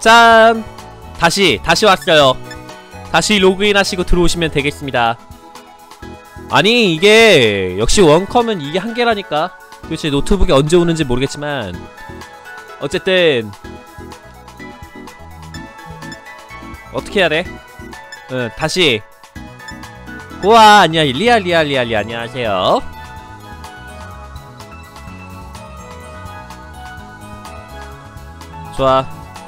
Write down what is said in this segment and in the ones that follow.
짠! 다시 왔어요. 다시 로그인 하시고 들어오시면 되겠습니다. 아니 이게 역시 원컴은 이게 한계라니까. 도대체 노트북이 언제 오는지 모르겠지만 어쨌든 어떻게 해야 돼? 응, 다시. 우와, 안녕. 리아 안녕하세요. 좋아.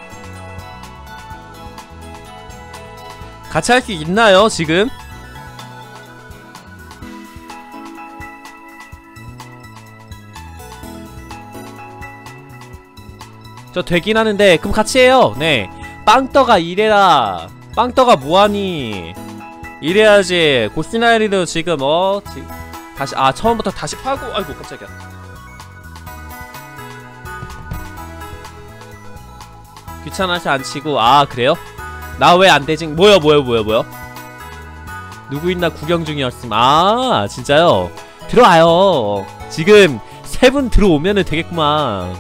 같이 할 수 있나요, 지금? 저 되긴 하는데, 그럼 같이 해요. 네. 빵떡아, 이래라. 빵떡아, 뭐하니? 이래야지. 고스나리도 지금, 다시, 처음부터 다시 파고, 아이고, 깜짝이야. 귀찮아서 안 치고, 그래요? 나 왜 안 되지? 뭐야? 누구 있나 구경 중이었음. 진짜요? 들어와요. 지금 세 분 들어오면은 되겠구만.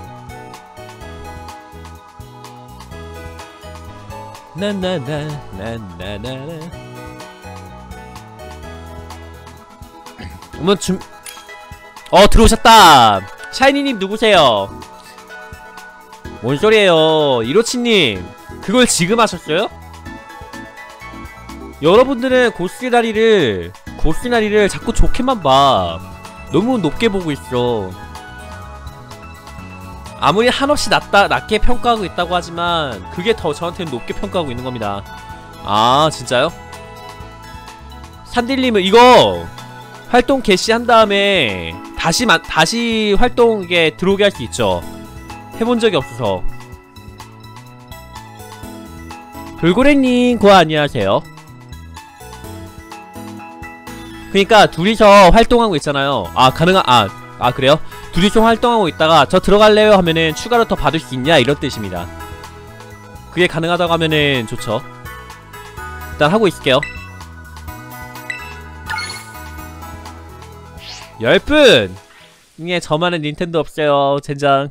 한번 들어오셨다. 샤이니님 누구세요? 뭔 소리예요? 이로치님 그걸 지금 하셨어요? 여러분들은 고스나리를 자꾸 좋게만 봐. 너무 높게 보고 있어. 아무리 한없이 낮게 평가하고 있다고 하지만 그게 더 저한테는 높게 평가하고 있는 겁니다. 진짜요? 산딜님은 이거 활동 개시한 다음에 다시 활동에 들어오게 할 수 있죠. 해본 적이 없어서. 돌고래님 고아 안녕하세요. 그니까 둘이서 활동하고 있잖아요. 그래요? 둘이서 활동하고 있다가 저 들어갈래요 하면은 추가로 더 받을 수 있냐 이런 뜻입니다. 그게 가능하다고 하면은 좋죠. 일단 하고 있을게요. 10분! 이게 저만은 닌텐도 없어요. 젠장.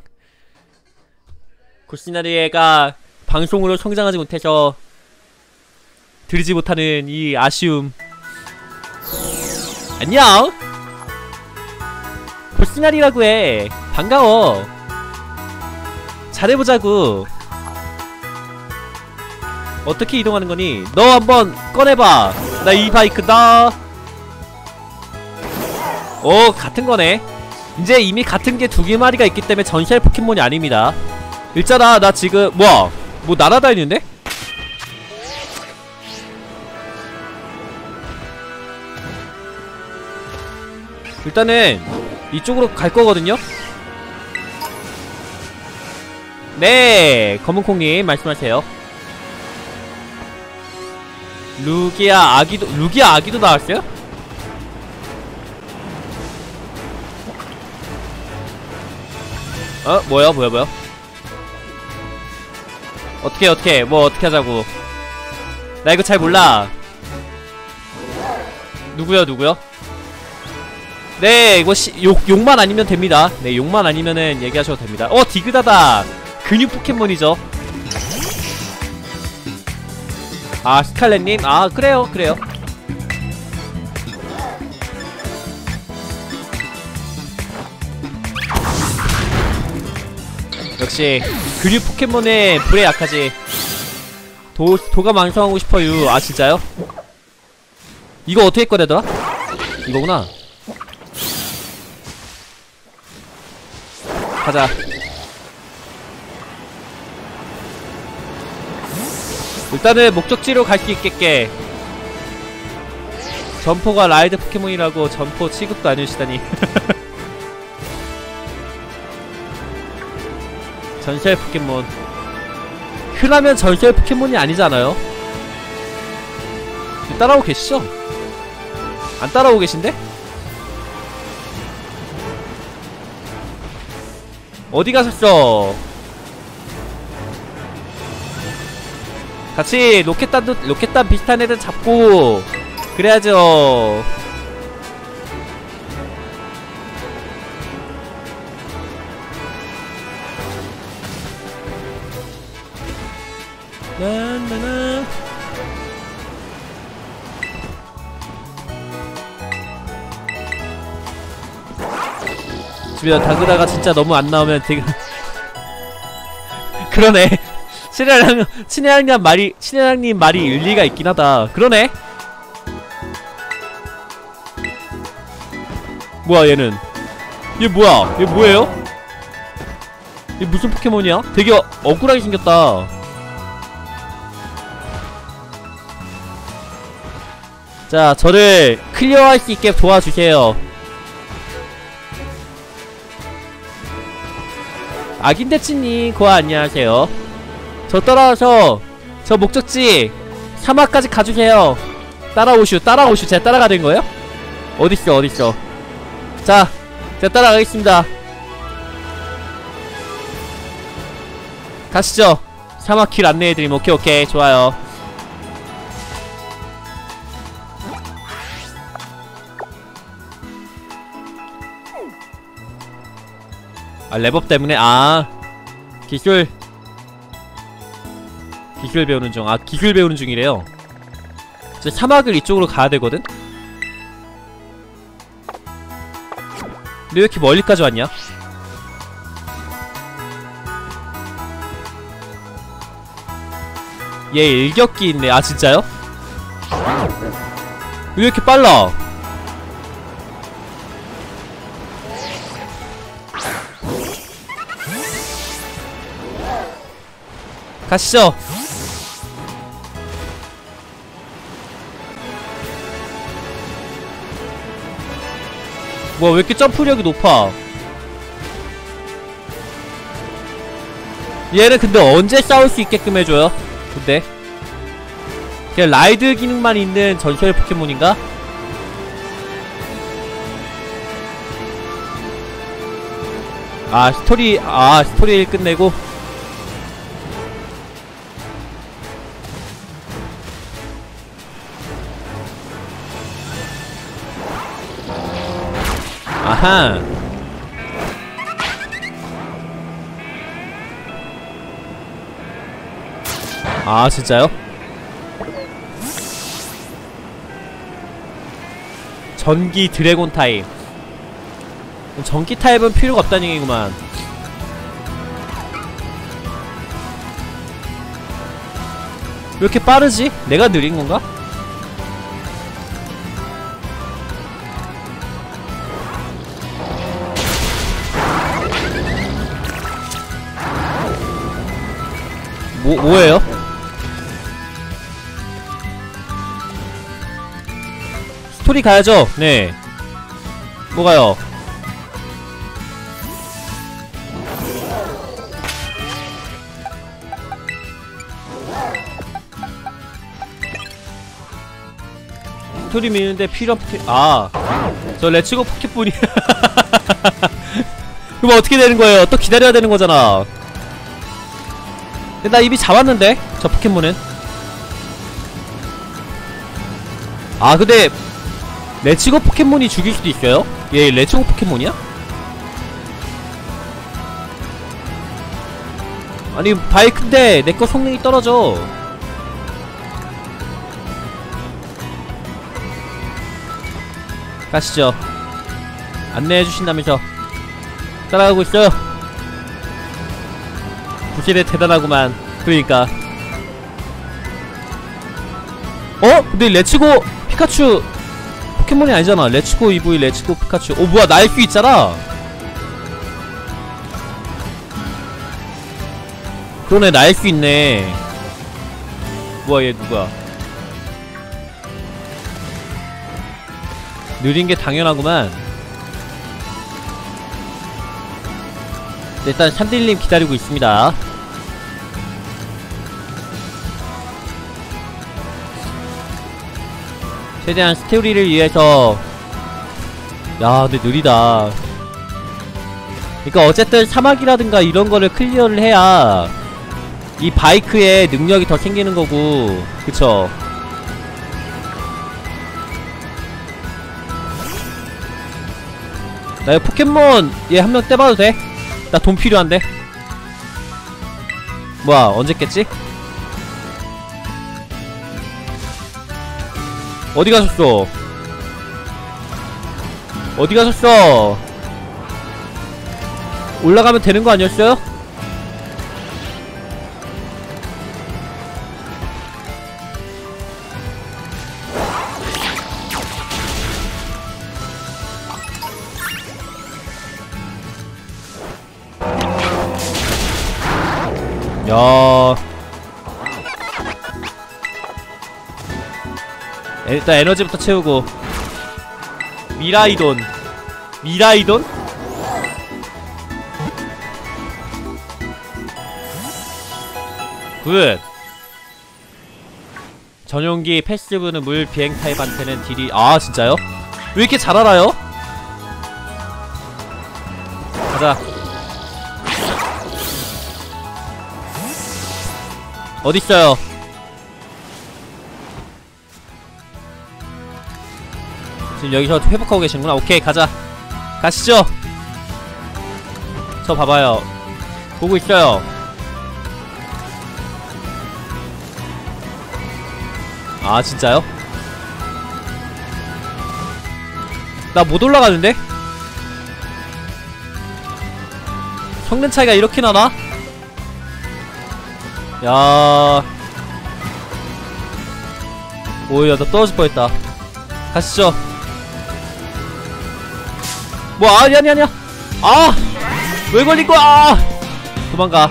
고스나리에가 방송으로 성장하지 못해서 들이지 못하는 이 아쉬움. 안녕! 고스나리라고 해. 반가워. 잘해보자고. 어떻게 이동하는 거니? 너 한번 꺼내봐. 나 이 바이크다. 같은 거네. 이제 이미 같은 게 2개마리가 있기 때문에 전시할 포켓몬이 아닙니다. 일자라 나 지금 뭐 날아다니는데? 일단은 이쪽으로 갈 거거든요? 네, 검은콩님 말씀하세요. 루기아 아기도 나왔어요? 뭐야? 어떻게 하자고. 나 이거 잘 몰라. 누구요? 네, 이거 욕만 아니면 됩니다. 네, 욕만 아니면은 얘기하셔도 됩니다. 디그다다. 근육 포켓몬이죠. 스칼렛님? 그래요. 역시 근육 포켓몬의 불에 약하지. 도가 완성하고 싶어요. 진짜요? 이거 어떻게 꺼내더라? 이거구나. 가자. 일단은 목적지로 갈 수 있겠게. 점포가 라이드 포켓몬이라고 점포 취급도 안 해주시다니. 전설 포켓몬. 흔하면 전설 포켓몬이 아니잖아요. 따라오고 계시죠? 안 따라오고 계신데? 어디 가셨어? 같이 로켓단 비슷한 애들 잡고 그래야죠. 나나나. 집에 다그다가 진짜 너무 안 나오면 되게 그러네. 신혜랑님 말이 일리가 있긴 하다. 그러네. 뭐야 얘는? 얘 뭐야? 얘 뭐예요? 얘 무슨 포켓몬이야? 되게 억울하게 생겼다. 자, 저를 클리어할 수 있게 도와주세요. 아긴대치님 고아 안녕하세요. 저 따라와서 저 목적지 사막까지 가주세요. 따라오슈 제가 따라가 된 거예요? 어딨어. 자, 제가 따라가겠습니다. 가시죠. 사막길 안내해드림. 오케이 좋아요. 아, 랩업 때문에. 아, 기술 배우는 중. 아, 기술 배우는 중이래요. 저 사막을 이쪽으로 가야 되거든? 근데 왜 이렇게 멀리까지 왔냐? 얘 일격기 있네. 아, 진짜요? 왜 이렇게 빨라? 가시죠. 뭐야, 왜 이렇게 점프력이 높아? 얘는 근데 언제 싸울 수 있게끔 해줘요? 근데 그냥 라이드 기능만 있는 전설 포켓몬인가? 아, 스토리를 끝내고. 아하. 아, 진짜요? 전기 드래곤 타입. 전기 타입은 필요가 없다는 얘기구만. 왜 이렇게 빠르지? 내가 느린 건가? 뭐예요? 스토리 가야죠. 네. 뭐가요? 스토리 미는데 필요한 저 레츠고 포켓몬이 그럼 어떻게 되는 거예요? 또 기다려야 되는 거잖아. 근데 나 이미 잡았는데? 저 포켓몬은. 아, 근데 레츠고 포켓몬이 죽일 수도 있어요? 얘 레츠고 포켓몬이야? 아니, 바이크인데 내거 성능이 떨어져. 가시죠. 안내해주신다면서 따라가고 있어요. 부실에 대단하구만. 그러니까. 근데 레츠고 피카츄 포켓몬이 아니잖아. 레츠고 EV 레츠고 피카츄. 뭐야, 날 수 있잖아. 그러네, 날 수 있네. 뭐야, 얘 누구야? 느린게 당연하구만. 일단 샨딜님 기다리고 있습니다. 최대한 스토리를 위해서. 야, 근데 느리다. 그니까 어쨌든 사막이라든가 이런거를 클리어를 해야 이 바이크에 능력이 더 생기는 거고. 그쵸? 나 이거 포켓몬 얘 한 명 떼봐도 돼? 나 돈 필요한데? 뭐야, 언제 깼지? 어디 가셨어? 어디 가셨어? 올라가면 되는 거 아니었어요? 야, 일단 에너지부터 채우고. 미라이돈. 미라이돈? 굿. 전용기 패시브는 물 비행 타입한테는 딜이. 아 진짜요? 왜 이렇게 잘 알아요? 가자. 어딨어요? 지금 여기서 회복하고 계시는구나. 오케이 가자. 가시죠. 저 봐봐요. 보고 있어요. 아 진짜요? 나 못 올라가는데? 성능 차이가 이렇게 나나? 야, 오야 나 떨어질 뻔했다. 가시죠. 뭐 아니야 아니야 아니야. 아! 왜 걸린 거야? 아! 도망가.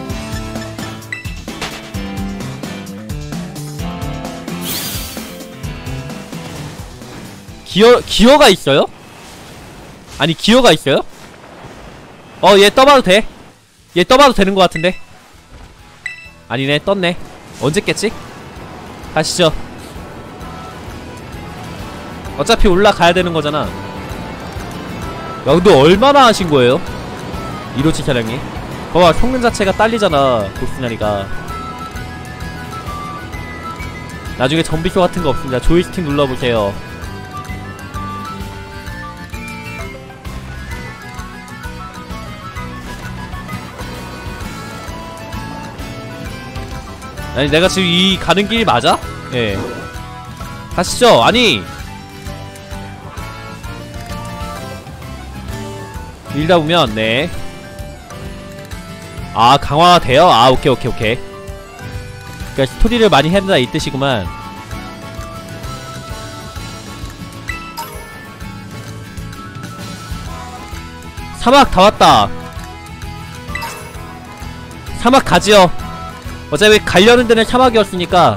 기어가 있어요? 아니 기어가 있어요? 얘 떠봐도 돼. 얘 떠봐도 되는 것 같은데. 아니네 떴네. 언제 깼지? 가시죠. 어차피 올라가야 되는 거잖아. 야 근데 얼마나 하신 거예요? 이로치 차량이. 봐봐 성능 자체가 딸리잖아. 보스나리가. 나중에 정비쇼 같은 거 없습니다. 조이스틱 눌러보세요. 아니 내가 지금 이 가는 길이 맞아? 예. 가시죠. 아니 밀다 보면 네. 아 강화돼요? 아 오케이 오케이 오케이. 그니까 스토리를 많이 해야 된다 이 뜻이구만. 사막 다 왔다. 사막 가지요. 어차피 가려는 데는 사막이었으니까.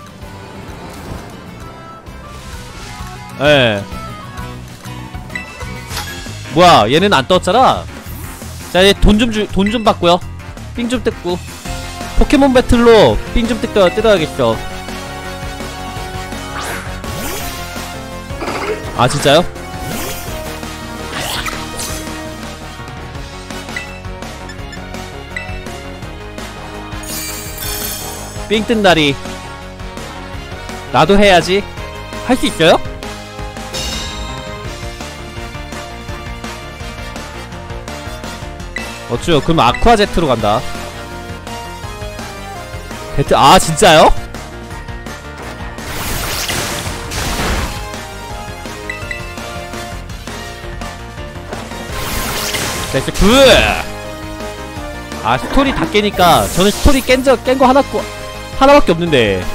예. 뭐야 얘는 안 떴잖아. 자 얘 돈 좀 받고요. 삥 좀 뜯고. 포켓몬 배틀로 삥 좀 뜯어야겠어. 아 진짜요? 삥 뜬다리. 나도 해야지. 할 수 있어요? 어쭈 그럼 아쿠아제트로 간다. 배트 아 진짜요? 됐어 굿! 아 스토리 다 깨니까 저는 스토리 깬 거 하나밖에 없는데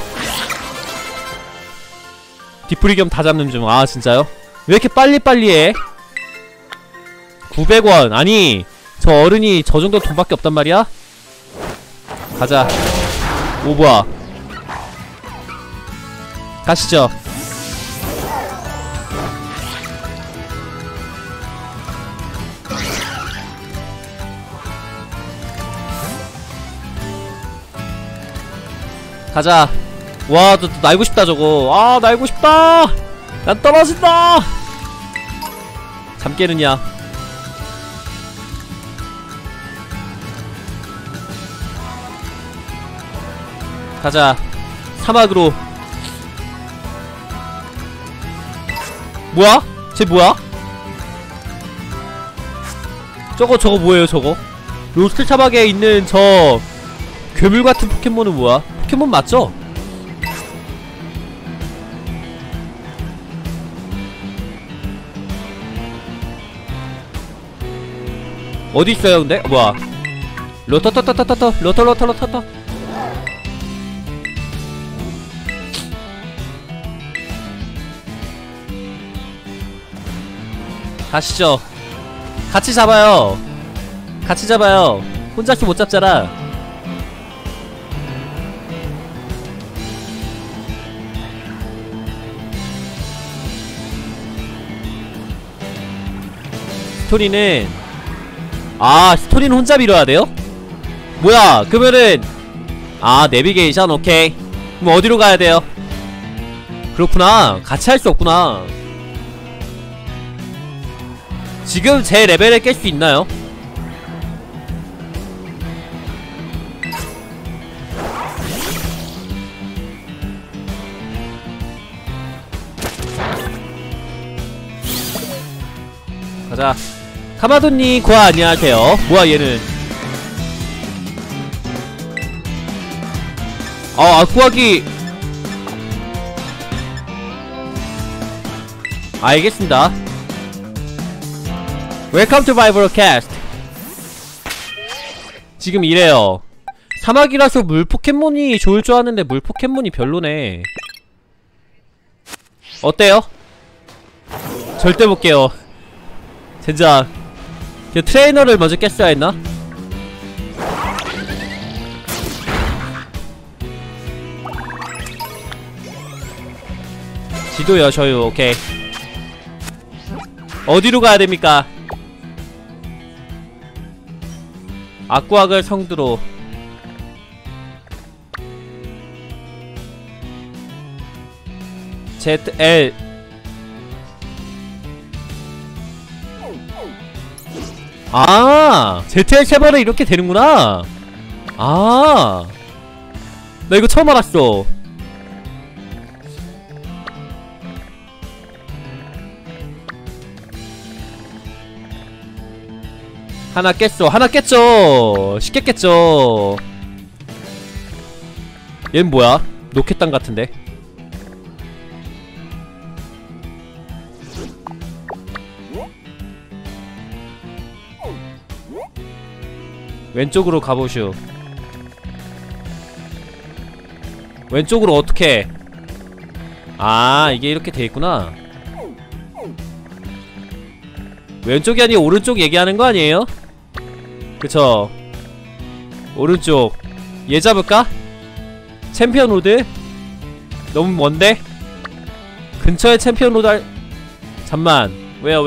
디프리겸 다 잡는 중. 아 진짜요? 왜 이렇게 빨리빨리 해? 900원 아니 저 어른이 저 정도 돈밖에 없단 말이야? 가자. 오 뭐야 가시죠. 가자. 와, 너 날고 싶다 저거. 아, 날고 싶다. 난 떨어진다. 잠 깨느냐? 가자. 사막으로. 뭐야? 쟤 뭐야? 저거 뭐예요 저거? 로스트 사막에 있는 저 괴물같은 포켓몬은 뭐야? 포켓몬 맞죠? 어디 있어요 근데? 뭐야? 로터터터터터 로터로터로터터. 가시죠. 같이 잡아요. 같이 잡아요. 혼자서 못 잡잖아. 스토리는 스토리는 혼자 밀어야 돼요? 뭐야 그러면은 내비게이션 오케이. 그럼 어디로 가야 돼요? 그렇구나. 같이 할 수 없구나. 지금 제 레벨에 깰 수 있나요? 가자. 카마도님 고아 안녕하세요. 뭐야 얘는. 구하기. 알겠습니다. 웰컴 투 바이브로 캐스트. 지금 이래요. 사막이라서 물 포켓몬이 좋을 줄 아는데 물 포켓몬이 별로네. 어때요? 절대 못 깨요. 진짜 그 트레이너를 먼저 깼어야 했나? 지도요 저요. 오케이. 어디로 가야 됩니까? 아쿠아글 성두로. ZL ZL 세 번에 이렇게 되는구나. 나 이거 처음 알았어. 하나 깼어. 하나 깼죠. 쉽게 깼죠. 얘는 뭐야? 로켓단 같은데. 왼쪽으로 가보슈. 왼쪽으로 어떻게? 이게 이렇게 돼있구나. 왼쪽이 아니라 오른쪽 얘기하는 거 아니에요? 그쵸. 오른쪽. 얘 잡을까? 챔피언 로드? 너무 먼데? 근처에 챔피언 로드 잠만. 왜요?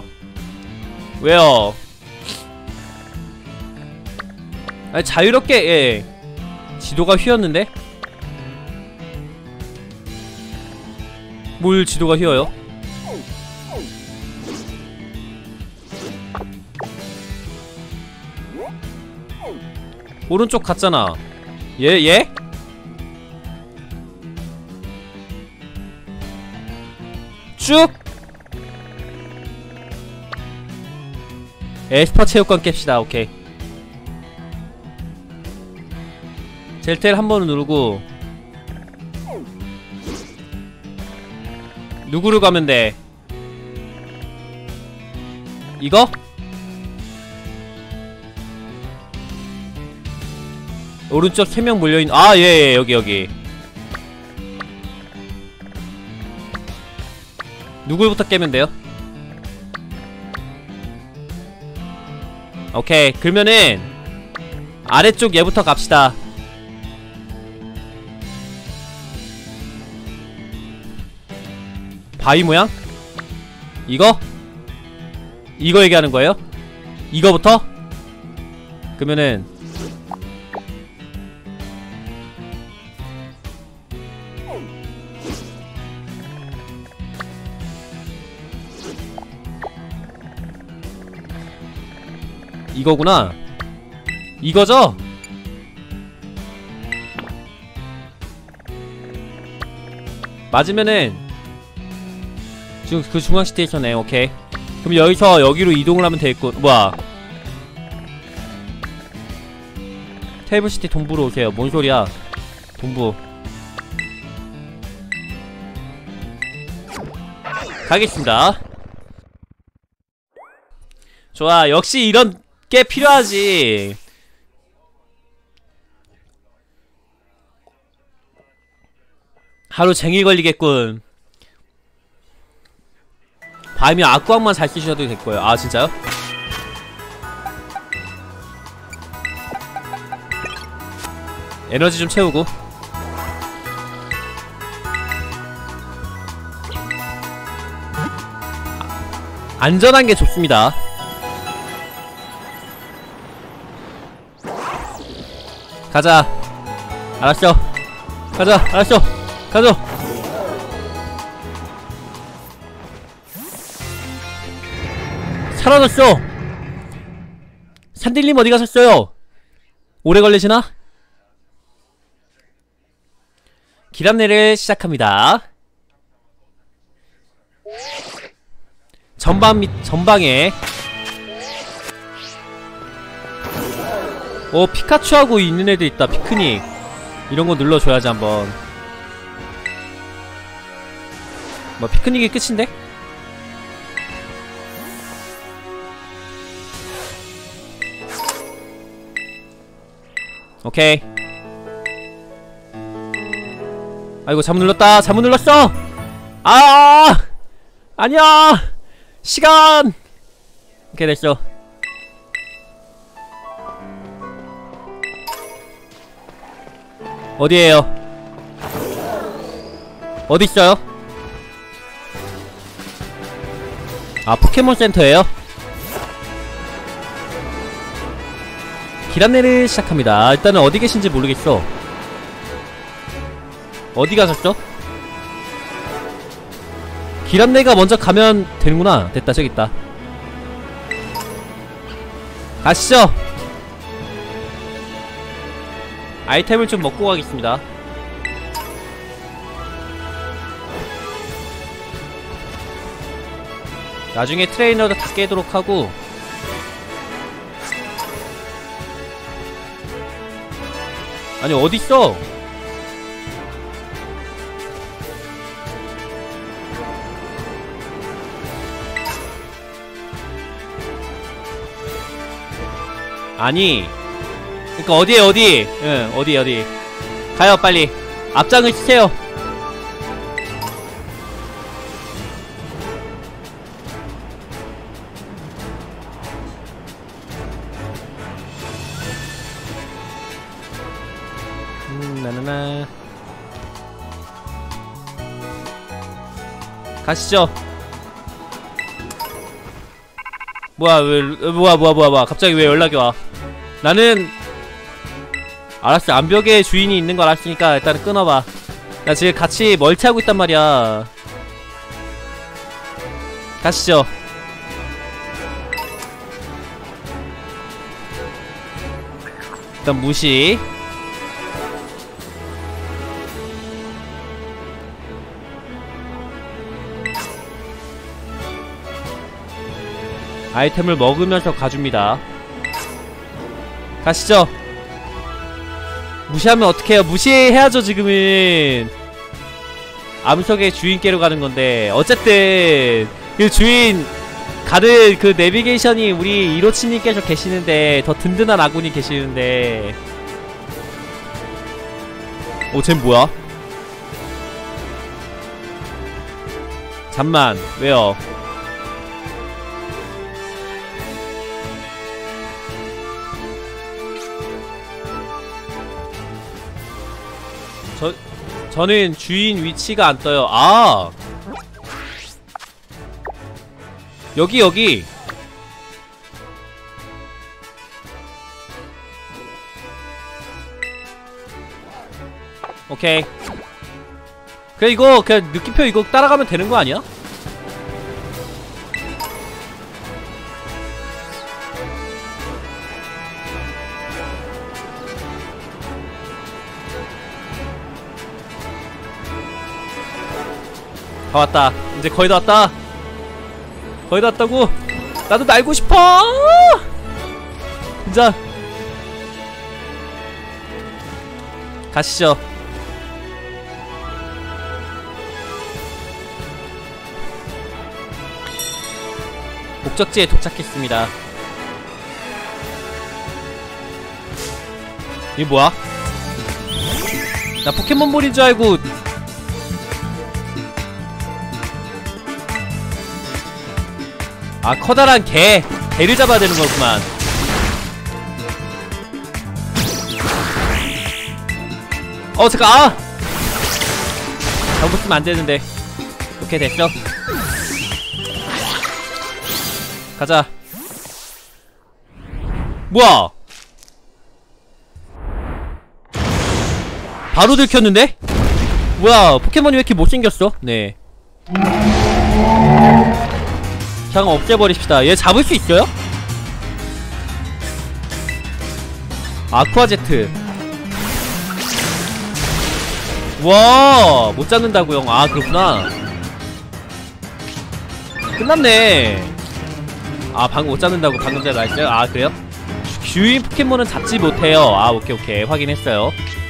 자유롭게. 예. 지도가 휘었는데? 뭘 지도가 휘어요? 오른쪽 갔잖아. 얘? 쭉! 에스파 체육관 깹시다. 오케이. 젤텔 한 번은 누르고. 누구로 가면 돼? 이거? 오른쪽 3명 몰려있는. 예, 여기. 누굴부터 깨면 돼요? 오케이. 그러면은 아래쪽 얘부터 갑시다. 바위 모양? 이거 얘기하는 거예요? 이거부터? 그러면은 이거구나. 이거죠? 맞으면은 지금 그 중앙 스테이션에. 오케이. 그럼 여기서 여기로 이동을 하면 되겠군. 뭐야? 테이블시티 동부로 오세요. 뭔 소리야? 동부. 가겠습니다. 좋아. 역시 이런 꽤 필요하지. 하루 종일 걸리겠군. 밤이면 악광만 잘 쓰셔도 될거예요. 아 진짜요? 에너지 좀 채우고. 안전한게 좋습니다. 가자. 알았어. 가자. 알았어. 가자. 사라졌어. 산딜님 어디 가셨어요? 오래 걸리시나? 길 안내를 시작합니다. 전방에 피카츄하고 있는 애들 있다. 피크닉 이런거 눌러줘야지 한번. 뭐 피크닉이 끝인데? 오케이. 아이고 잘못 눌렀다. 잘못 눌렀어. 아니야. 시간. 오케이 됐어. 어디에요? 어디 있어요? 아 포켓몬 센터에요? 길 안내를 시작합니다. 일단은 어디 계신지 모르겠어. 어디 가셨죠? 길 안내가 먼저 가면 되는구나. 됐다 저기 있다. 가시죠. 아이템을 좀 먹고 가겠습니다. 나중에 트레이너도 다 깨도록 하고. 아니 어딨어? 아니 그니까 어디에 어디? 응 어디 가요 빨리. 앞장을 치세요. 나나나 가시죠. 뭐야 갑자기 왜 연락이 와. 나는 알았어. 암벽에 주인이 있는 거 알았으니까 일단 끊어봐. 나 지금 같이 멀티하고 있단 말이야. 가시죠. 일단 무시. 아이템을 먹으면서 가줍니다. 가시죠. 무시하면 어떡해요. 무시해야죠 지금은. 암석의 주인께로 가는 건데. 어쨌든 그 주인 가는 그 내비게이션이 우리 이로치님께서 계시는데, 더 든든한 아군이 계시는데. 쟤 뭐야? 잠만 왜요? 저는 주인 위치가 안 떠요. 아 여기 오케이. 그래 이거 그냥 느낌표 이거 따라가면 되는 거 아니야? 다 왔다. 이제 거의 다 왔다. 거의 다 왔다고. 나도 날고 싶어. 진짜. 가시죠. 목적지에 도착했습니다. 이게 뭐야? 나 포켓몬볼인 줄 알고. 아, 커다란 개를 잡아야 되는 거구만. 잠깐. 잘못 쓰면 안 되는데. 오케이, 됐어. 가자. 뭐야? 바로 들켰는데? 뭐야, 포켓몬이 왜 이렇게 못생겼어? 네. 잠깐 없애버립시다. 얘 잡을 수 있어요? 아쿠아제트. 와, 못 잡는다고요. 아, 그렇구나. 끝났네. 아, 방금 못 잡는다고 방금 전에 말했어요? 아, 그래요? 주인 포켓몬은 잡지 못해요. 아, 오케이. 확인했어요.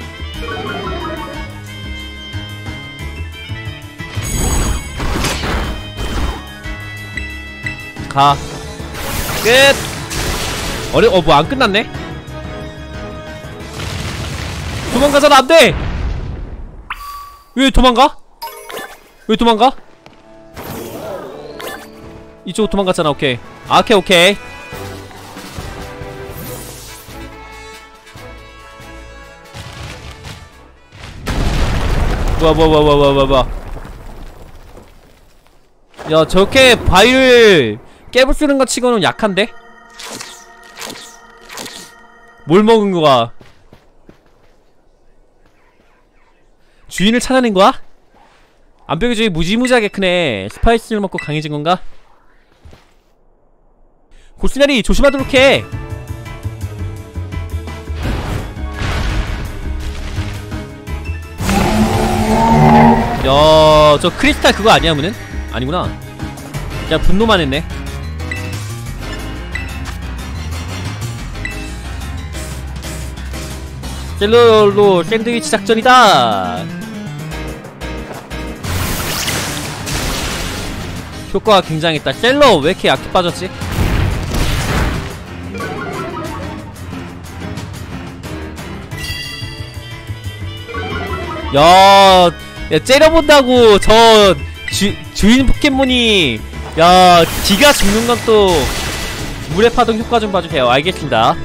가. 끝! 뭐 안 끝났네? 도망가잖아, 안 돼! 왜 도망가? 왜 도망가? 이쪽으로 도망갔잖아, 오케이. 아, 오케이. 뭐야. 야, 저렇게 바위를 깨부수는 것 치고는 약한데? 뭘 먹은 거야? 주인을 찾아낸 거야? 암벽이 저기 무지무지하게 크네. 스파이스를 먹고 강해진 건가? 고스나리 조심하도록 해! 야, 저 크리스탈 그거 아니야, 문은? 아니구나. 그냥 분노만 했네. 셀러로 샌드위치 작전이다! 효과가 굉장했다. 셀러 왜 이렇게 약해 빠졌지? 야, 째려본다고 저 주인 포켓몬이. 야, 기가 죽는 건 또 물의 파동 효과 좀 봐주세요. 알겠습니다.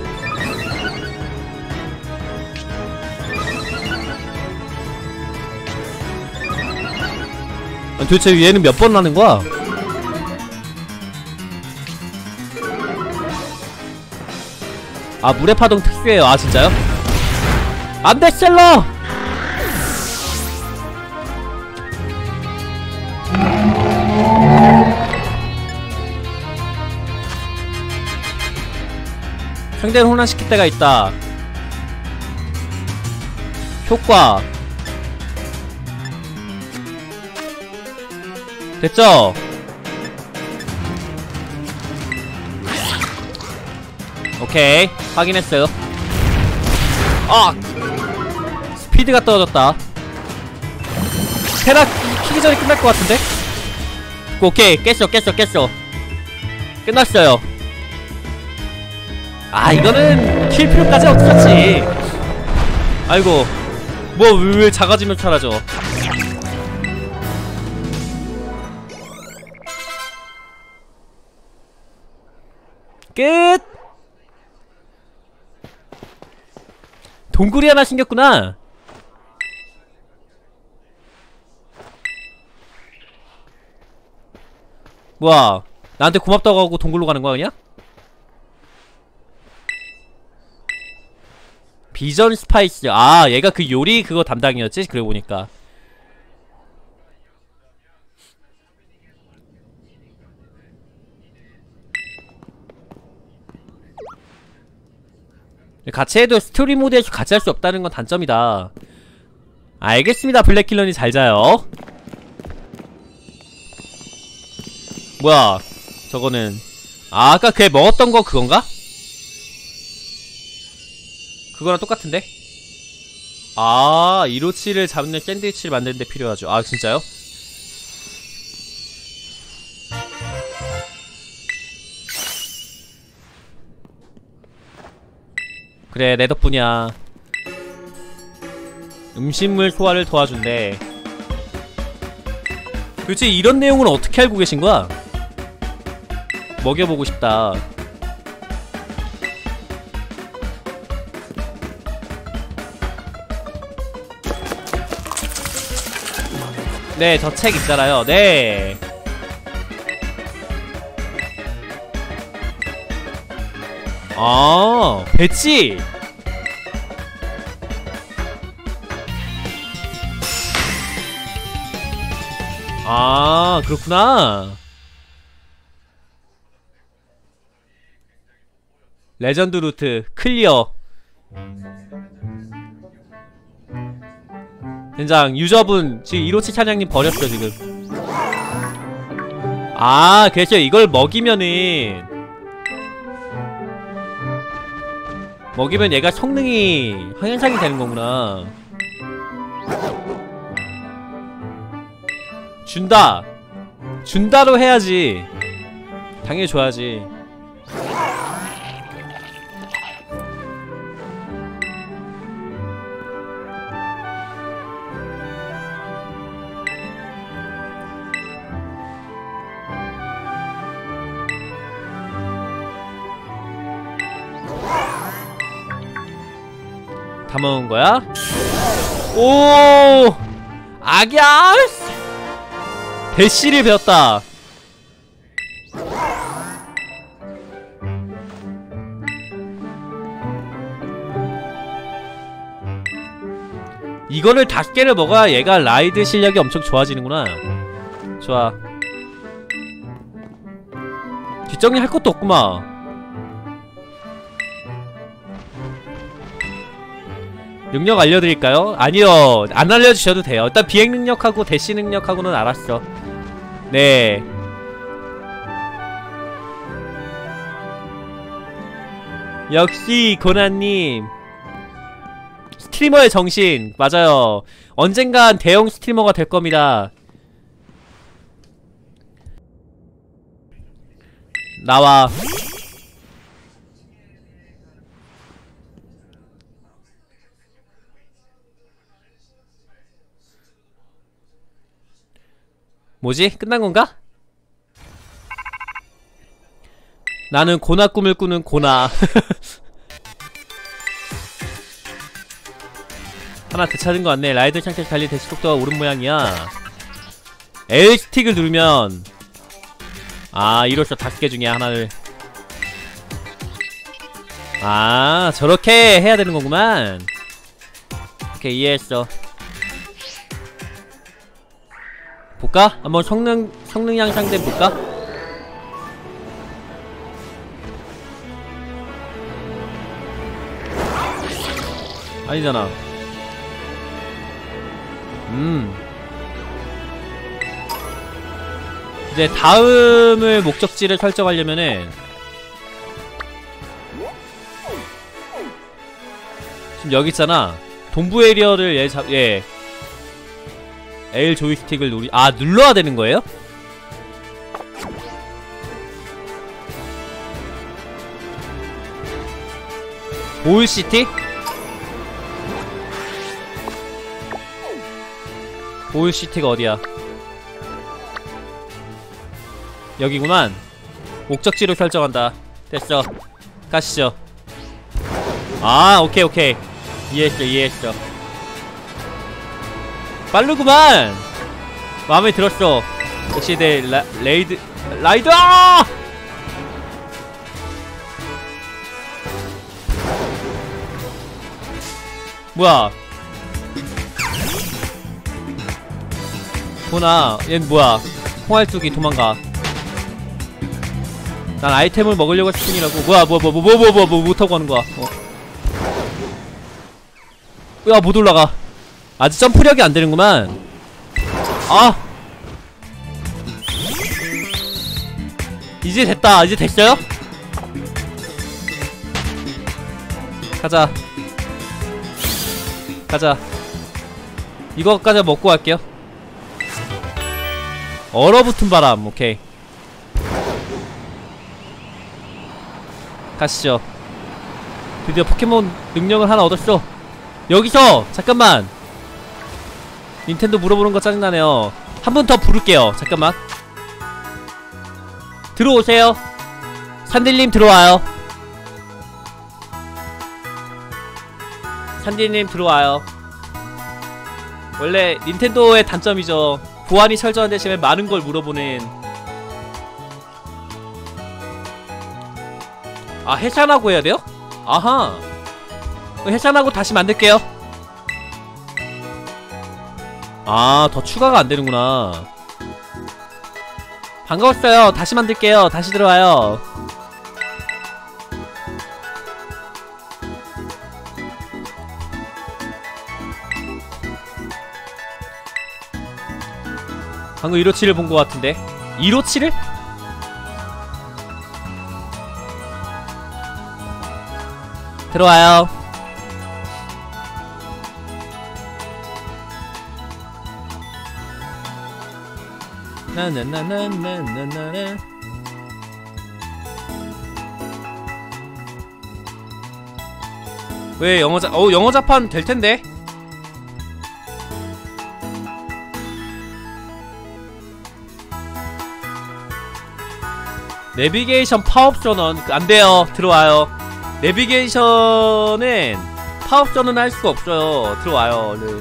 도대체 얘는 몇 번 나는 거야? 아, 물의 파동 특수해요. 아, 진짜요? 안돼, 셀러! 상대를 혼란시킬 때가 있다. 효과 됐죠? 오케이, 확인했어요. 아! 스피드가 떨어졌다. 테라 키기 전에 끝날 것 같은데? 오케이, 깼어. 끝났어요. 아, 이거는 킬 필요까지 없었지. 아이고, 뭐 왜 작아지면 사라져. 끝! 동굴이 하나 생겼구나. 뭐야, 나한테 고맙다고 하고 동굴로 가는 거야 그냥? 비전 스파이스. 아, 얘가 그 요리 그거 담당이었지? 그래 보니까. 같이 해도 스토리 모드에서 같이 할 수 없다는 건 단점이다. 알겠습니다. 블랙킬러니 잘 자요. 뭐야, 저거는. 아, 아까 걔 먹었던 거 그건가? 그거랑 똑같은데? 아, 이로치를 잡는 샌드위치를 만드는데 필요하죠. 아, 진짜요? 그래, 내 덕분이야. 음식물 소화를 도와준대. 도대체 이런 내용은 어떻게 알고 계신 거야? 먹여보고 싶다. 네, 저 책 있잖아요. 네. 아, 배치! 아, 그렇구나. 레전드 루트 클리어. 젠장, 유저분 지금 이로치 차장님 버렸어 지금. 아, 그래서 이걸 먹이면 얘가 성능이 향연상이 되는 거구나. 준다로 해야지. 당연히 줘야지. 다 먹은 거야? 오! 악야! 대시를 배웠다. 이거를 5개를 먹어야 얘가 라이드 실력이 엄청 좋아지는구나. 좋아. 뒷정리 할 것도 없구만. 능력 알려드릴까요? 아니요, 안 알려주셔도 돼요. 일단 비행 능력하고 대시 능력하고는 알았어. 네. 역시 고난님 스트리머의 정신. 맞아요. 언젠간 대형 스트리머가 될 겁니다. 나와. 뭐지? 끝난 건가? 나는 고나 꿈을 꾸는 고나. 하나 되찾은 거 같네. 라이더 창까지 달리 대시 속도가 오른 모양이야. L 스틱을 누르면 아, 이로써 5개 중에 하나를. 아, 저렇게 해야 되는 거구만. 오케이, 이해했어. 볼까? 한번 성능 향상된 볼까? 아니잖아. 이제 다음을 목적지를 설정하려면은 지금 여기 있잖아. 동부 에리어를 얘 L 조이스틱을 눌러야 되는 거예요? 보울시티? 보울시티가 어디야? 여기구만. 목적지로 설정한다. 됐어. 가시죠. 아, 오케이. 이해했어. 빠르구만! 마음에 들었어. 역시 내 라이더! 뭐야? 보나, 얜 뭐야? 홍알뚝이 도망가. 난 아이템을 먹으려고 했을 뿐이라고. 뭐야, 뭐 못하고 하는 거야. 야, 못 올라가. 아직 점프력이 안 되는구만. 아! 이제 됐다. 이제 됐어요? 가자. 이거까지 먹고 갈게요. 얼어붙은 바람. 오케이. 가시죠. 드디어 포켓몬 능력을 하나 얻었어. 여기서 잠깐만 닌텐도 물어보는 거 짜증나네요. 한 분 더 부를게요. 잠깐만. 들어오세요. 산딜님 들어와요. 산딜님 들어와요. 원래 닌텐도의 단점이죠. 보안이 철저한 대신에 많은 걸 물어보는. 아, 해산하고 해야 돼요? 아하. 해산하고 다시 만들게요. 아, 더 추가가 안 되는구나. 반가웠어요. 다시 만들게요. 다시 들어와요. 방금 157을 본 것 같은데. 157을? 들어와요. 나나나나나나나. 왜 영어자판 될텐데? 내비게이션 파업 전원 안돼요. 들어와요. 내비게이션은 파업 전원 할 수가 없어요. 들어와요. 얼른.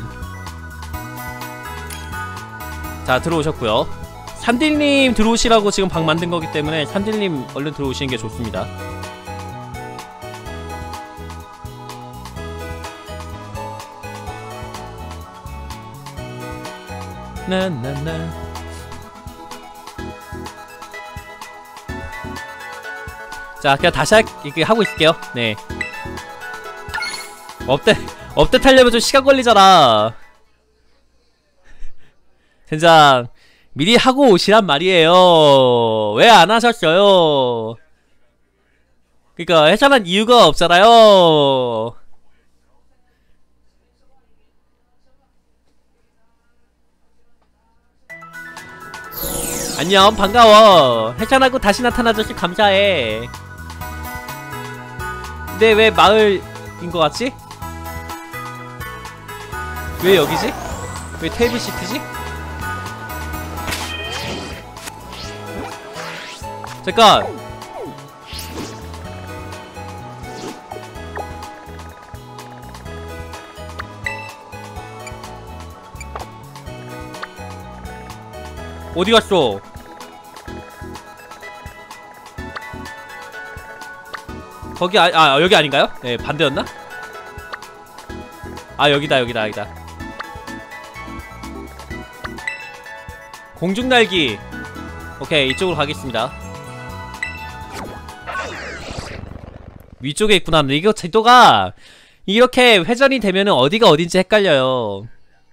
자, 들어오셨고요. 산딜님 들어오시라고 지금 방 만든 거기 때문에 산딜님 얼른 들어오시는 게 좋습니다. 나나나. 자, 그냥 다시 이렇게 하고 있을게요. 네. 업데이트 하려면 좀 시간 걸리잖아. 젠장, 미리 하고 오시란 말이에요. 왜 안 하셨어요? 그니까, 해산한 이유가 없잖아요. 안녕, 반가워. 해산하고 다시 나타나줘서 감사해. 근데 왜 마을인 것 같지? 왜 여기지? 왜 테이블 시트지? 잠깐. 어디 갔어? 거기 여기 아닌가요? 네, 반대였나? 아, 여기다. 공중날기. 오케이, 이쪽으로 가겠습니다. 위쪽에 있구나. 이거 제도가 이렇게 회전이 되면은 어디가 어딘지 헷갈려요.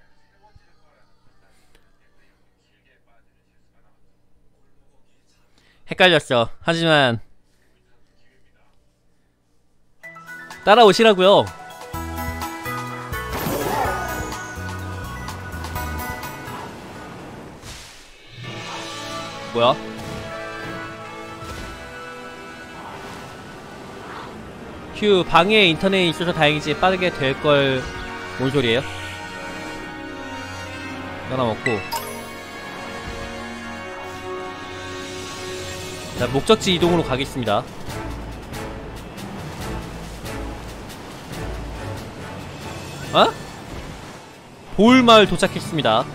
헷갈렸어. 하지만 따라오시라고요. 뭐야? 휴, 방에 인터넷이 있어서 다행이지. 빠르게 될걸. 뭔 소리예요? 하나 먹고. 자, 목적지 이동으로 가겠습니다. 어? 보울마을 도착했습니다.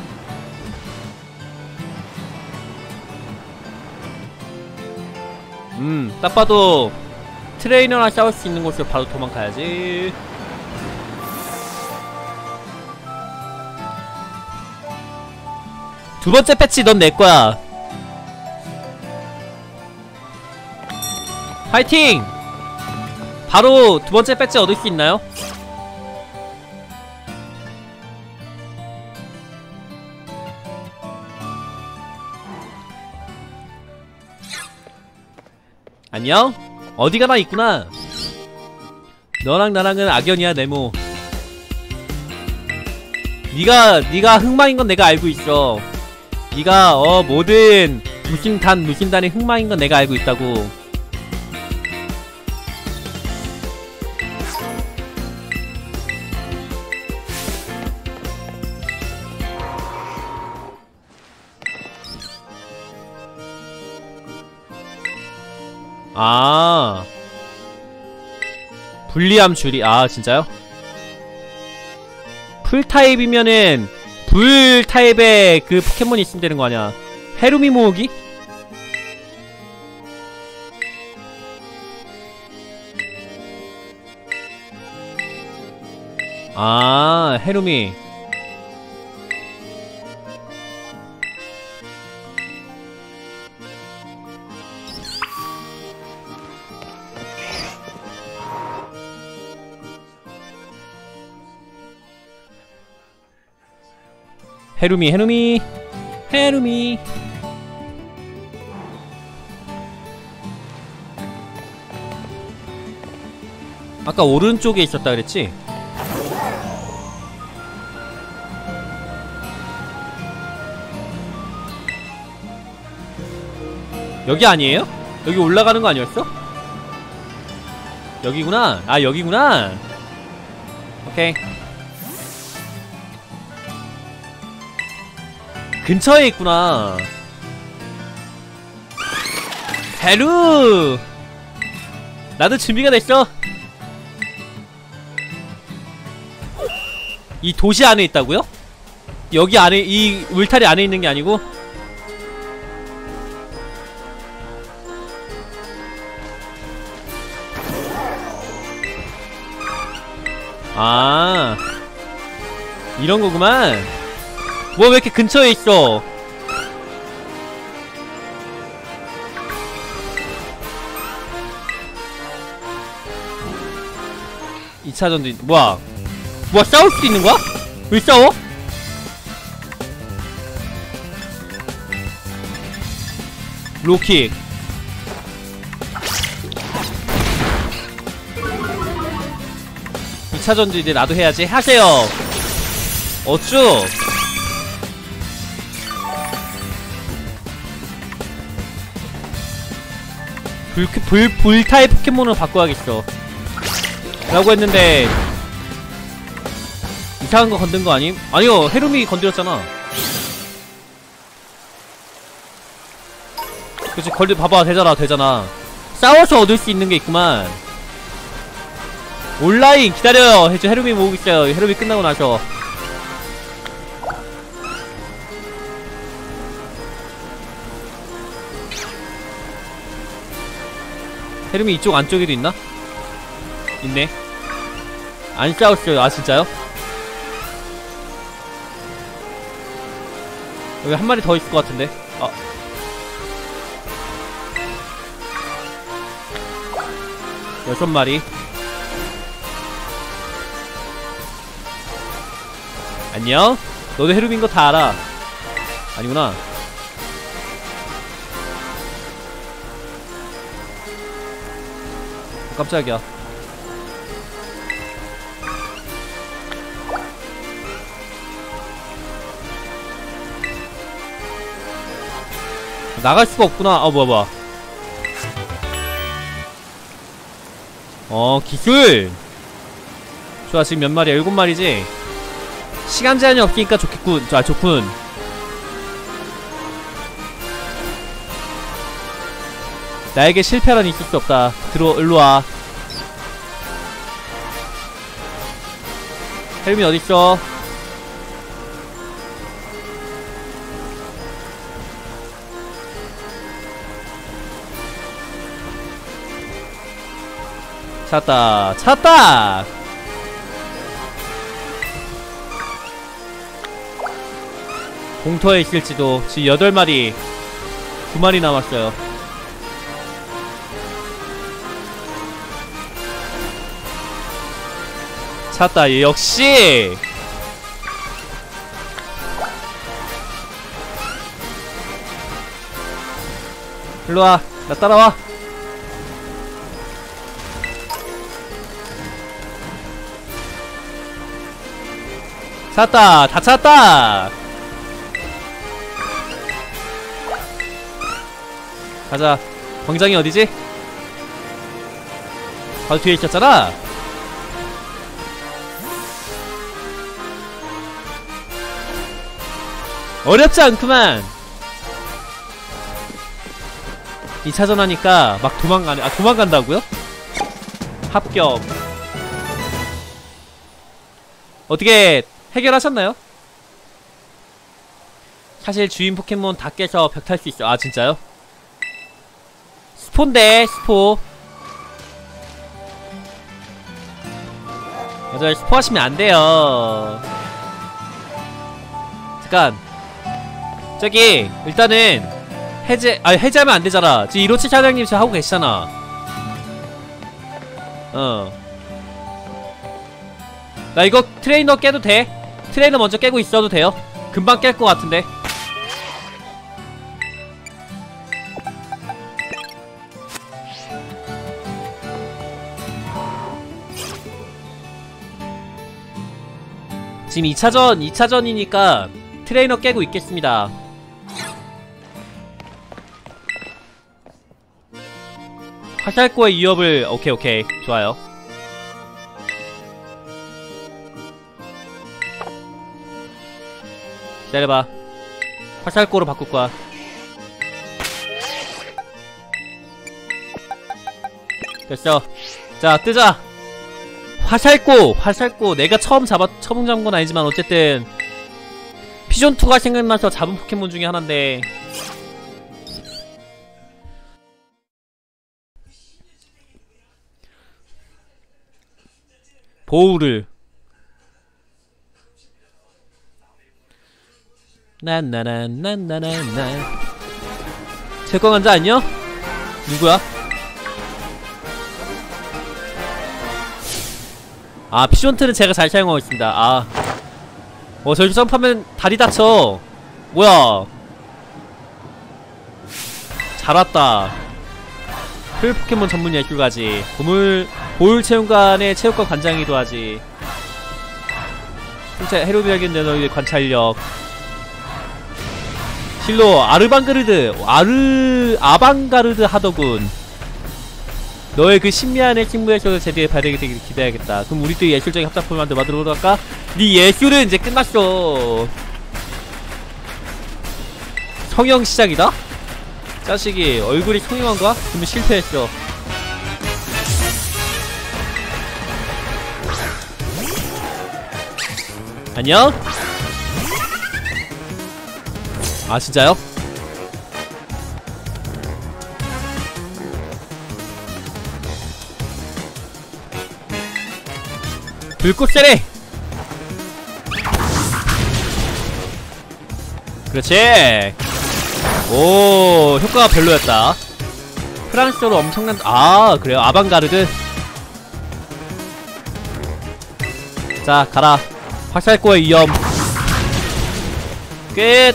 딱 봐도 트레이너랑 싸울 수 있는 곳으로 바로 도망가야지. 두 번째 패치 넌 내 거야. 파이팅! 바로 두 번째 패치 얻을 수 있나요? 안녕? 어디가나 있구나. 너랑 나랑은 악연이야, 네모. 네가 흑마인 건 내가 알고 있어. 네가 모든 무신단의 흑마인 건 내가 알고 있다고. 아, 불리함 줄이. 아, 진짜요? 풀타입이면은 불타입의 그 포켓몬이 있으면 되는 거 아니야. 헤루미 모으기? 아, 헤루미. 헤루미, 헤루미, 헤루미. 아까 오른쪽에 있었다 그랬지? 여기 아니에요? 여기 올라가는 거 아니었어? 여기구나. 아, 여기구나. 오케이. 근처에 있구나. 헤루! 나도 준비가 됐어. 이 도시 안에 있다고요? 여기 안에, 이 울타리 안에 있는 게 아니고? 아, 이런 거구만. 뭐 왜 이렇게 근처에 있어? 이 차 전도 뭐야? 뭐야, 싸울 수 있는 거야? 왜 싸워? 로킥. 이 차 전도 이제 나도 해야지. 하세요. 어쭈? 불타입 포켓몬으로 바꿔야겠어. 라고 했는데 이상한 거 건든 거 아님? 아니요, 헤루미 건드렸잖아. 그치, 봐봐. 되잖아. 싸워서 얻을 수 있는 게 있구만. 온라인 기다려요. 해줘. 헤루미 모으고 있어요. 헤루미 끝나고 나서. 헤루미 이쪽 안쪽에도 있나? 있네. 안 싸웠어요. 아, 진짜요? 여기 한 마리 더 있을 것 같은데. 아, 6마리. 안녕? 너도 헤루미인 거 다 알아. 아니구나. 깜짝이야. 나갈 수가 없구나. 아, 뭐야. 기술! 좋아, 지금 몇 마리야? 7마리지? 시간 제한이 없으니까 좋겠군. 아, 좋군. 나에게 실패란 있을 수 없다. 일로와. 헬미 어딨어? 찾았다! 공터에 있을지도. 지금 8마리 9마리 남았어요. 찾았다. 역시! 일로와. 나 따라와. 찾았다! 다 찾았다! 가자. 광장이 어디지? 바로 뒤에 있었잖아? 어렵지 않구만! 2차전 하니까 막 도망가네. 아, 도망간다고요? 합격. 어떻게 해결하셨나요? 사실 주인 포켓몬 다 깨서 벽 탈 수 있어. 아, 진짜요? 스포인데, 스포. 맞아요, 스포 하시면 안 돼요. 잠깐. 저기, 일단은, 해제하면 안 되잖아. 지금 157 사장님 지금 하고 계시잖아. 나 이거 트레이너 깨도 돼? 트레이너 먼저 깨고 있어도 돼요? 금방 깰 것 같은데. 지금 2차전이니까 트레이너 깨고 있겠습니다. 화살코의 위협을 오케이 좋아요. 기다려봐. 화살코로 바꿀 거야. 됐어. 자, 뜨자. 화살코 내가 처음 잡은 건 아니지만 어쨌든 피존2가 생각나서 잡은 포켓몬 중에 하나인데, 보우를 난나나나나나나. 채권 환자 안녕? 누구야? 아, 피존트는 제가 잘 사용하고 있습니다. 아, 저기 점프하면 다리 다쳐. 뭐야, 잘 왔다. 풀 포켓몬 전문 예술가지. 보울 체험관의 체육관 관장이기도 하지. 진짜 헤로비아겐 너희의 관찰력. 실로 아방가르드 하더군. 너의 그 신비한 친구에서 제대로 발휘되게 되길 기대해야겠다. 그럼 우리 또 예술적인 합작품을 만들어 볼까? 네 예술은 이제 끝났어. 성형 시작이다? 자식이 얼굴이 성형한가? 그러면 실패했어. 안녕? 아, 진짜요? 불꽃 세례! 그렇지! 오, 효과가 별로였다. 프랑스어로 엄청난, 아, 그래요? 아방가르드? 자, 가라. 화살코의 위험. 끝!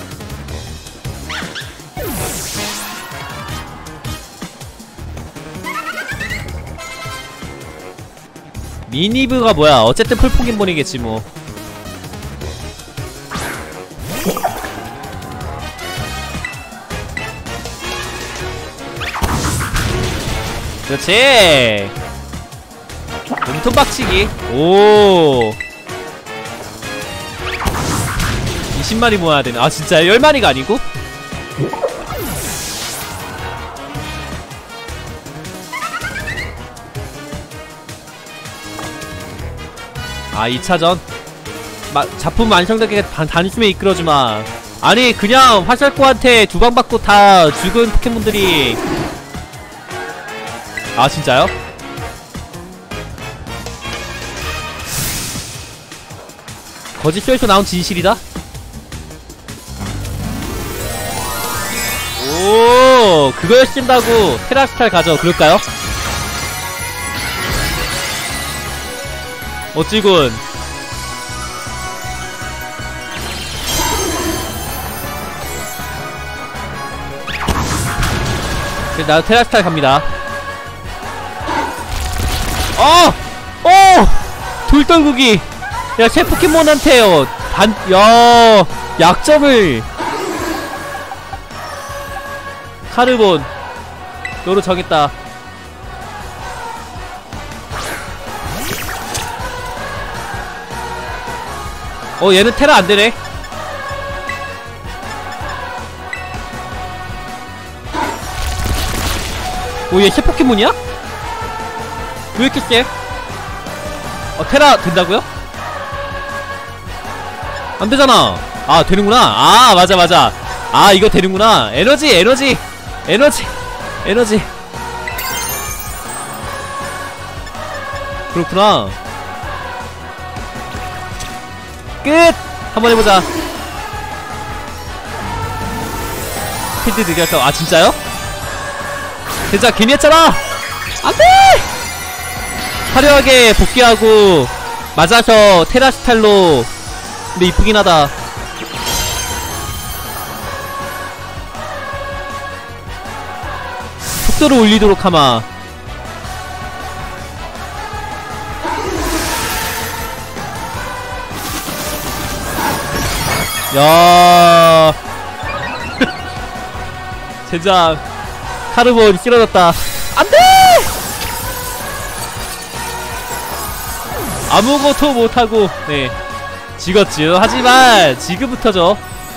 미니브가 뭐야? 어쨌든 풀포켓몬이겠지 뭐. 그렇지. 몸통 박치기. 오, 20마리 모아야 되네. 아, 진짜 10마리가 아니고? 아, 2차전? 작품 완성되게 단숨에 이끌어주마. 아니, 그냥 화살코한테 두 방 받고 다 죽은 포켓몬들이. 아, 진짜요? 거짓쇼에서 나온 진실이다? 오, 그걸 쓴다고 테라스탈 가져. 그럴까요? 멋지군. 그래, 나도 테라스탈 갑니다. 돌떨구기. 야, 새 포켓몬한테요. 야, 약점을. 카르본. 너로 정했다. 얘는 테라 안 되네. 오, 얘 새 포켓몬이야? 왜 이렇게 쎄? 테라 된다고요? 안되잖아. 아, 되는구나. 아, 맞아 맞아. 아, 이거 되는구나. 에너지. 그렇구나. 끝! 한번 해보자. 필드 느꼈어. 아, 진짜요? 진짜 괜히 했잖아! 안돼! 화려하게 복귀하고 맞아서 테라스탈로. 근데 이쁘긴 하다. 속도를 올리도록 하마. 야. 젠장 카르본 쓰러졌다. 안돼! 아무것도 못하고 네 지겠죠. 하지만 지금부터죠.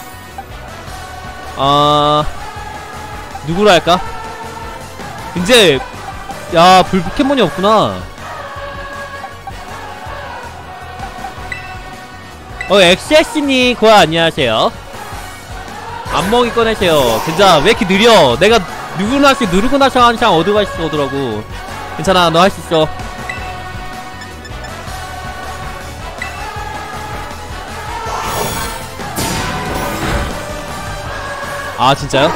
누구로 할까? 이제 야, 불 포켓몬이 없구나. XS님 고아 안녕하세요. 안먹이 꺼내세요. 괜찮아. 왜 이렇게 느려? 내가 누구나 할 수 누르고 나서 한창 어드바이스 오더라고. 괜찮아, 너 할 수 있어. 아, 진짜요?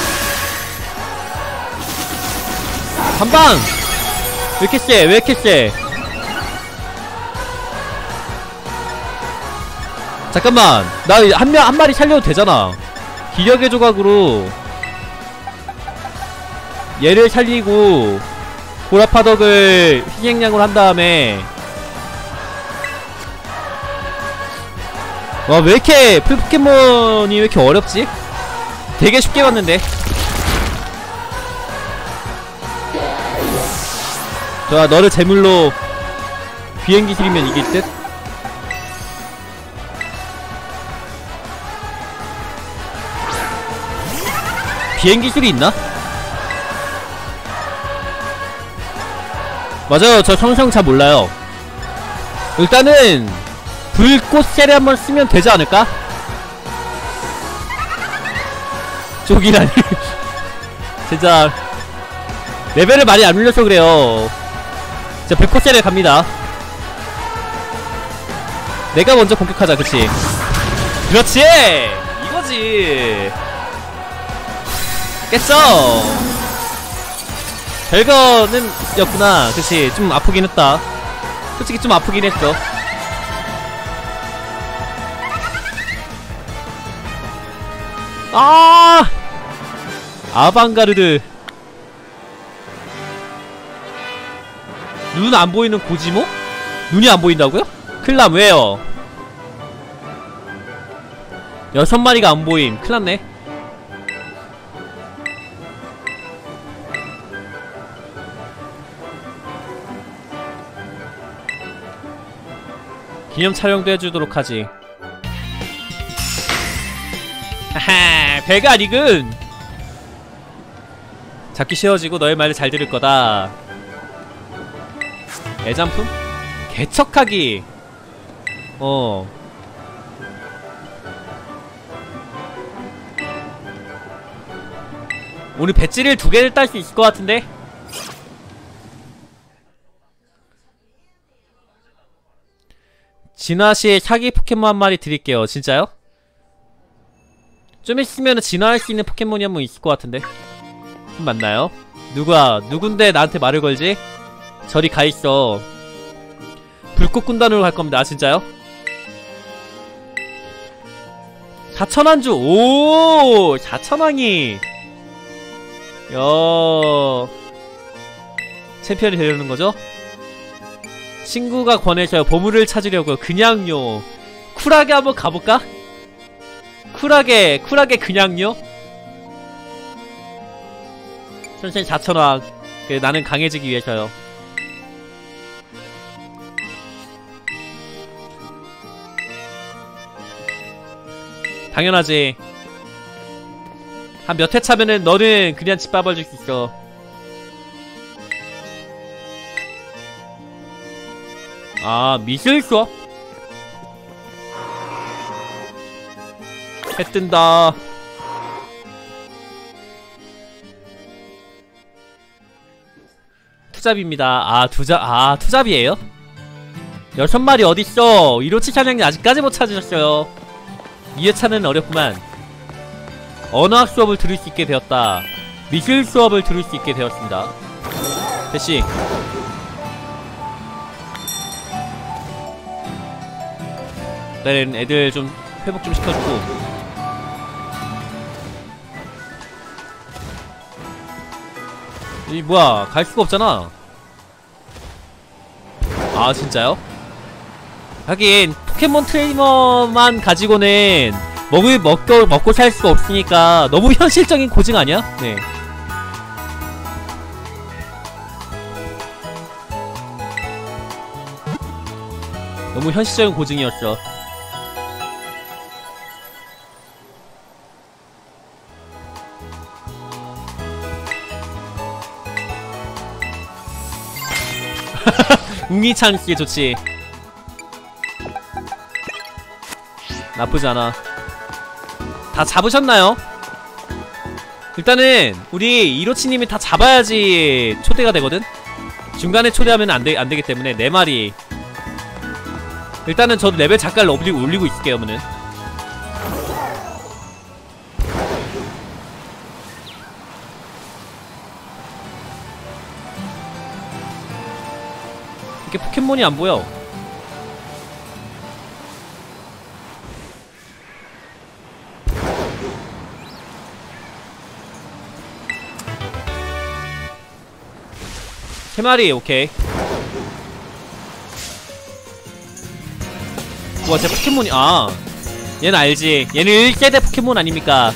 한방! 왜 이렇게 쎄? 왜 이렇게 쎄? 잠깐만, 나 한 마리 살려도 되잖아. 기력의 조각으로 얘를 살리고 고라파덕을 희생양으로 한 다음에. 와, 왜 이렇게 풀포켓몬이 왜 이렇게 어렵지? 되게 쉽게 봤는데. 좋아, 너를 제물로 비행기술이면 이길 듯? 비행기술이 있나? 맞아요, 저 성성 잘 몰라요. 일단은 불꽃 셀에 한번 쓰면 되지 않을까? 쪽이라니. 진짜 레벨을 많이 안 올려서 그래요. 진짜 불꽃 셀에 갑니다. 내가 먼저 공격하자. 그치? 그렇지! 이거지! 깼어! 별거는 였구나. 그치? 좀 아프긴 했다. 솔직히 좀 아프긴 했어. 아! 아방가르드. 눈 안 보이는 고지모? 눈이 안 보인다고요? 큰일남. 왜요? 6마리가 안 보임. 큰일났네. 기념 촬영도 해주도록 하지. 하하, 배가 리근! 잡기 쉬워지고 너의 말을 잘 들을 거다. 애장품? 개척하기! 오늘 배지를 2개를 딸 수 있을 것 같은데? 진화시에 사기 포켓몬 한 마리 드릴게요. 진짜요? 좀 있으면은 진화할 수 있는 포켓몬이 한 번 있을 것 같은데. 맞나요? 누군데 나한테 말을 걸지? 저리 가있어. 불꽃 군단으로 갈 겁니다. 아, 진짜요? 4,000안주! 오! 4,000왕이! 챔피언이 되려는 거죠? 친구가 권해줘요. 보물을 찾으려고요. 그냥요. 쿨하게 한번 가볼까? 쿨하게 그냥요? 선생님 4,000왕. 나는 강해지기 위해서요. 당연하지. 한 몇 회 차면은 너는 그냥 집 밟아줄 수 있어. 아, 미술 수업? 해 뜬다. 투잡입니다. 아, 투잡이에요? 6마리 어딨어? 1호치 사냥님 아직까지 못 찾으셨어요. 2회차는 어렵구만. 언어학 수업을 들을 수 있게 되었다. 미술 수업을 들을 수 있게 되었습니다. 대시. 일단은 애들 좀 회복 좀 시켜주고. 이 뭐야, 갈 수가 없잖아. 아, 진짜요? 하긴 포켓몬 트레이너만 가지고는 먹고 살 수가 없으니까 너무 현실적인 고증 아니야? 네. 너무 현실적인 고증이었죠. 웅이찬씨 좋지. 나쁘지 않아. 다 잡으셨나요? 일단은 우리 이로치님이 다 잡아야지 초대가 되거든? 중간에 초대하면 안되기 때문에 4마리. 일단은 저도 레벨 잠깐 올리고 있을게요. 그러면은 이렇게 포켓몬이 안 보여. 세 마리. 오케이. 우와, 제 포켓몬이, 아, 얘는 알지. 얘는 1세대 포켓몬 아닙니까?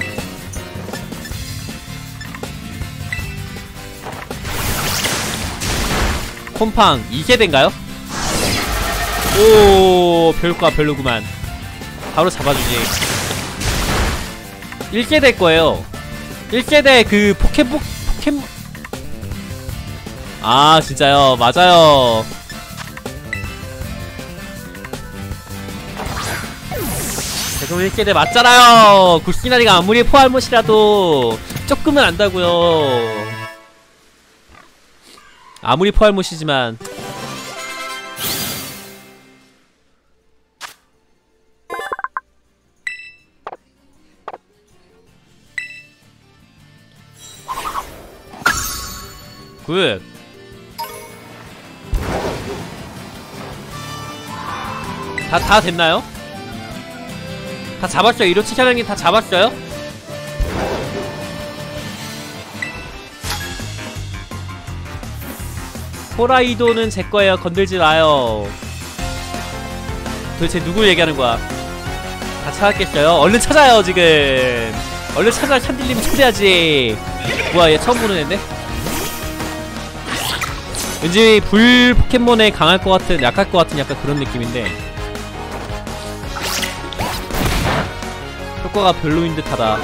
콤팡 2세대인가요? 오, 별로구만. 바로 잡아주지. 1세대 거예요. 1세대 그 포켓몬. 아, 진짜요? 맞아요. 계속 1세대 맞잖아요. 굿시나리가 아무리 포알못이라도 조금은 안다고요. 아무리 포알못이지만. 굿. 다 됐나요? 다 잡았어요. 이로치 사장님 다 잡았어요? 호라이도는 제거예요. 건들지 마요. 도대체 누굴 얘기하는 거야? 다 찾았겠어요? 얼른 찾아요 지금. 얼른 찾아. 샨딜님 초대하지. 뭐야, 얘 처음 보는 앤데? 왠지 불 포켓몬에 강할 것 같은, 약할 것 같은 약간 그런 느낌인데 효과가 별로인 듯하다.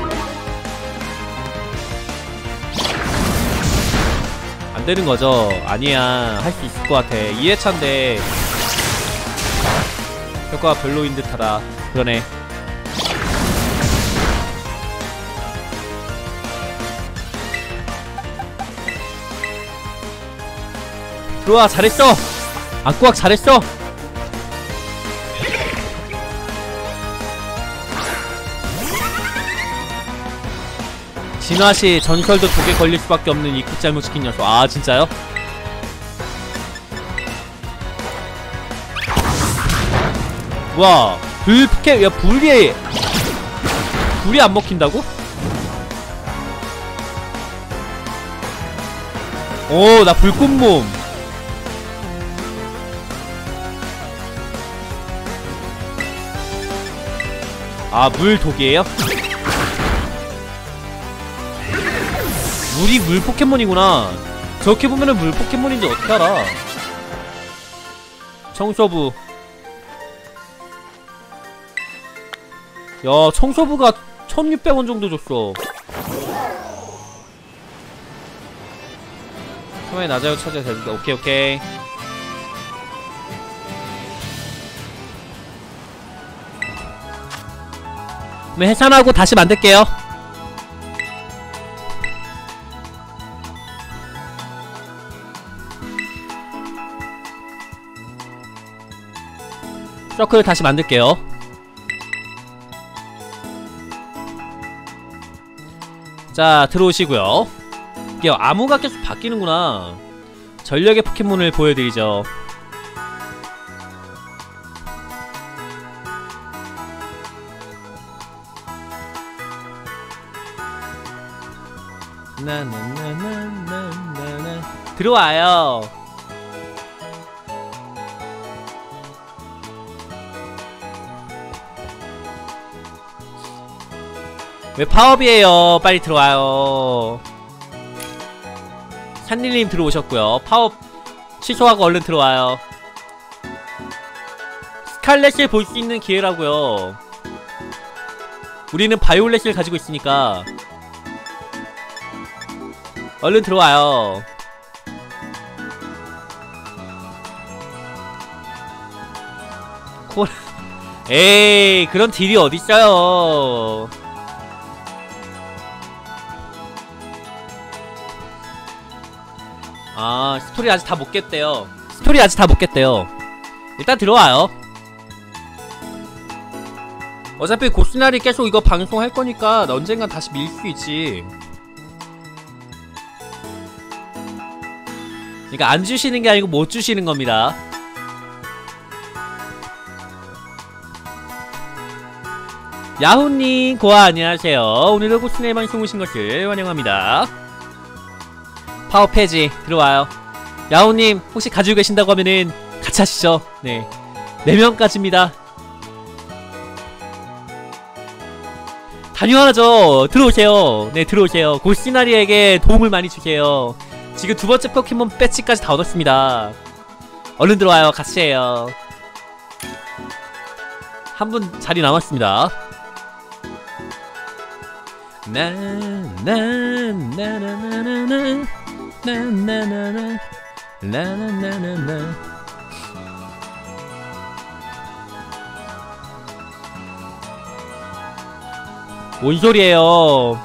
안 되는 거죠? 아니야, 할 수 있을 것 같아. 2회차인데 효과가 별로인 듯하다. 그러네. 들어와. 잘했어. 안구악 잘했어. 진화시 전설도 독에 걸릴 수밖에 없는 이 굿잘못 시킨 녀석. 아, 진짜요? 와, 야, 불이 안 먹힌다고? 오, 나 불꽃몸. 아, 물 독이에요? 물이 물 포켓몬이구나. 저렇게 보면은 물 포켓몬인지 어떻게 알아? 청소부. 야, 청소부가 1600원 정도 줬어. 처음에 낮아요. 찾아야 되는데. 오케이. 그럼 해산하고 다시 만들게요. 서클 다시 만들게요. 자, 들어오시고요. 이게 암호가 계속 바뀌는구나. 전력의 포켓몬을 보여드리죠. 나나나나나나나 들어와요. 왜 파업이에요? 빨리 들어와요. 산릴님 들어오셨고요. 파업 취소하고 얼른 들어와요. 스칼렛을 볼 수 있는 기회라고요. 우리는 바이올렛을 가지고 있으니까 얼른 들어와요. 에이, 그런 딜이 어딨어요. 아, 스토리 아직 다 못 깼대요. 스토리 아직 다 못 깼대요. 일단 들어와요. 어차피 고스나리 계속 이거 방송할 거니까 언젠간 다시 밀 수 있지. 그러니까 안 주시는 게 아니고 못 주시는 겁니다. 야후님 고아 안녕하세요. 오늘도 고스나리 방송 오신 것을 환영합니다. 파워 폐지 들어와요. 야호님 혹시 가지고 계신다고 하면은 같이 하시죠. 네, 4명까지입니다. 당연하죠. 들어오세요. 네, 들어오세요. 고시나리에게 도움을 많이 주세요. 지금 2번째 포켓몬 배지까지 다 얻었습니다. 얼른 들어와요. 같이 해요. 한 분 자리 남았습니다. 나나나나나나나 나나나나 나나나나나 뭔 소리예요?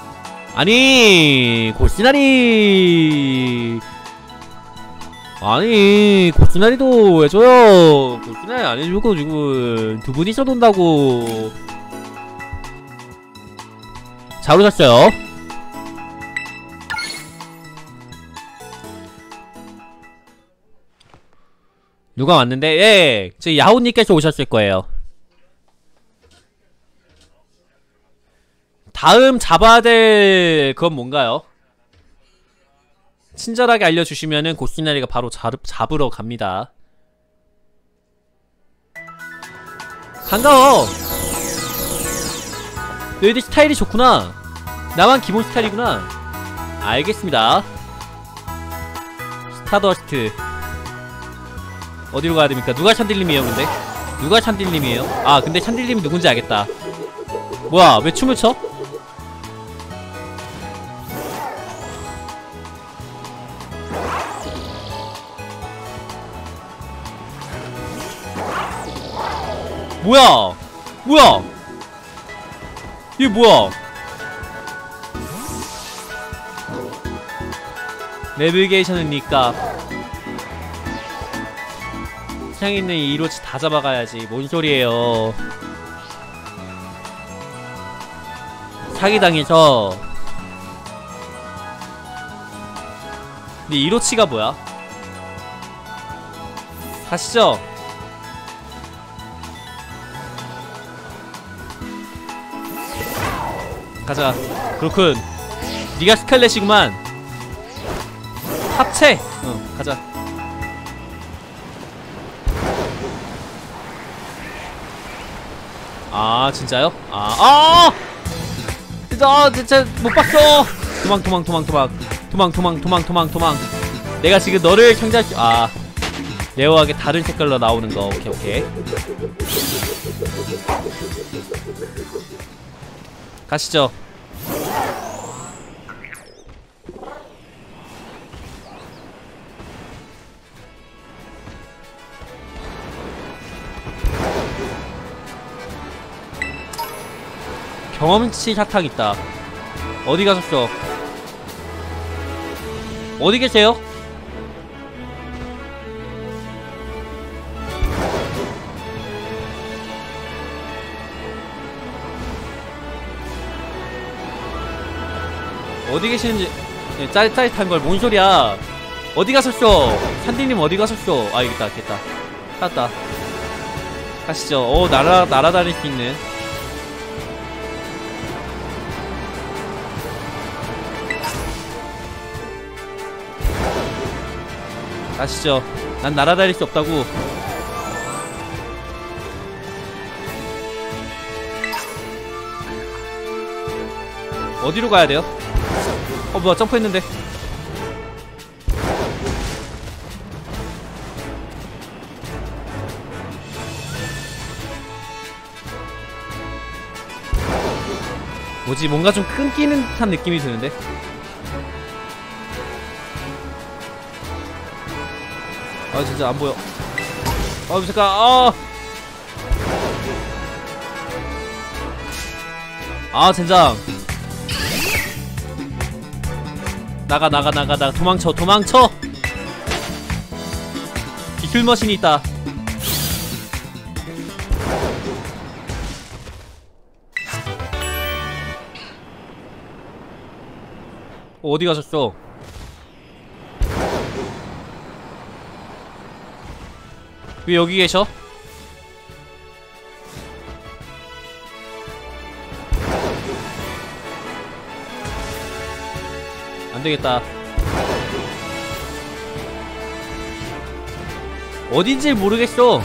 아니 고시나리 아니 고시나리도 왜 줘요? 고시나리 안 해주고 지금 2분이서 돈다고. 잘 오셨어요. 누가 왔는데? 예, 저 야호님께서 오셨을 거예요. 다음 잡아야 될 그건 뭔가요? 친절하게 알려주시면은 고시나리가 바로 잡으러 갑니다. 반가워. 너희들 스타일이 좋구나. 나만 기본 스타일이구나. 알겠습니다. 스타더스트 어디로 가야 됩니까? 누가 샨딜님이에요 근데? 누가 샨딜님이에요? 아 근데 샨딜님이 누군지 알겠다. 뭐야 왜 춤을 춰? 뭐야 뭐야 이게 뭐야? 내비게이션이니까 세상에 있는 이 이로치 다 잡아가야지. 뭔 소리예요? 사기당해서. 근데 이로치가 뭐야? 가시죠. 가자. 그렇군. 니가 스칼렛이구만. 합체. 가자. 아 진짜요? 진짜 못 봤어. 도망. 내가 지금 너를 창작시. 레어하게 다른 색깔로 나오는 거. 오케이. 가시죠. 경험치 사탕 있다. 어디 가셨어? 어디 계세요? 어디 계시는지. 네, 짜릿짜릿한 걸 뭔 소리야. 어디 가셨어? 산디님 어디 가셨어? 아, 여기 있다, 됐다. 찾았다. 가시죠. 날아다닐 수 있는. 가시죠. 난 날아다닐 수 없다고. 어디로 가야 돼요? 뭐야, 점프했는데. 뭐지, 뭔가 좀 끊기는 듯한 느낌이 드는데. 아, 진짜 안 보여. 잠깐. 젠장. 나가. 도망쳐. 기술머신이 있다. 어디 가셨어? 왜 여기 계셔? 안되겠다. 어딘지 모르겠어.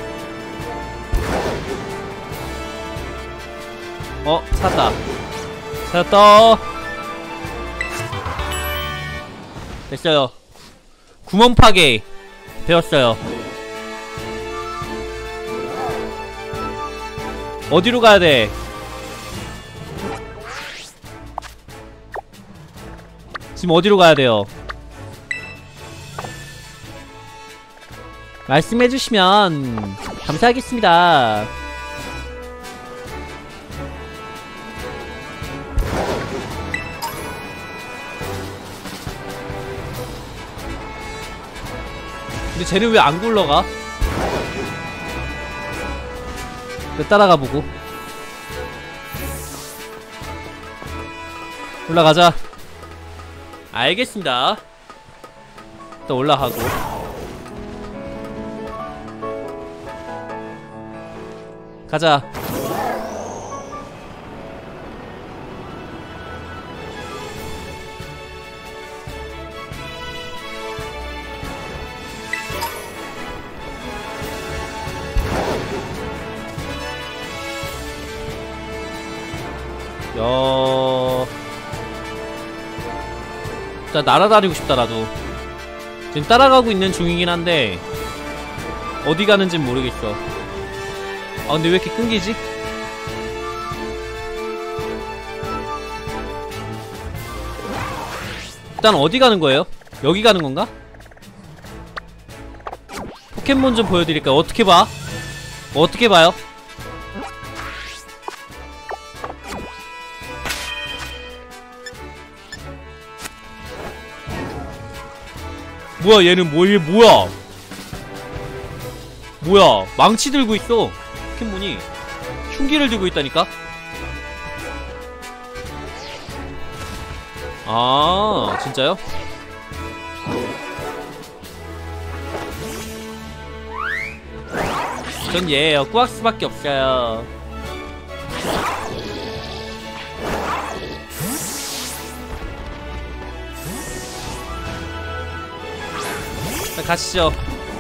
찾았다. 됐어요. 구멍 파괴 배웠어요. 어디로 가야 돼? 지금 어디로 가야 돼요? 말씀해주시면 감사하겠습니다. 근데 쟤는 왜 안 굴러가? 따라가보고. 올라가자. 알겠습니다. 또 올라가고. 가자. 진짜 날아다니고 싶다. 나도 지금 따라가고 있는 중이긴 한데 어디 가는진 모르겠어. 근데 왜 이렇게 끊기지? 일단 어디 가는 거예요? 여기 가는 건가? 포켓몬 좀 보여드릴까요? 어떻게 봐? 어떻게 봐요? 뭐야, 얘는 뭐야, 망치 들고 있어. 포켓몬이 흉기를 들고 있다니까? 진짜요? 전 얘예요. 꾸악스밖에 없어요. 자, 가시죠.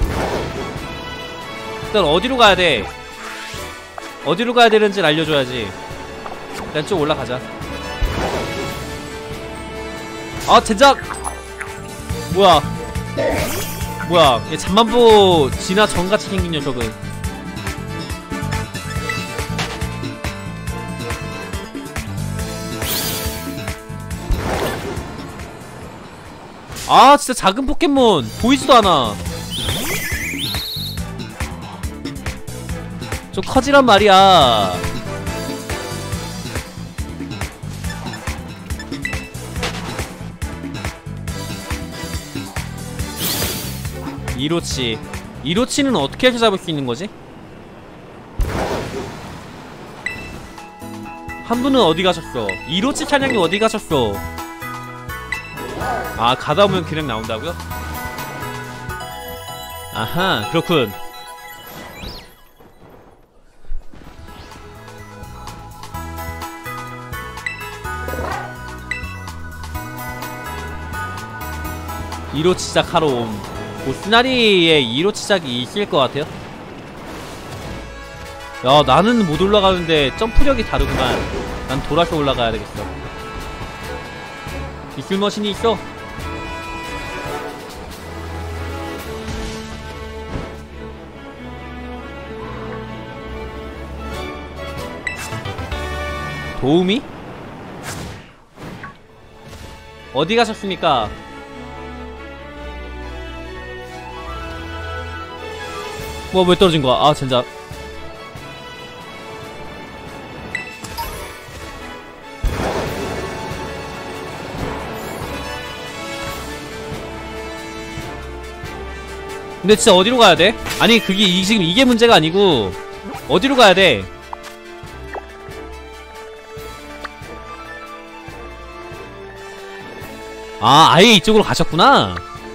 일단 어디로 가야 돼? 어디로 가야 되는지를 알려줘야지. 일단 좀 올라가자. 젠장! 뭐야, 얘 잠만보 진화 전같이 생긴 녀석은. 진짜 작은 포켓몬 보이지도 않아. 좀 커지란 말이야. 이로치. 이로치는 어떻게 해서 잡을 수 있는 거지? 한 분은 어디 가셨어? 이로치 사냥님 어디 가셨어? 아, 가다 보면 그냥 나온다고요? 아하, 그렇군. 이로치작 하러 옴. 보스나리에 이로치작이 있을 것 같아요? 야, 나는 못 올라가는데 점프력이 다르구만. 난 돌아서 올라가야 되겠어. 기술머신이 있어. 도우미? 어디 가셨습니까? 뭐, 왜 떨어진 거야? 아, 진짜. 근데 진짜 어디로 가야 돼? 아니, 그게, 지금 이게 문제가 아니고, 어디로 가야 돼? 아, 아예 이쪽으로 가셨구나?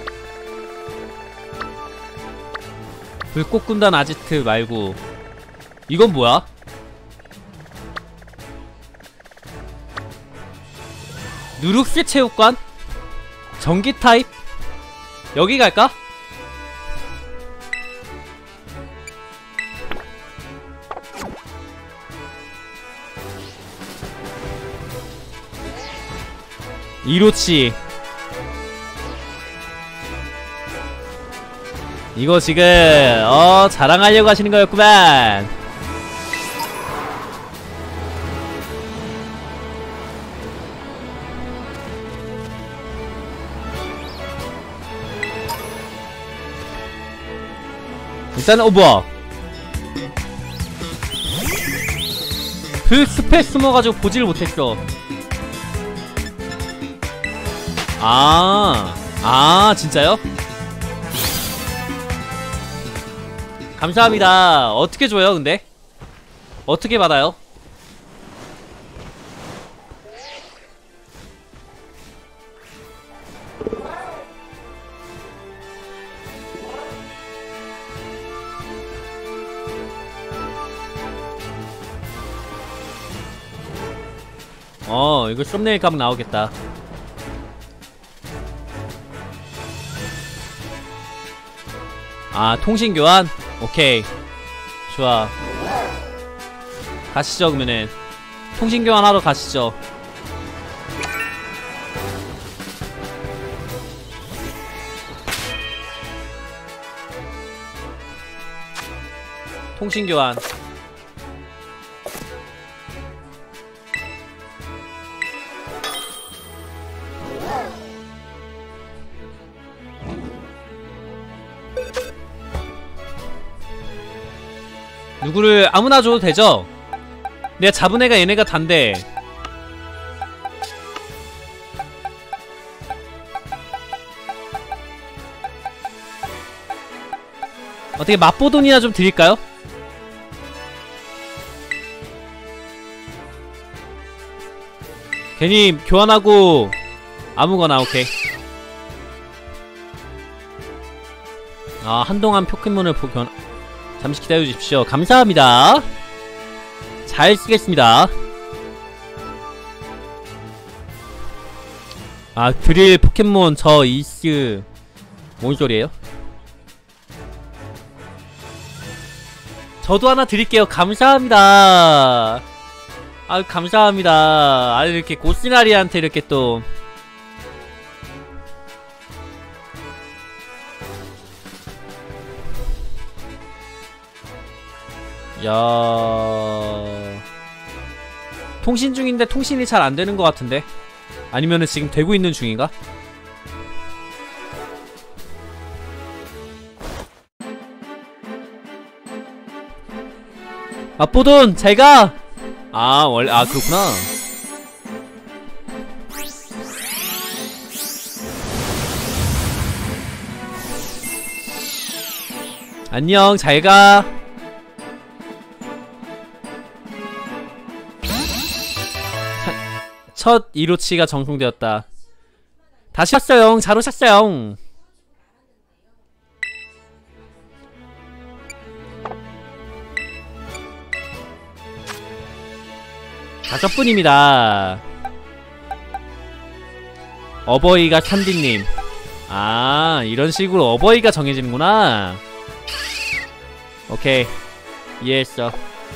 불꽃군단 아지트 말고 이건 뭐야? 누룩스 체육관? 전기 타입? 여기 갈까? 이로치. 이거 지금 자랑하려고 하시는 거였구만. 일단은 뭐야, 그 숲에 숨어가지고 보지를 못했어. 진짜요? 감사합니다. 어떻게 줘요, 근데? 어떻게 받아요? 이거 썸네일 값 나오겠다. 아, 통신교환? 오케이. 좋아. 가시죠, 그러면은. 통신교환 하러 가시죠. 통신교환. 누구를 아무나 줘도 되죠? 내가 잡은 애가 얘네가 단데. 어떻게 맛보돈이나 좀 드릴까요? 괜히 교환하고 아무거나. 오케이. 한동안 포켓몬을 교환... 잠시 기다려주십시오. 감사합니다. 잘 쓰겠습니다. 드릴 포켓몬 저 이스... 뭔 소리에요? 저도 하나 드릴게요. 감사합니다. 감사합니다. 이렇게 고스나리한테 이렇게 또... 야, 통신 중인데 통신이 잘 안되는 것 같은데? 아니면은 지금 되고 있는 중인가? 맛보돈 잘가! 원래 그렇구나. 안녕, 잘가. 첫 1호치가 정송되었다. 다시 왔어요. 잘 오셨어요. 다섯 분입니다. 어버이가 산디님. 아, 이런 식으로 어버이가 정해지는구나. 오케이, 이해했어.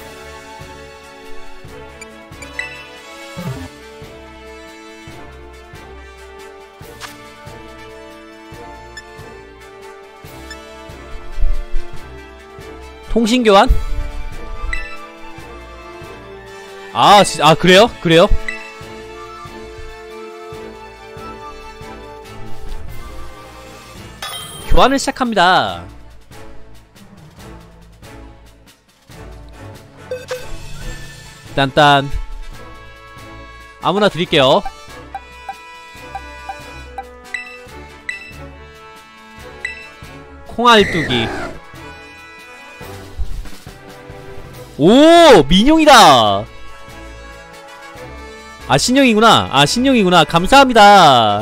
통신교환? 아, 그래요? 그래요? 교환을 시작합니다. 딴딴. 아무나 드릴게요. 콩알뚜기. 오! 민용이다! 아, 신용이구나. 아, 신용이구나. 감사합니다.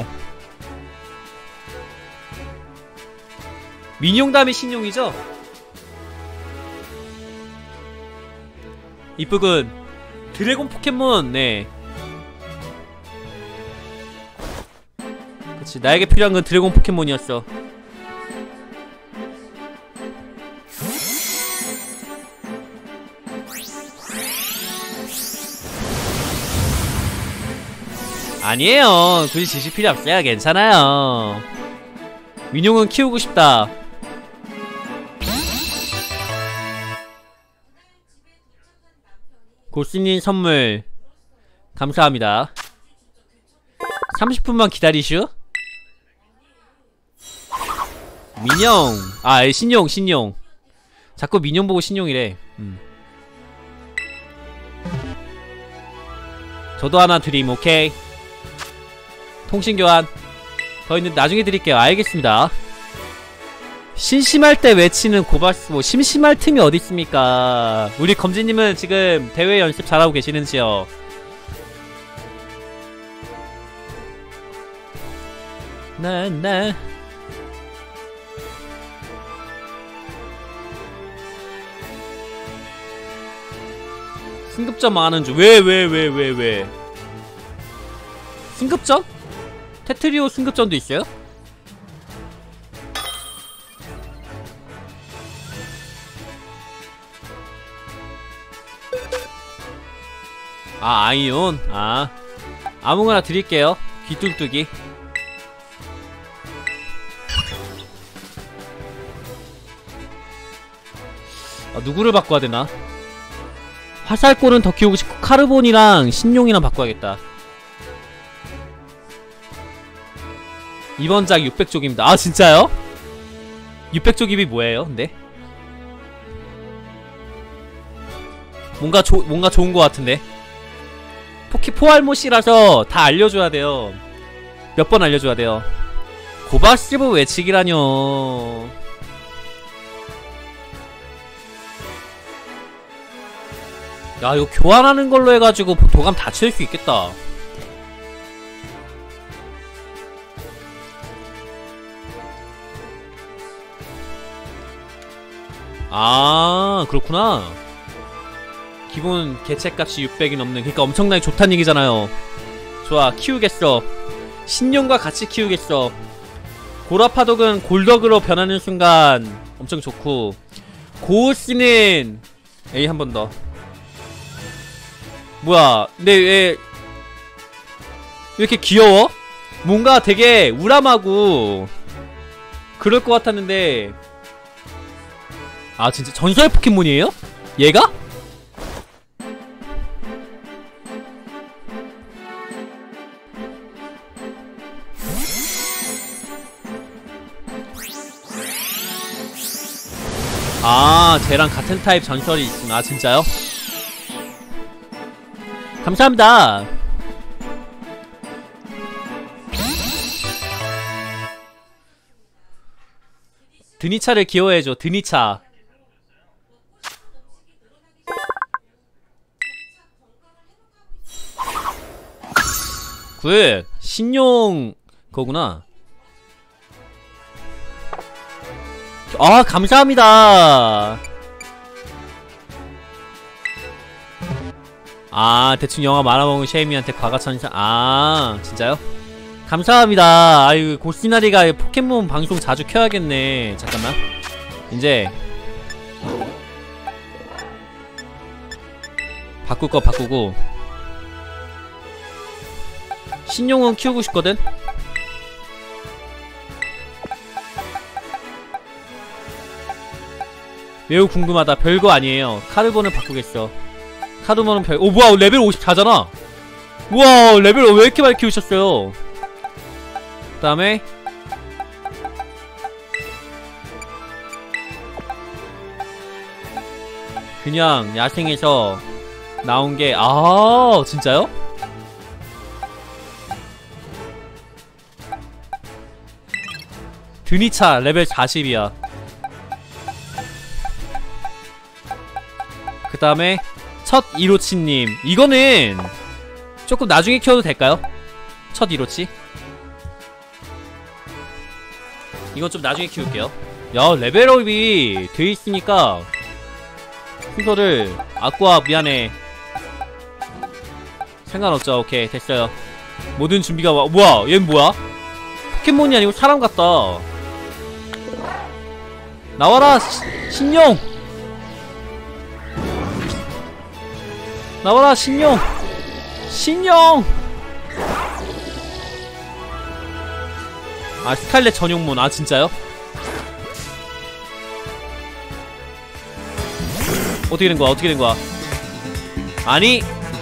민용 다음에 신용이죠? 이쁘군. 드래곤 포켓몬. 네. 그치, 나에게 필요한 건 드래곤 포켓몬이었어. 아니에요. 굳이 지실 필요 없어요. 괜찮아요. 민용은 키우고 싶다. 고스님 선물 감사합니다. 30분만 기다리슈. 민용. 아, 신용. 자꾸 민용 보고 신용이래. 저도 하나 드림. 오케이. 통신교환. 더 있는데 나중에 드릴게요. 알겠습니다. 심심할 때 외치는 고바스. 뭐 심심할 틈이 어딨습니까. 우리 검지님은 지금 대회 연습 잘하고 계시는지요? 나 승급전 많은 줄. 왜 승급전? 테트리오 승급전도 있어요? 아, 아이온. 아, 아무거나 드릴게요. 귀뚱뚜기. 아, 누구를 바꿔야 되나? 화살골은 더 키우고 싶고 카르본이랑 신용이랑 바꿔야겠다. 이번 작 600쪽입니다. 아, 진짜요? 600쪽입이 뭐예요, 근데? 뭔가 좋은 것 같은데? 포알못이라서 다 알려줘야 돼요. 몇 번 알려줘야 돼요. 고바스브 외치기라뇨. 야, 이거 교환하는 걸로 해가지고 도감 다 채울 수 있겠다. 아, 그렇구나. 기본 개체값이 600이 넘는. 그니까 엄청나게 좋단 얘기잖아요. 좋아, 키우겠어. 신용과 같이 키우겠어. 고라파독은 골덕으로 변하는 순간 엄청 좋고, 고스는 A 한 번 더. 뭐야, 근데 왜 이렇게 귀여워? 뭔가 되게 우람하고 그럴 것 같았는데. 아, 진짜 전설의 포켓몬이에요? 얘가? 아, 쟤랑 같은 타입 전설이 있구나. 아, 진짜요? 감사합니다. 드니차를 기여해줘. 드니차. 굿. 신용 거구나. 아, 감사합니다. 아, 대충 영화 말아먹은 쉐이미한테 과가천사. 아, 진짜요? 감사합니다. 아유, 고시나리가 포켓몬 방송 자주 켜야겠네. 잠깐만. 이제 바꿀 거 바꾸고. 신용은 키우고 싶거든? 매우 궁금하다. 별거 아니에요. 카르본을 바꾸겠어. 카르본은 오, 뭐야, 레벨 54잖아. 우와, 레벨 왜 이렇게 많이 키우셨어요? 그 다음에 그냥 야생에서 나온게, 아, 진짜요? 드니차 레벨 40이야. 그 다음에 첫 이로치님. 이거는 조금 나중에 키워도 될까요? 첫 이로치. 이건 좀 나중에 키울게요. 야, 레벨업이 돼있으니까 순서를 아쿠아 미안해. 상관없죠. 오케이, 됐어요. 모든 준비가 뭐야, 얘는 뭐야? 포켓몬이 아니고 사람 같다. 나와라, 신용! 나와라, 신용! 신용! 아, 스칼렛 전용문. 아, 진짜요? 어떻게 된 거야? 어떻게 된 거야? 아니!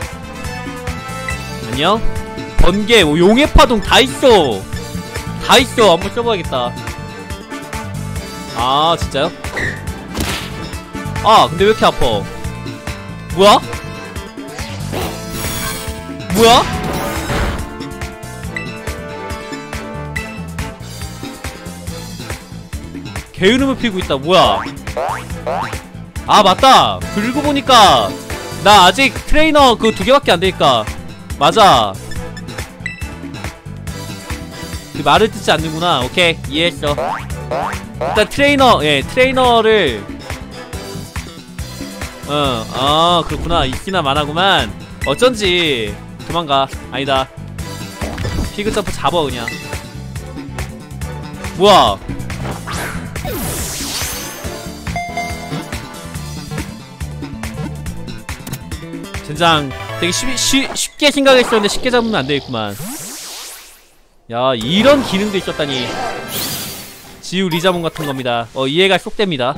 안녕? 번개, 용의 파동 다 있어! 다 있어! 한번 써봐야겠다. 아, 진짜요? 아, 근데 왜 이렇게 아파? 뭐야? 뭐야? 게으름을 피우고 있다. 뭐야? 아, 맞다. 그리고 보니까 나 아직 트레이너 그 2개밖에 안 되니까. 맞아. 그 말을 듣지 않는구나. 오케이, 이해했어. 일단 트레이너, 예, 트레이너를 아, 그렇구나. 있기나 마나구만. 어쩐지. 도망가. 아니다. 피그점프 잡아 그냥. 뭐야? 젠장. 되게 쉽게 생각했었는데 쉽게 잡으면 안 되겠구만. 야, 이런 기능도 있었다니. 지우 리자몽 같은 겁니다. 이해가 쏙 됩니다.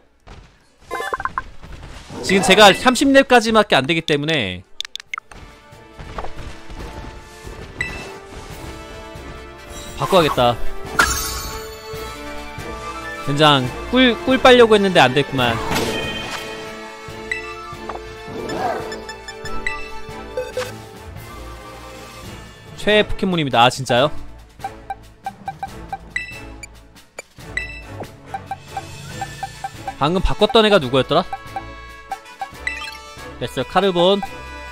지금 제가 30렙까지밖에 안 되기 때문에 바꿔야겠다. 젠장. 꿀 빨려고 했는데 안 됐구만. 최애 포켓몬입니다. 아, 진짜요? 방금 바꿨던 애가 누구였더라? 됐어. 카르본.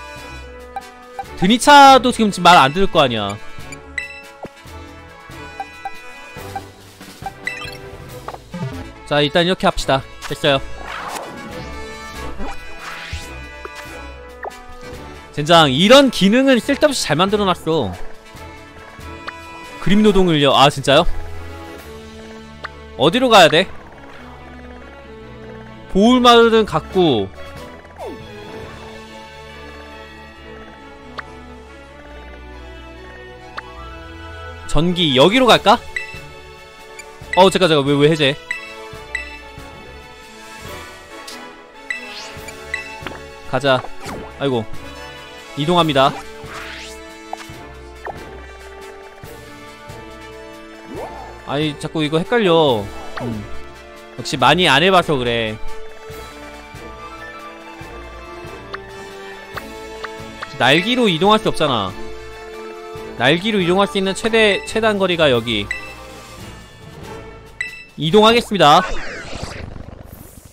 드니차도 지금 말 안 들을 거 아니야. 자, 일단 이렇게 합시다. 됐어요. 젠장, 이런 기능은 쓸데없이 잘 만들어놨어. 그림 노동을요. 아, 진짜요? 어디로 가야돼? 보울마을은 갔고 전기 여기로 갈까? 잠깐 왜 해제? 가자. 아이고, 이동합니다. 아니, 자꾸 이거 헷갈려. 역시 많이 안 해봐서 그래. 날기로 이동할 수 없잖아. 날기로 이동할 수 있는 최단 거리가 여기. 이동하겠습니다.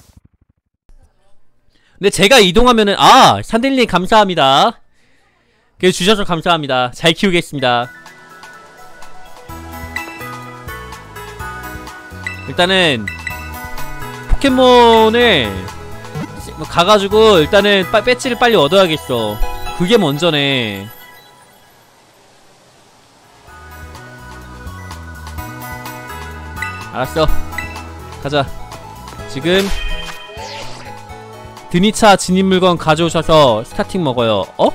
근데 제가 이동하면은, 아! 산들님 감사합니다. 그래서 주셔서 감사합니다. 잘 키우겠습니다. 일단은 포켓몬을 가가지고 일단은 배지를 빨리 얻어야겠어. 그게 먼저네. 알았어, 가자. 지금 드니차 진입물건 가져오셔서 스타팅 먹어요. 어?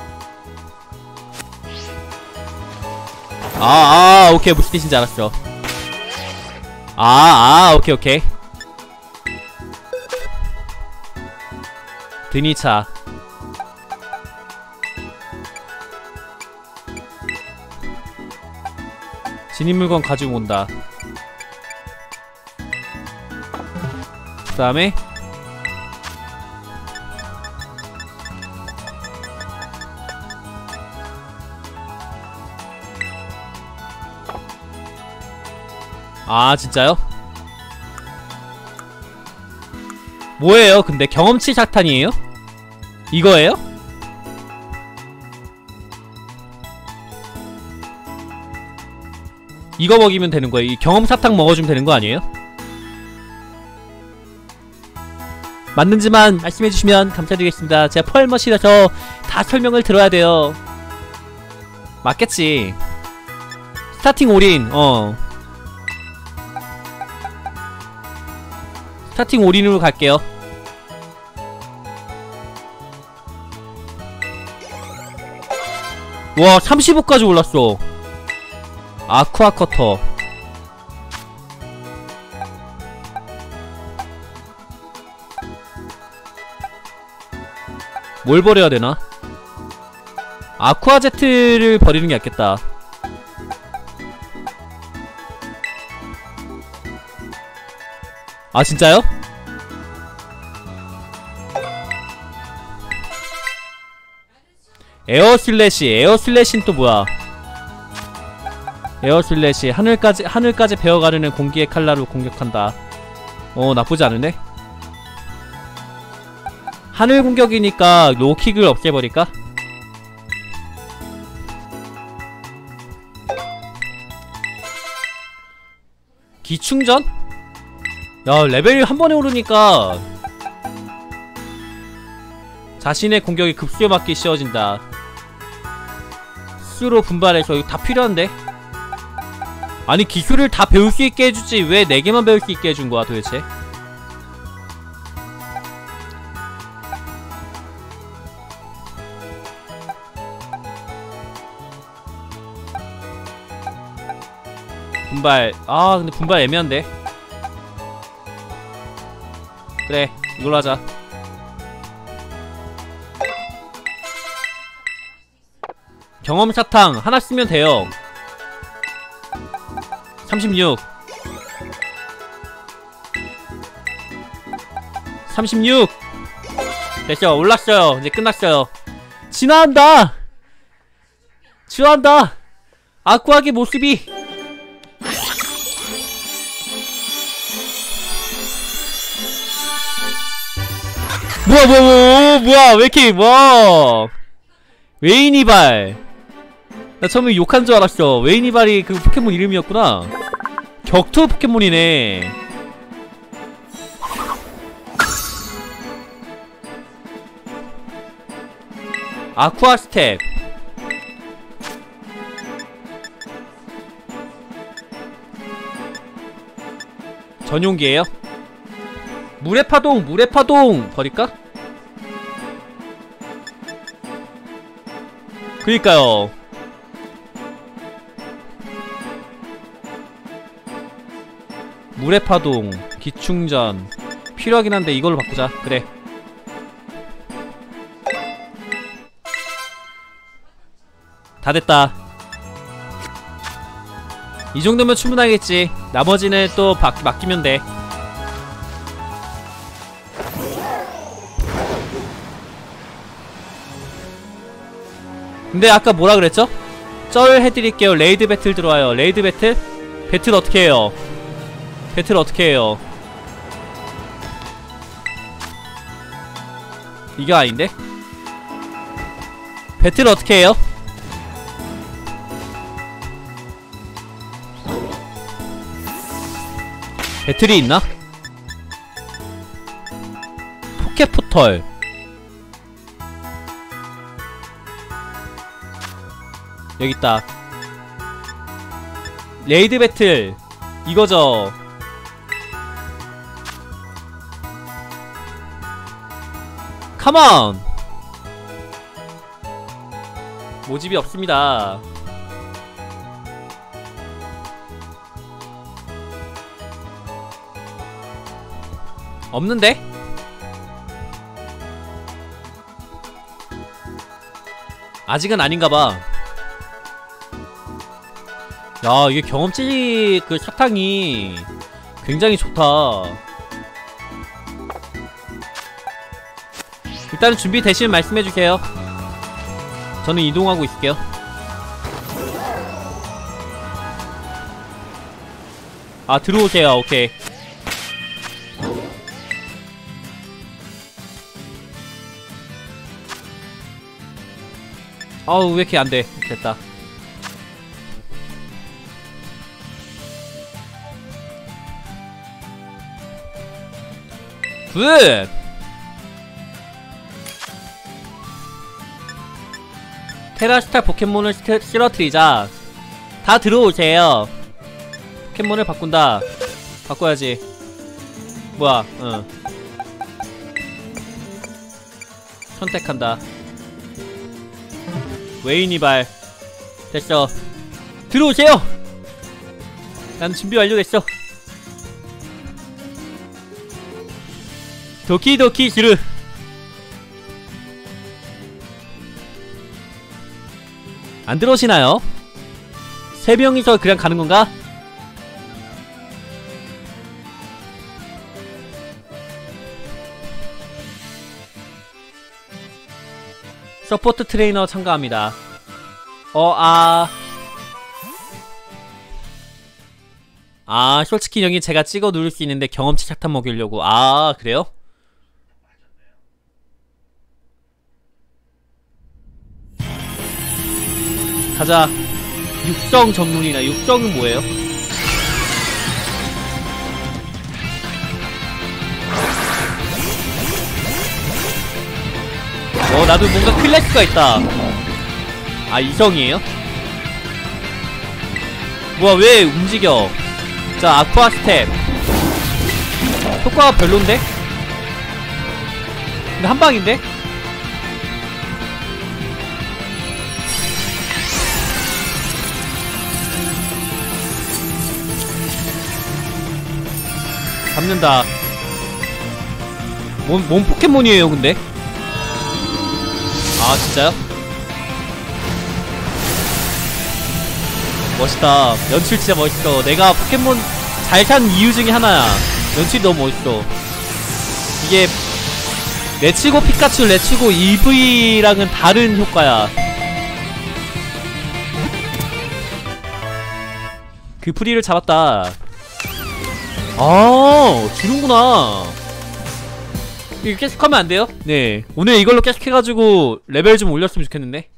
오케이. 무슨 뜻인지 알았어. 오케이. 드니차. 진입물건 가지고 온다. 그 다음에 진짜요? 뭐예요? 근데 경험치 사탕이에요? 이거예요? 이거 먹이면 되는 거예요? 이 경험 사탕 먹어주면 되는 거 아니에요? 맞는지만 말씀해주시면 감사드리겠습니다. 제가 펄머시라서 다 설명을 들어야 돼요. 맞겠지. 스타팅 올인. 스타팅 올인으로 갈게요. 와, 35까지 올랐어. 아쿠아 커터. 뭘 버려야 되나? 아쿠아 제트를 버리는 게 낫겠다. 진짜요? 에어 슬래시는 또 뭐야? 에어 슬래시. 하늘까지 베어가르는 공기의 칼날로 공격한다. 나쁘지 않은데? 하늘 공격이니까 로킥을 없애버릴까? 기충전? 야, 레벨이 한 번에 오르니까 자신의 공격이 급수에 맞게 씌워진다. 수로 분발해서 이거 다 필요한데? 아니, 기술을 다 배울 수 있게 해주지 왜 4개만 배울 수 있게 해준 거야 도대체? 분발. 근데 분발 애매한데. 그래, 이걸로 하자. 경험 사탕 하나 쓰면 돼요. 36 됐어. 올랐어요. 이제 끝났어요. 진화한다. 아쿠아의 모습이. 뭐야, 왜 이렇게, 웨이니발. 나 처음에 욕한 줄 알았어. 웨이니발이 그 포켓몬 이름이었구나. 격투 포켓몬이네. 아쿠아 스텝. 전용기예요? 물의 파동 버릴까? 그니까요. 물의 파동, 기충전 필요하긴 한데 이걸로 바꾸자. 그래. 다 됐다. 이 정도면 충분하겠지. 나머지는 또 맡기면 돼. 근데 아까 뭐라 그랬죠? 쩔 해드릴게요. 레이드 배틀 들어와요. 레이드 배틀? 배틀 어떻게 해요? 이게 아닌데? 배틀 어떻게 해요? 배틀이 있나? 포켓포털. 여기있다. 레이드 배틀 이거죠. 컴온! 모집이 없습니다. 없는데? 아직은 아닌가봐. 야, 이게 경험치 그 사탕이 굉장히 좋다. 일단은 준비되시면 말씀해주세요. 저는 이동하고 있을게요. 아, 들어오세요. 오케이. 아우, 왜 이렇게 안돼. 됐다. 굿! 테라스타 포켓몬을 쓰러뜨리자. 다 들어오세요. 포켓몬을 바꾼다. 바꿔야지. 뭐야, 응. 선택한다. 웨이니발. 됐어. 들어오세요! 난 준비 완료됐어. 도키도키 지르. 안 들어오시나요? 세 명이서 그냥 가는 건가? 서포트 트레이너 참가합니다. 솔직히 여기 제가 찍어 누를 수 있는데 경험치 착탄 먹이려고. 아, 그래요? 가자. 육성 정문이나. 육성은 뭐예요? 나도 뭔가 클래스가 있다. 아, 이성이에요? 뭐야, 왜 움직여? 자, 아쿠아 스텝. 효과가 별론데? 근데 한방인데? 잡는다. 뭔 포켓몬이에요, 근데? 아, 진짜요? 멋있다. 연출 진짜 멋있어. 내가 포켓몬 잘 산 이유 중에 하나야. 연출이 너무 멋있어. 이게 레츠고 피카츄, 레츠고 EV랑은 다른 효과야. 그 프리를 잡았다. 아, 주는구나. 이거 계속하면 안 돼요? 네. 오늘 이걸로 계속해가지고 레벨 좀 올렸으면 좋겠는데.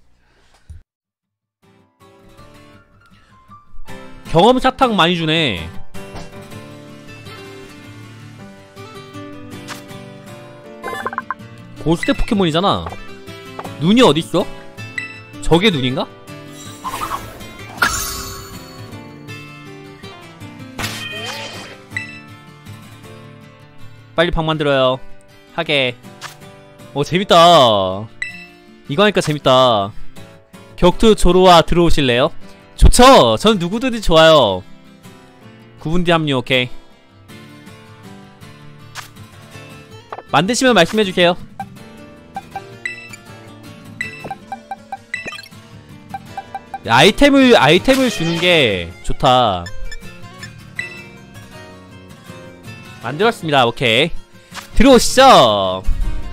경험 사탕 많이 주네. 고스트 포켓몬이잖아. 눈이 어딨어? 저게 눈인가? 빨리 방 만들어요. 하게. 재밌다. 이거 하니까 재밌다. 격투 조로와 들어오실래요? 좋죠! 전 누구든지 좋아요. 9분 뒤 합류. 오케이. 만드시면 말씀해주세요. 아이템을 주는게 좋다. 만들었습니다. 오케이. 들어오시죠.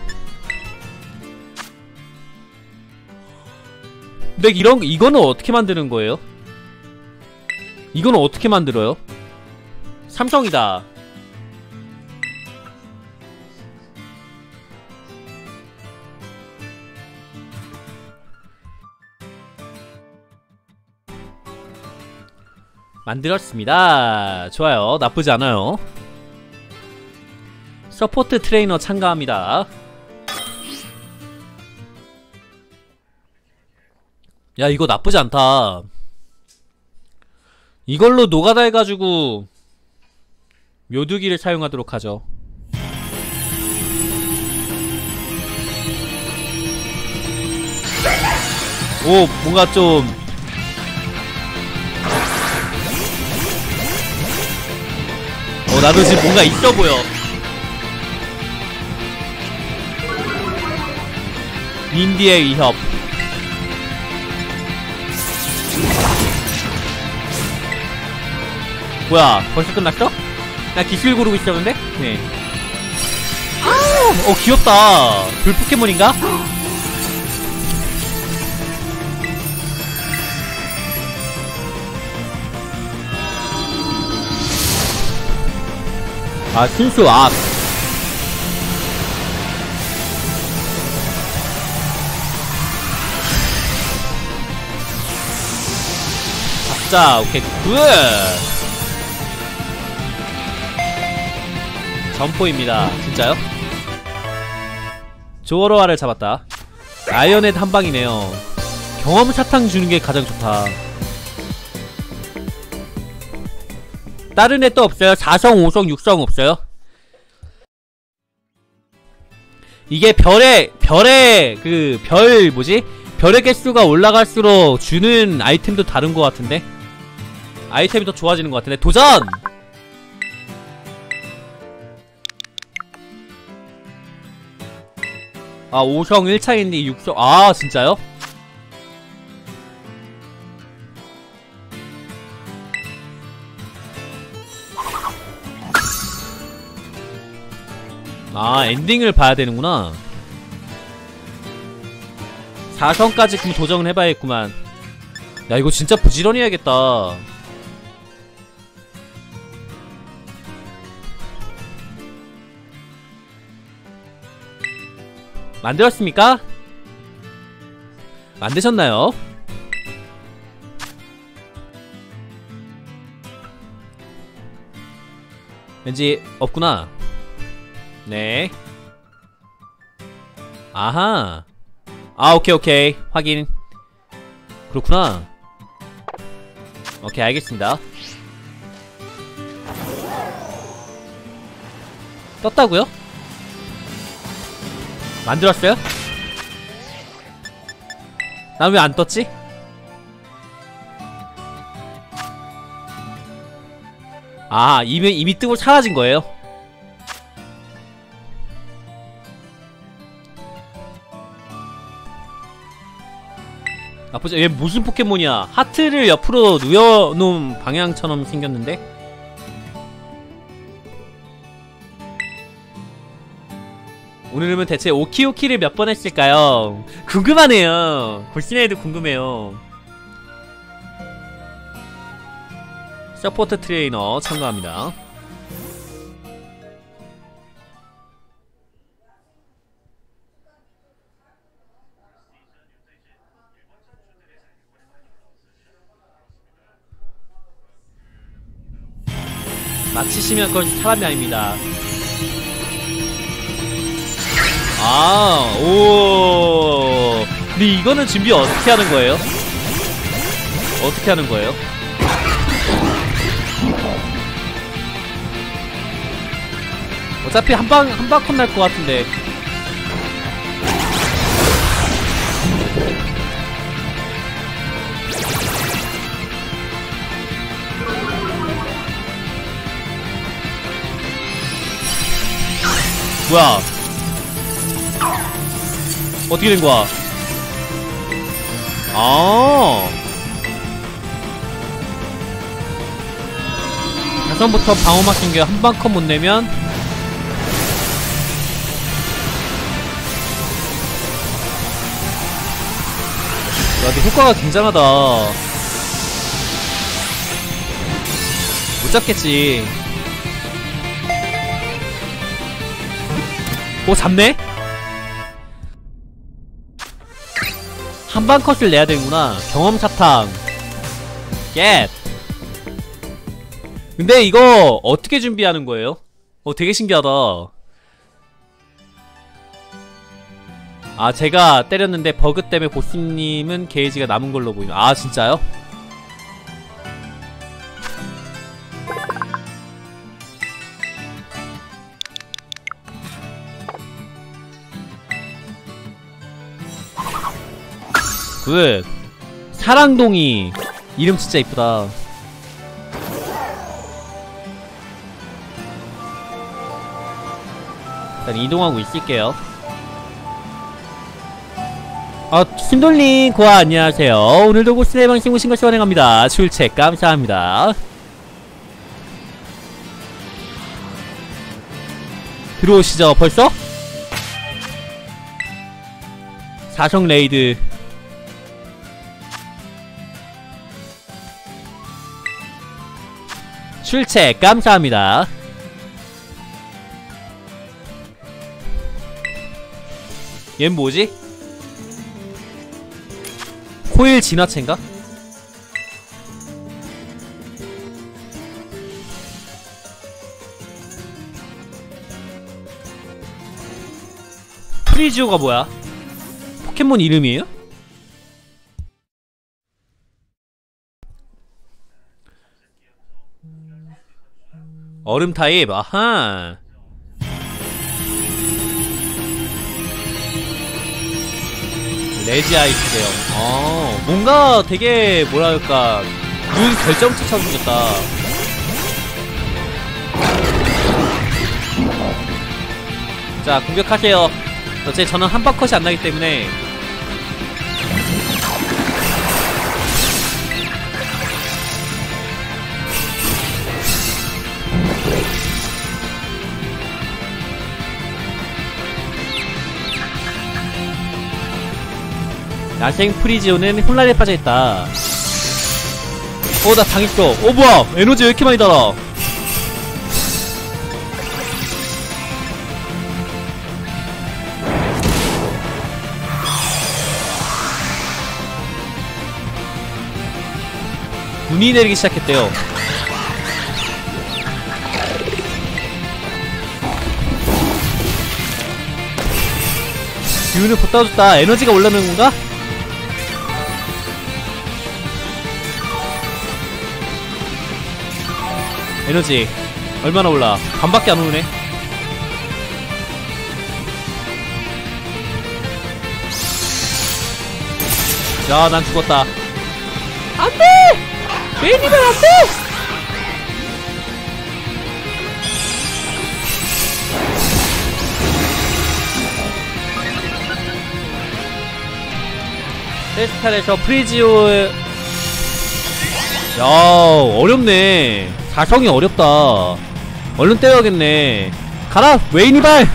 근데 이거는 어떻게 만드는 거예요? 이거는 어떻게 만들어요? 삼성이다. 만들었습니다. 좋아요. 나쁘지 않아요. 서포트 트레이너 참가합니다. 야, 이거 나쁘지 않다. 이걸로 노가다 해가지고 묘두기를 사용하도록 하죠. 오, 뭔가 좀 나도 지금 뭔가 있어 보여. 닌디의 위협. 뭐야, 벌써 끝났어? 나 기술 고르고 있었는데? 네. 아우! 귀엽다. 불 포켓몬인가? 순수. 잡자. 오케이, 굿! 점포입니다. 진짜요? 조어로아를 잡았다. 아이언헤드 한방이네요. 경험 사탕 주는게 가장 좋다. 다른 애 또 없어요? 4성, 5성, 6성 없어요? 이게 별의 뭐지? 별의 개수가 올라갈수록 주는 아이템도 다른 것 같은데? 아이템이 더 좋아지는 것 같은데? 도전! 5성 1차인데 6성. 진짜요? 엔딩을 봐야 되는구나. 4성까지 그럼 도전을 해봐야겠구만. 야, 이거 진짜 부지런히 해야겠다. 만들었습니까? 만드셨나요? 왠지 없구나. 네. 아하. 오케이. 확인. 그렇구나. 오케이, 알겠습니다. 떴다고요? 만들었어요? 난 왜 안 떴지? 이미 뜨고 사라진 거예요? 나쁘지. 얘 무슨 포켓몬이야? 하트를 옆으로 누워놓은 방향처럼 생겼는데? 오늘은 대체 오키오키를 몇 번 했을까요? 궁금하네요. 골신에도 궁금해요. 서포트 트레이너 참가합니다. 마치시면 그건 사람이 아닙니다. 오. 근데 이거는 준비 어떻게 하는 거예요? 어떻게 하는 거예요? 어차피 한 방 컷 날 것 같은데. 뭐야? 어떻게 된 거야? 자선부터 방어 막힌 게 한 방 컷 못 내면 야, 근데 효과가 굉장하다. 못 잡겠지. 잡네? 한방 컷을 내야 되는구나. 경험 사탕. 겟. 근데 이거 어떻게 준비하는 거예요? 되게 신기하다. 아, 제가 때렸는데 버그 때문에 보스님은 게이지가 남은 걸로 보이네. 아, 진짜요? 굿. 사랑동이 이름 진짜 이쁘다. 일단 이동하고 있을게요. 신돌님 고아 안녕하세요. 오늘도 보스네 방송 오신 것을 환영합니다. 출첵 감사합니다. 들어오시죠. 벌써? 사성 레이드. 출첵 감사합니다. 얜 뭐지? 코일 진화체인가? 프리지오가 뭐야? 포켓몬 이름이에요? 얼음 타입, 아하. 레지아이스래요. 뭔가 되게 뭐랄까 눈 결정체처럼 생겼다. 자, 공격하세요. 어차피 저는 한바컷이 안 나기 때문에. 야생 프리지오는 혼란에 빠져있다. 나 당했어. 뭐야, 에너지 왜 이렇게 많이 달아. 눈이 내리기 시작했대요. 기운을 붓다줬다. 에너지가 올라오는 건가? 에너지 얼마나 올라? 반밖에 안 오르네. 야, 난 죽었다. 안돼! 메인이면 안돼! 페스탈에서 프리지오. 야, 어렵네. 가성이 어렵다. 얼른 때려야겠네. 가라! 웨이니발!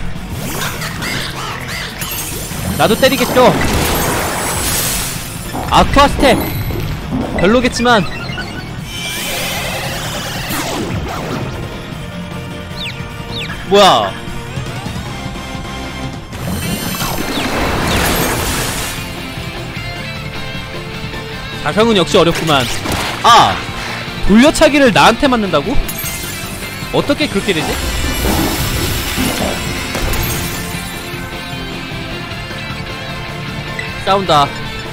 나도 때리겠죠. 아쿠아 스텝! 별로겠지만. 뭐야. 가성은 역시 어렵구만. 아! 돌려차기를 나한테 맞는다고? 어떻게 그렇게 되지? 싸운다.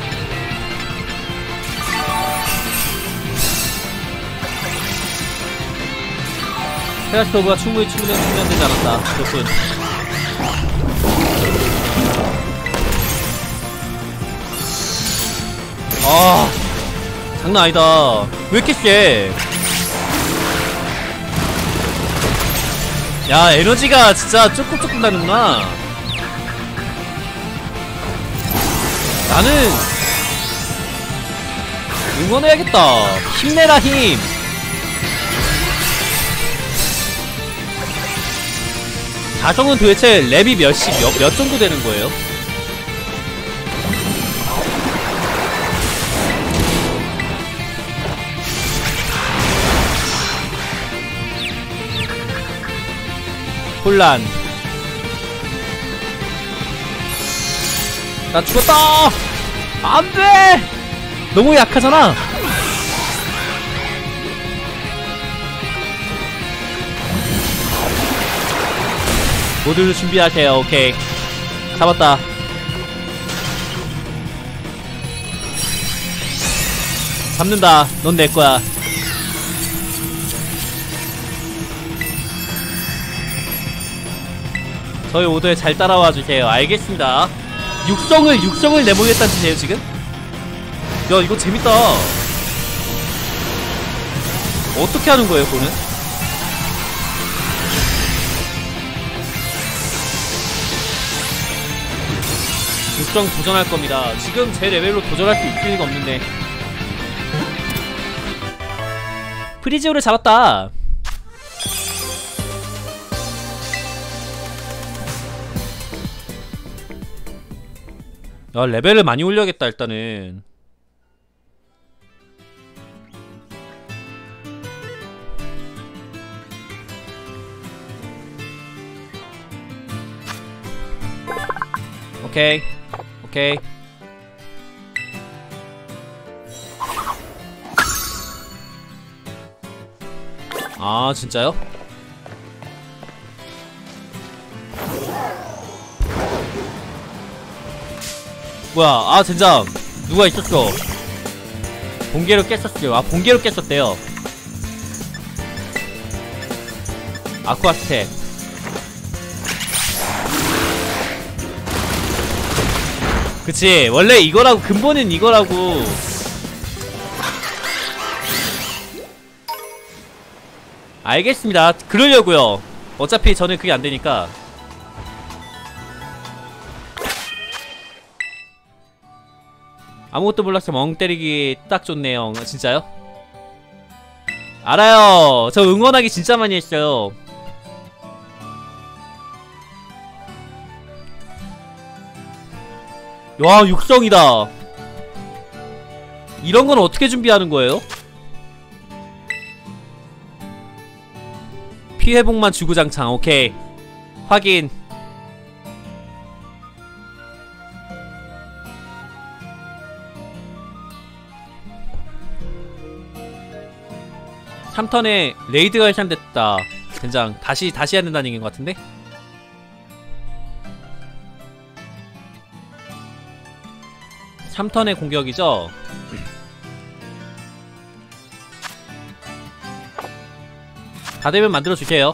페가스토브가 충분히 충전되지 않았다. 그렇군. 장난 아니다. 왜 이렇게 세? 야, 에너지가 진짜 조금 나는구나. 나는 응원해야겠다. 힘내라 힘. 자성은 도대체 랩이 몇 정도 되는 거예요? 혼란. 나 죽었다! 안 돼! 너무 약하잖아! 모두 준비하세요. 오케이. 잡았다. 잡는다. 넌 내거야. 저희 오더에 잘 따라와 주세요. 알겠습니다. 육성을 내보겠다는 뜻이에요 지금? 야 이거 재밌다. 어떻게 하는 거예요 그거는? 육성 도전할 겁니다. 지금 제 레벨로 도전할 수 있을 리가 없는데. 프리지오를 잡았다. 야 레벨을 많이 올려야겠다 일단은. 오케이 오케이. 아 진짜요? 뭐야 아 젠장 누가 있었어. 번개로 깼었어요. 아 번개로 깼었대요. 아쿠아 스텝. 그치 원래 이거라고 근본은 이거라고. 알겠습니다. 그러려고요. 어차피 저는 그게 안되니까. 아무것도 몰라서 멍 때리기 딱 좋네요. 진짜요? 알아요. 저 응원하기 진짜 많이 했어요. 와 육성이다. 이런건 어떻게 준비하는 거예요? 피회복만 주구장창. 오케이 확인. (3턴에) 레이드가 예상됐다. 젠장 다시 해야 된다는 얘기인 것 같은데? 3턴의 공격이죠? 다 되면 만들어주세요.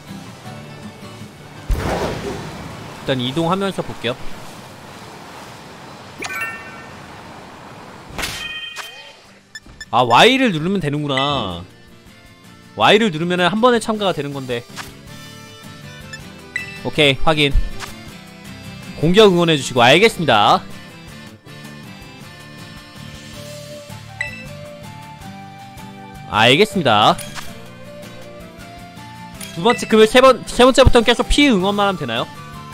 일단 이동하면서 볼게요. 아 Y를 누르면 되는구나. Y를 누르면 한 번에 참가가 되는건데. 오케이 확인. 공격 응원해주시고. 알겠습니다. 알겠습니다. 두번째 그러면 세 번째부터는 계속 피 응원만 하면 되나요?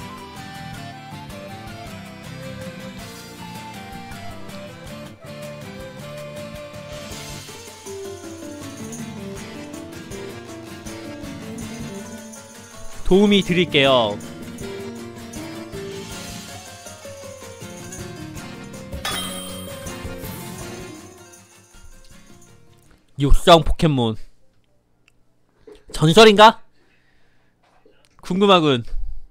도움이 드릴게요. 육성 포켓몬 전설인가? 궁금하군.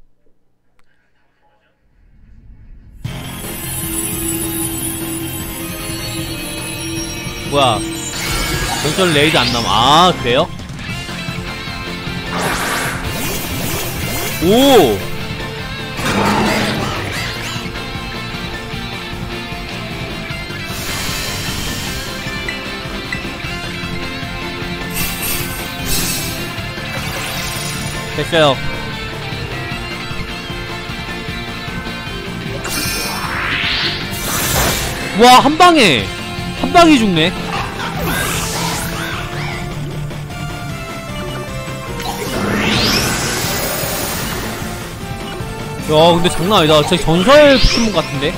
뭐야 전설 레이드 안 남아. 아 그래요? 오! 됐어요. 와 한방에 죽네. 야 근데 장난 아니다. 진짜 전설 포켓몬 같은데?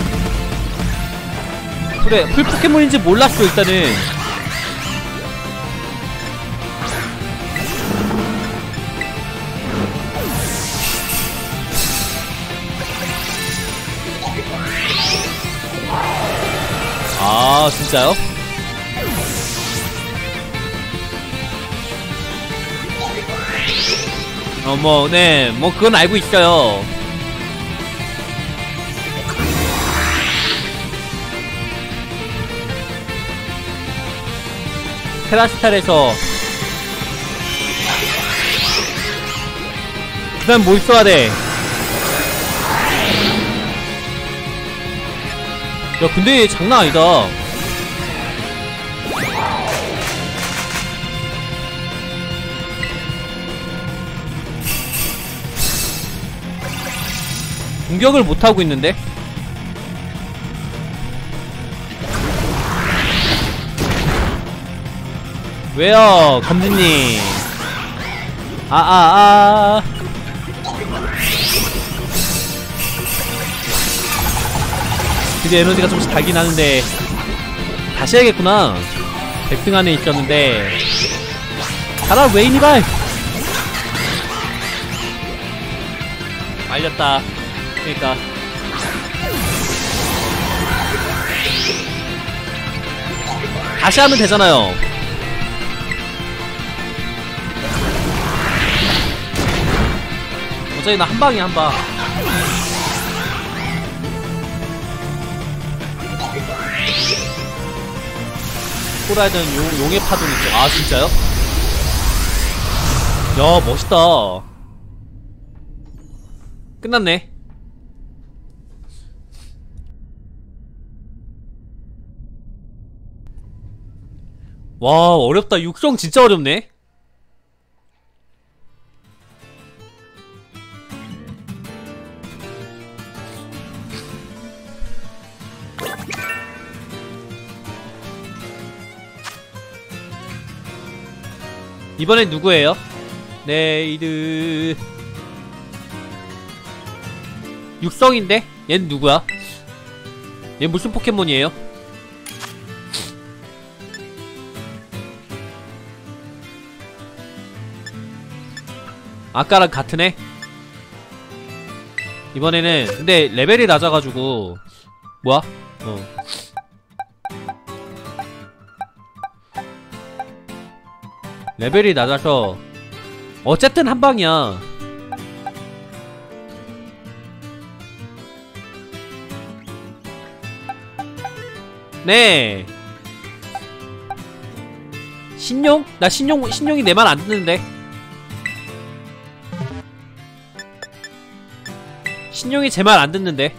그래 풀 포켓몬인지 몰랐어 일단은. 아 진짜요? 뭐 그건 알고 있어요. 테라스탈에서 그 다음 뭘 써야 돼? 야, 근데 장난 아니다. 공격을 못하고 있는데? 왜요, 검진님? 드디어 에너지가 좀씩 달긴 하는데 다시 해야겠구나. 100등 안에 있었는데. 가라, 웨이니발! 말렸다. 그니까 다시 하면 되잖아요. 어차피 나 한방이야, 한방. 호라이든 용의 파동 있죠. 아, 진짜요? 야, 멋있다. 끝났네. 와, 어렵다. 육성 진짜 어렵네. 이번엔 누구예요? 네이드 육성인데? 얜 누구야? 얘 무슨 포켓몬이에요? 아까랑 같은 애? 이번에는 근데 레벨이 낮아가지고 뭐야? 레벨이 낮아서 어쨌든 한방이야. 네. 신용? 나 신용이 내 말 안 듣는데. 신용이 제 말 안 듣는데.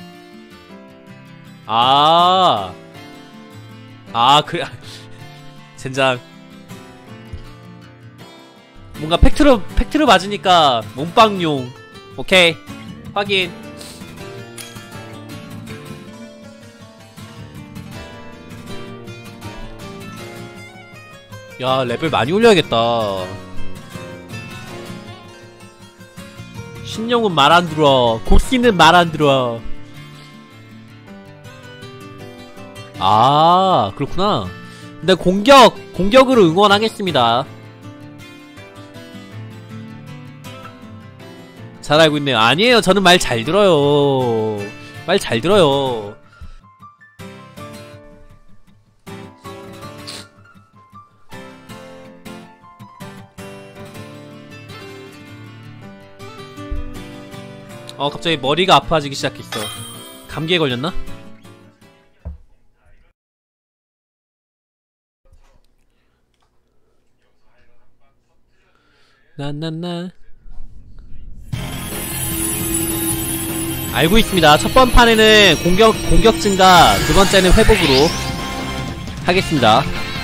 그래. 젠장. 뭔가 팩트로 맞으니까 몸빵용. 오케이. 확인. 야, 레벨 많이 올려야겠다. 신용은 말 안 들어. 고씨는 말 안 들어. 그렇구나. 근데 공격으로 응원하겠습니다. 잘 알고 있네요. 아니에요. 저는 말 잘 들어요. 말 잘 들어요. 갑자기 머리가 아파지기 시작했어. 감기에 걸렸나? 나나나 알고 있습니다. 첫 번 판에는 공격 증가, 두 번째는 회복으로 하겠습니다.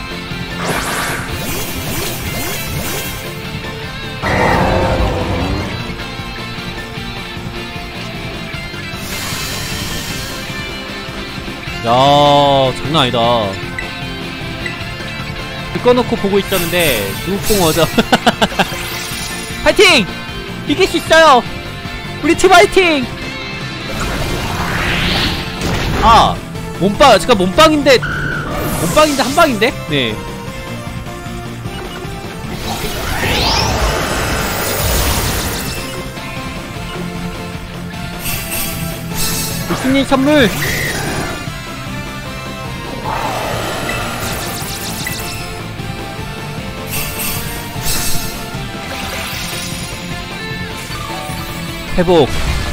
야, 장난 아니다. 꺼놓고 보고 있었는데 눈뽕 어져. 파이팅! 이길 수 있어요. 우리 팀 파이팅! 제가 몸빵인데 한방인데? 네. 교수님 선물! 회복.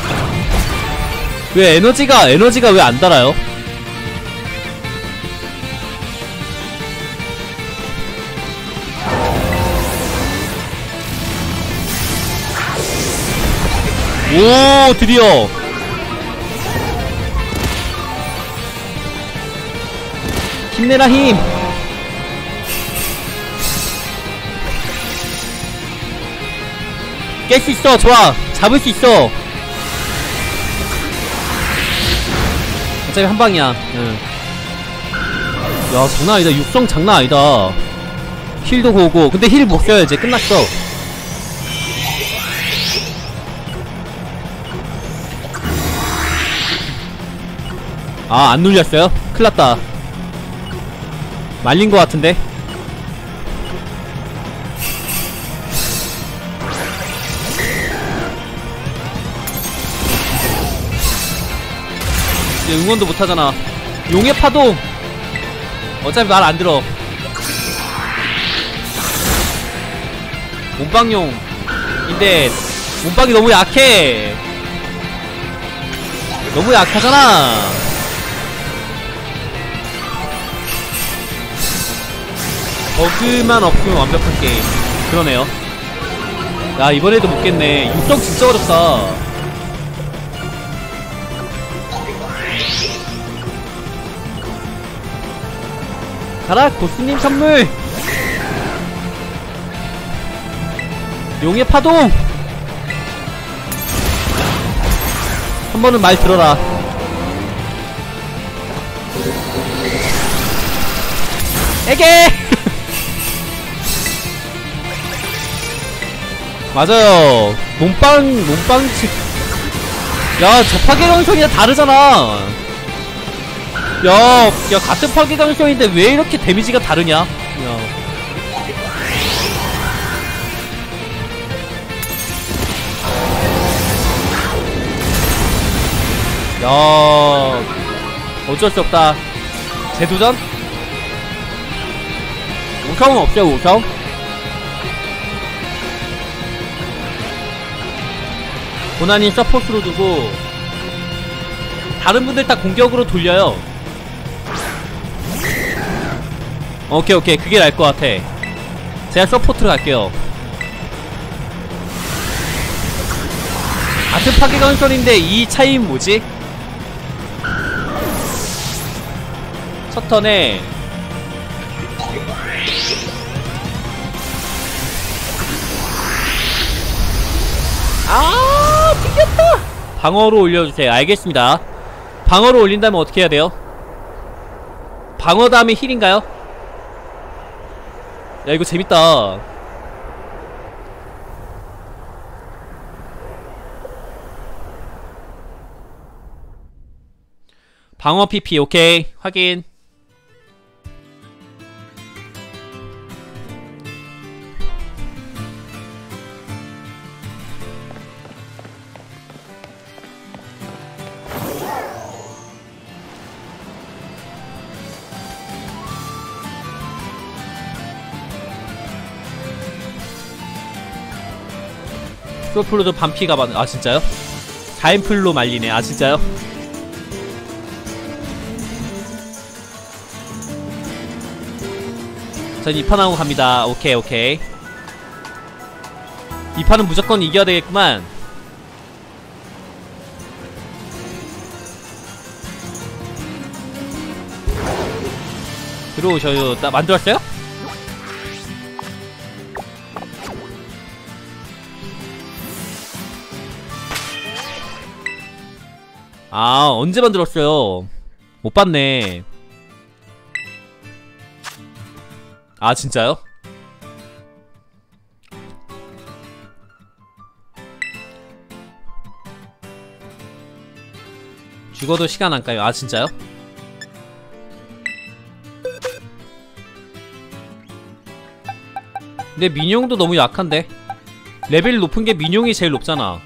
왜 에너지가 왜 안 달아요? 오, 드디어. 힘내라, 힘. 깰 수 있어. 좋아. 잡을 수 있어. 어차피 한 방이야. 응. 야, 장난 아니다. 육성 장난 아니다. 힐도 고고. 근데 힐 못 써요. 이제 끝났어. 아, 안 눌렸어요? 큰일났다. 말린 것 같은데? 이제 응원도 못하잖아. 용의 파동! 어차피 말 안 들어. 몸빵용인데 몸빵이 너무 약해. 너무 약하잖아. 버그만 없으면 완벽한 게임. 그러네요. 야, 이번에도 못 깼네. 육성 진짜 어렵다. 가라, 고수님 선물! 용의 파동! 한 번은 말 들어라. 에게! 맞아요. 몸빵치. 야, 저 파괴강성이랑 다르잖아. 야, 같은 파괴강성인데 왜 이렇게 데미지가 다르냐? 야, 어쩔 수 없다. 재도전? 우성은 없어요, 우성? 고난이 서포트로 두고 다른 분들 다 공격으로 돌려요. 오케이, 그게 나을 것 같아. 제가 서포트로 갈게요. 같은 파괴강선인데 이 차이는 뭐지? 첫 턴에 튕겼다! 방어로 올려주세요. 알겠습니다. 방어로 올린다면 어떻게 해야 돼요? 방어 다음에 힐인가요? 야, 이거 재밌다. 방어 PP 오케이. 확인. 솔플로도 반피가 많.. 아 진짜요? 자인플로 말리네. 아 진짜요? 전 2판 하고 갑니다. 오케이. 이 판은 무조건 이겨야 되겠구만. 들어오셔요. 나 만들었어요? 아, 언제 만들었어요? 못 봤네. 아, 진짜요? 죽어도 시간 안 가요. 아, 진짜요? 근데 민용도 너무 약한데? 레벨 높은 게 민용이 제일 높잖아.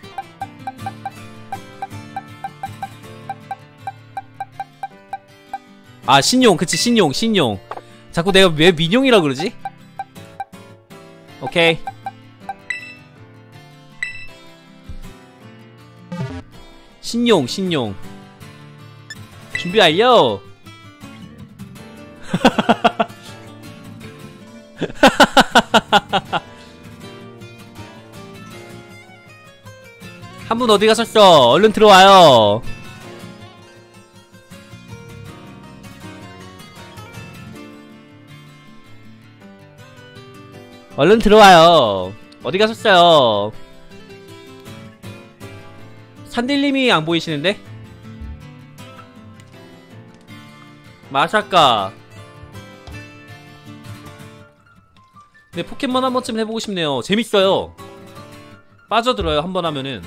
아, 신용. 그치, 신용. 자꾸 내가 왜 민용이라 그러지? 오케이. 신용 신용. 준비 완료. 한 분 어디 가셨어? 얼른 들어와요. 얼른 들어와요. 어디 가셨어요? 산딜님이 안 보이시는데? 마샤카. 네, 포켓몬 한 번쯤 해보고 싶네요. 재밌어요. 빠져들어요, 한 번 하면은.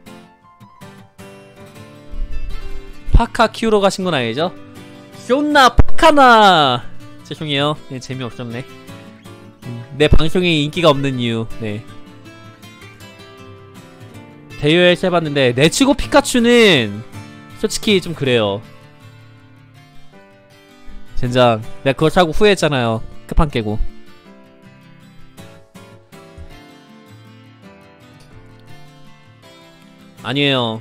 파카 키우러 가신 건 아니죠? 쇼나 파카나. 죄송해요. 네, 재미없었네. 내 방송에 인기가 없는 이유. 네. 대여에서 해봤는데 네치고 피카츄는 솔직히 좀 그래요. 젠장, 내가 그걸 사고 후회했잖아요. 끝판 깨고. 아니에요.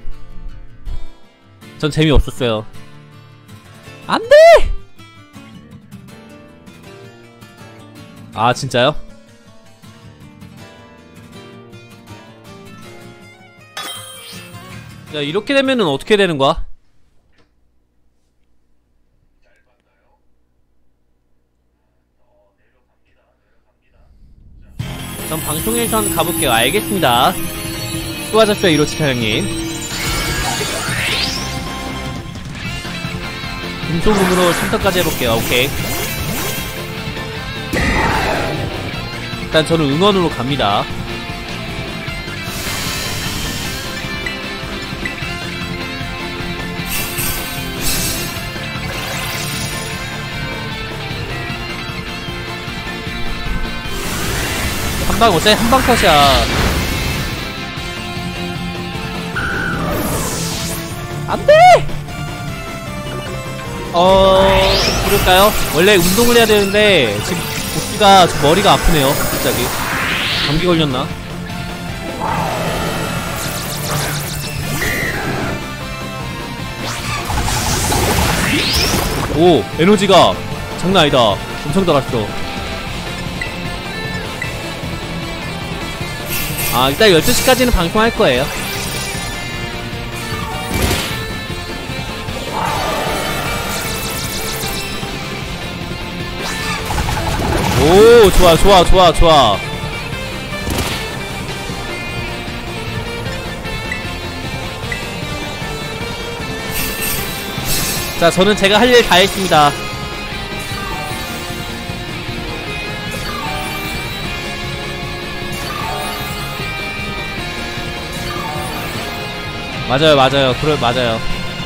전 재미없었어요. 안돼! 아 진짜요? 야, 이렇게 되면은 어떻게 되는 거야? 전 방송에선 가볼게요. 알겠습니다. 수고하셨어요, 이로치 차장님. 금속음으로 첨터까지 해볼게요. 오케이. 일단 저는 응원으로 갑니다. 한방 어차피 한방 컷이야. 안돼! 그럴까요? 원래 운동을 해야 되는데 지금 복귀가 머리가 아프네요. 갑자기 감기 걸렸나? 오, 에너지가 장난 아니다. 엄청 달았어. 아, 일단 12시까지는 방송할 거예요. 오, 좋아, 좋아, 좋아, 좋아. 자, 저는 제가 할 일 다 했습니다. 맞아요, 맞아요. 맞아요.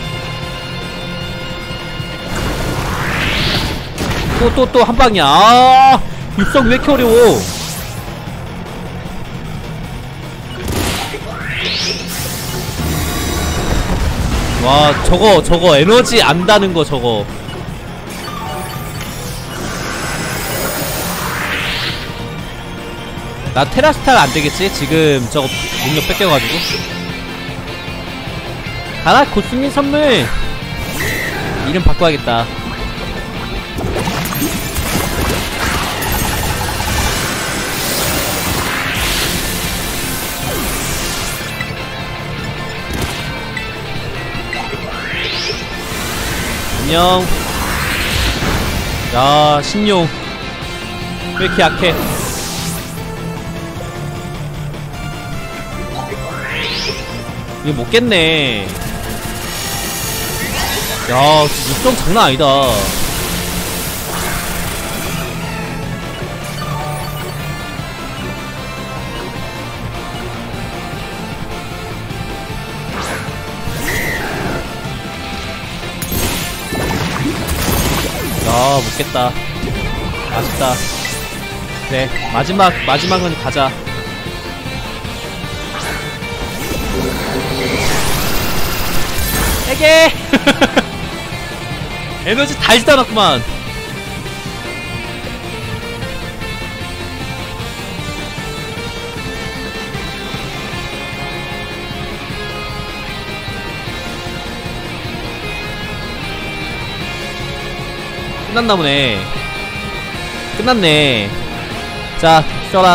또 한 방이야. 아, 육성 왜 이렇게 어려워? 와, 저거 에너지 안다는 거 저거. 나 테라스탈 안 되겠지? 지금 저거 능력 뺏겨가지고. 가라, 고수님 선물! 이름 바꿔야겠다. 안녕. 야, 신용. 왜 이렇게 약해? 이거 못 깼네. 야, 육성 장난 아니다. 야, 못 깼다. 아쉽다. 그래, 마지막은 가자. 에게! 에너지 다 있다놨구만. 끝났나 보네. 끝났네. 자, 써라.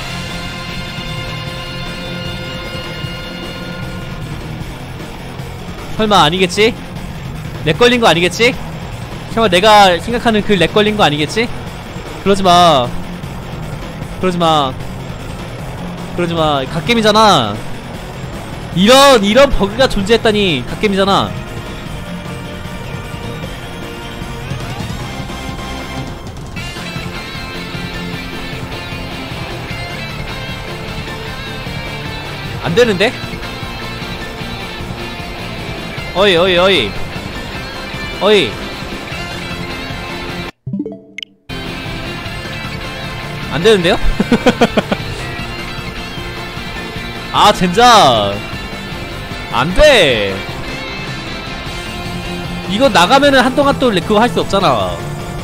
설마 아니겠지? 렉 걸린 거 아니겠지? 설마 내가 생각하는 그 렉 걸린 거 아니겠지? 그러지마. 그러지마. 그러지마. 갓겜이잖아. 이런 버그가 존재했다니. 갓겜이잖아. 안되는데? 어이 어이 어이 어이. 안되는데요? 아 젠장 안돼. 이거 나가면은 한동안 또 그거 할 수 없잖아.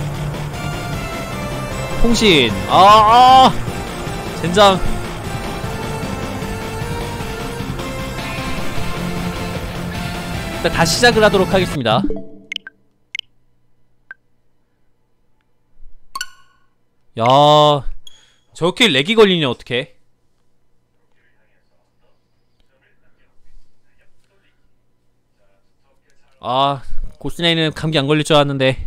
통신 젠장. 일단 다시 시작을 하도록 하겠습니다. 야, 저렇게 렉이 걸리냐 어떡해. 아, 고스네이는 감기 안 걸릴 줄 알았는데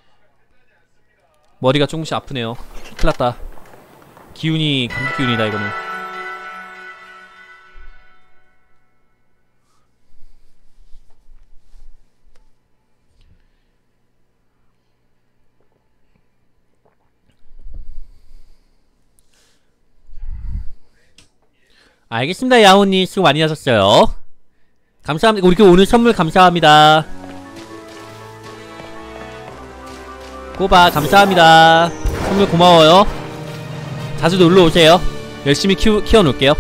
머리가 조금씩 아프네요. 큰일났다. 기운이 감기 기운이다 이거는. 알겠습니다. 야호님 수고 많이 하셨어요. 감사합니다. 우리 오늘 선물 감사합니다. 꼬바 감사합니다. 선물 고마워요. 자주 놀러오세요. 열심히 키워놓을게요.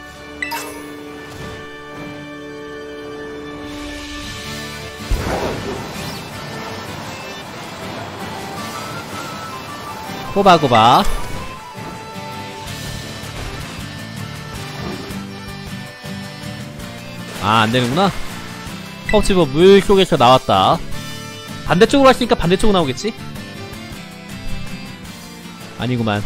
꼬바꼬바. 아 안되는구나. 펍지버 물속에서 나왔다. 반대쪽으로 갔으니까 반대쪽으로 나오겠지? 아니구만.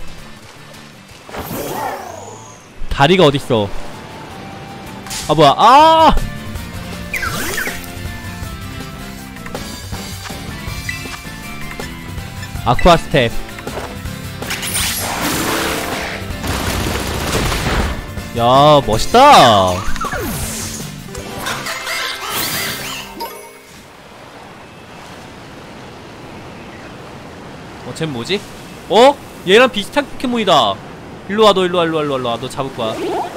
다리가 어딨어. 아 뭐야. 아 아쿠아 스텝. 야 멋있다. 쟨 뭐지? 어? 얘랑 비슷한 포켓몬이다. 일로와 너 일로와 일로와 일로와. 너 잡을거야.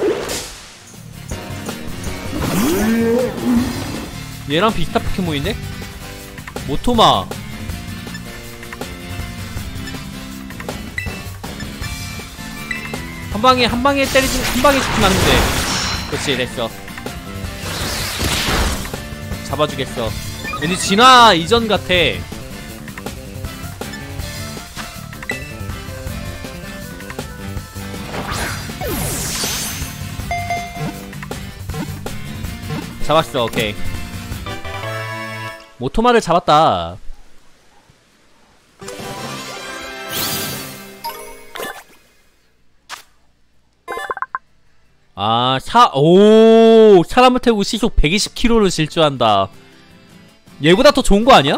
얘랑 비슷한 포켓몬인데? 모토마. 한방에 때리지, 한방에 시키면 안돼. 그렇지 됐어. 잡아주겠어. 왠지 진화 이전 같아. 잡았어. 오케이. 모토마를 잡았다. 아, 사람을 태우고 시속 120km를 질주한다. 얘보다 더 좋은 거 아니야?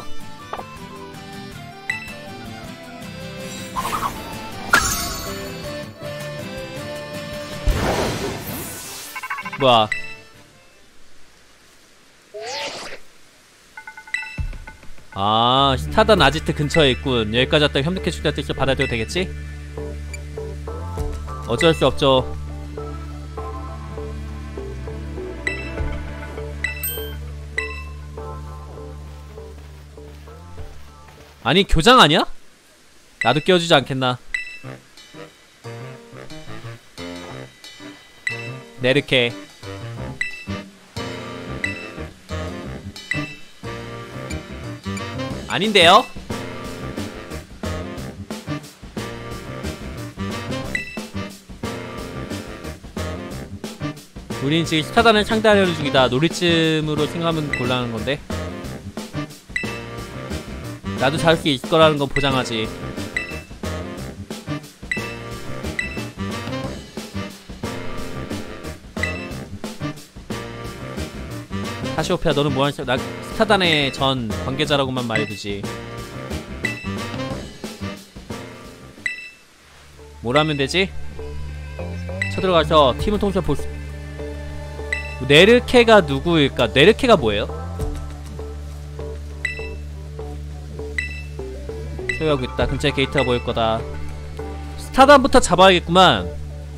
뭐야. 아, 스타단 아지트 근처에 있군. 여기까지 왔다가 협력해준다는 뜻을 받아들여도 되겠지? 어쩔 수 없죠. 아니 교장 아니야? 나도 끼워주지 않겠나. 네르케. 아닌데요? 우린 지금 스타단을 상대하려는 중이다. 놀이쯤으로 생각하면 곤란한 건데. 나도 잘할 수 있을 거라는 건 보장하지. 카시오페아 너는 뭐하는 나 스타단의 전 관계자라고만 말해두지. 뭘 하면 되지? 쳐들어가서 팀을 통해서 볼 수... 네르케가 누구일까? 네르케가 뭐예요? 소유하고 있다. 근처에 게이트가 보일 거다. 스타단부터 잡아야겠구만.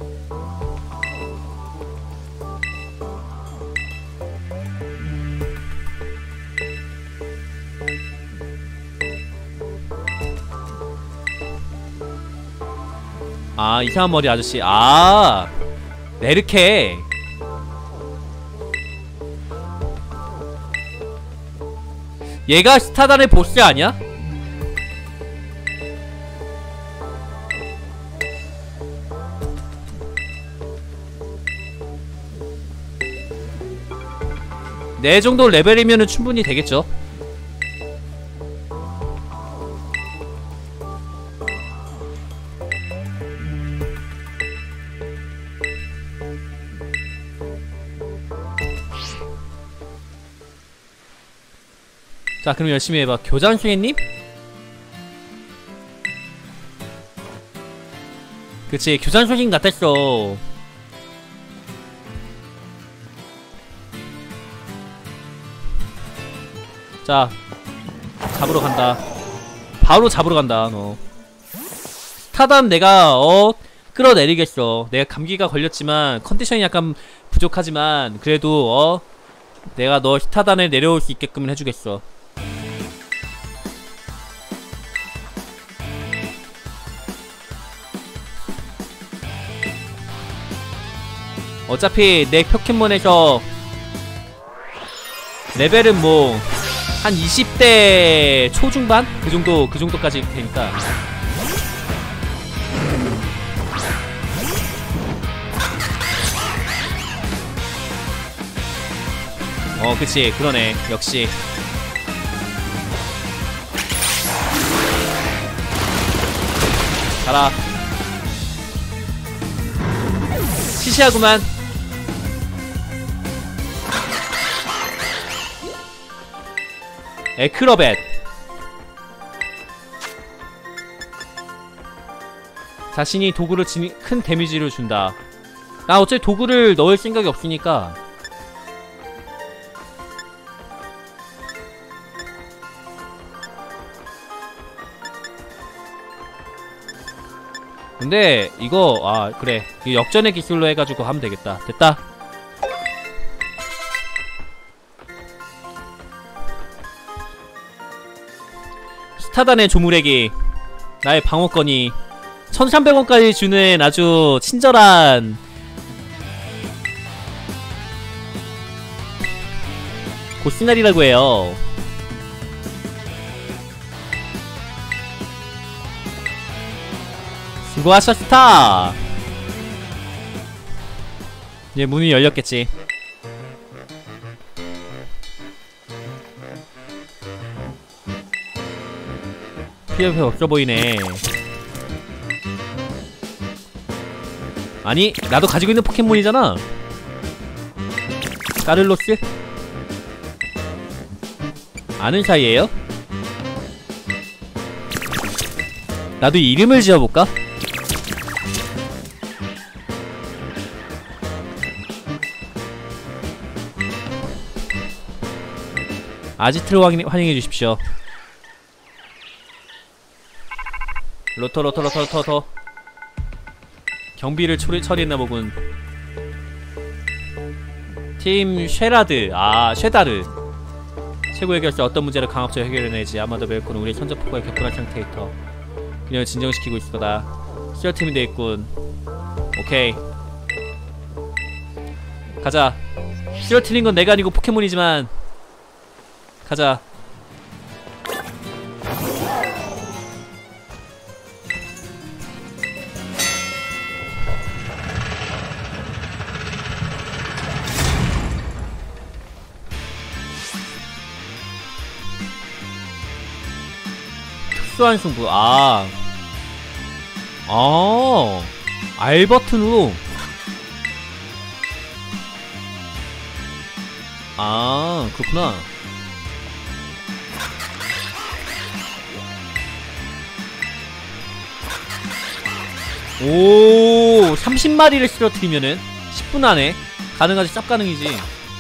아, 이상한 머리 아저씨. 아, 네르케. 얘가 스타단의 보스 아니야? 네 정도 레벨이면은 충분히 되겠죠. 자, 그럼 열심히 해봐. 교장수행님? 그치, 교장수행 같았어. 자, 잡으러 간다. 바로 잡으러 간다, 너. 스타단 내가, 끌어내리겠어. 내가 감기가 걸렸지만, 컨디션이 약간 부족하지만, 그래도, 내가 너 스타단에 내려올 수 있게끔 해주겠어. 어차피 내 포켓몬에서 레벨은 뭐 한 20대 초중반? 그 정도까지 되니까. 그치, 그러네. 역시 가라. 시시하구만. 에크로벳. 자신이 도구를 큰 데미지를 준다. 나 어차피 도구를 넣을 생각이 없으니까. 근데 이거 그래, 역전의 기술로 해가지고 하면 되겠다. 됐다. 스타단의 조무래기. 나의 방어권이 1300원까지 주는 아주 친절한 고시나리라고 해요. 수고하셨다. 이제 문이 열렸겠지. 필요해 없어 보이네. 아니, 나도 가지고 있는 포켓몬이잖아. 까를로스? 아는 사이에요? 나도 이름을 지어볼까? 아지트로 환영해주십시오. 로터 경비를 처리했나보군. 팀 쉐라드. 쉐다르. 최고의 결사. 어떤 문제를 강압적으로 해결해내지. 아마도 멜코는 우리 선전포고에 격분한 상태에 있어. 그녀를 진정시키고 있을 거다. 시어팀이 돼있군. 오케이, 가자. 시어트린 건 내가 아니고 포켓몬이지만 가자. 특수한 승부. R버튼으로. 그렇구나. 오, 30마리를 쓰러뜨리면은 10분 안에 가능하지. 쌉 가능이지.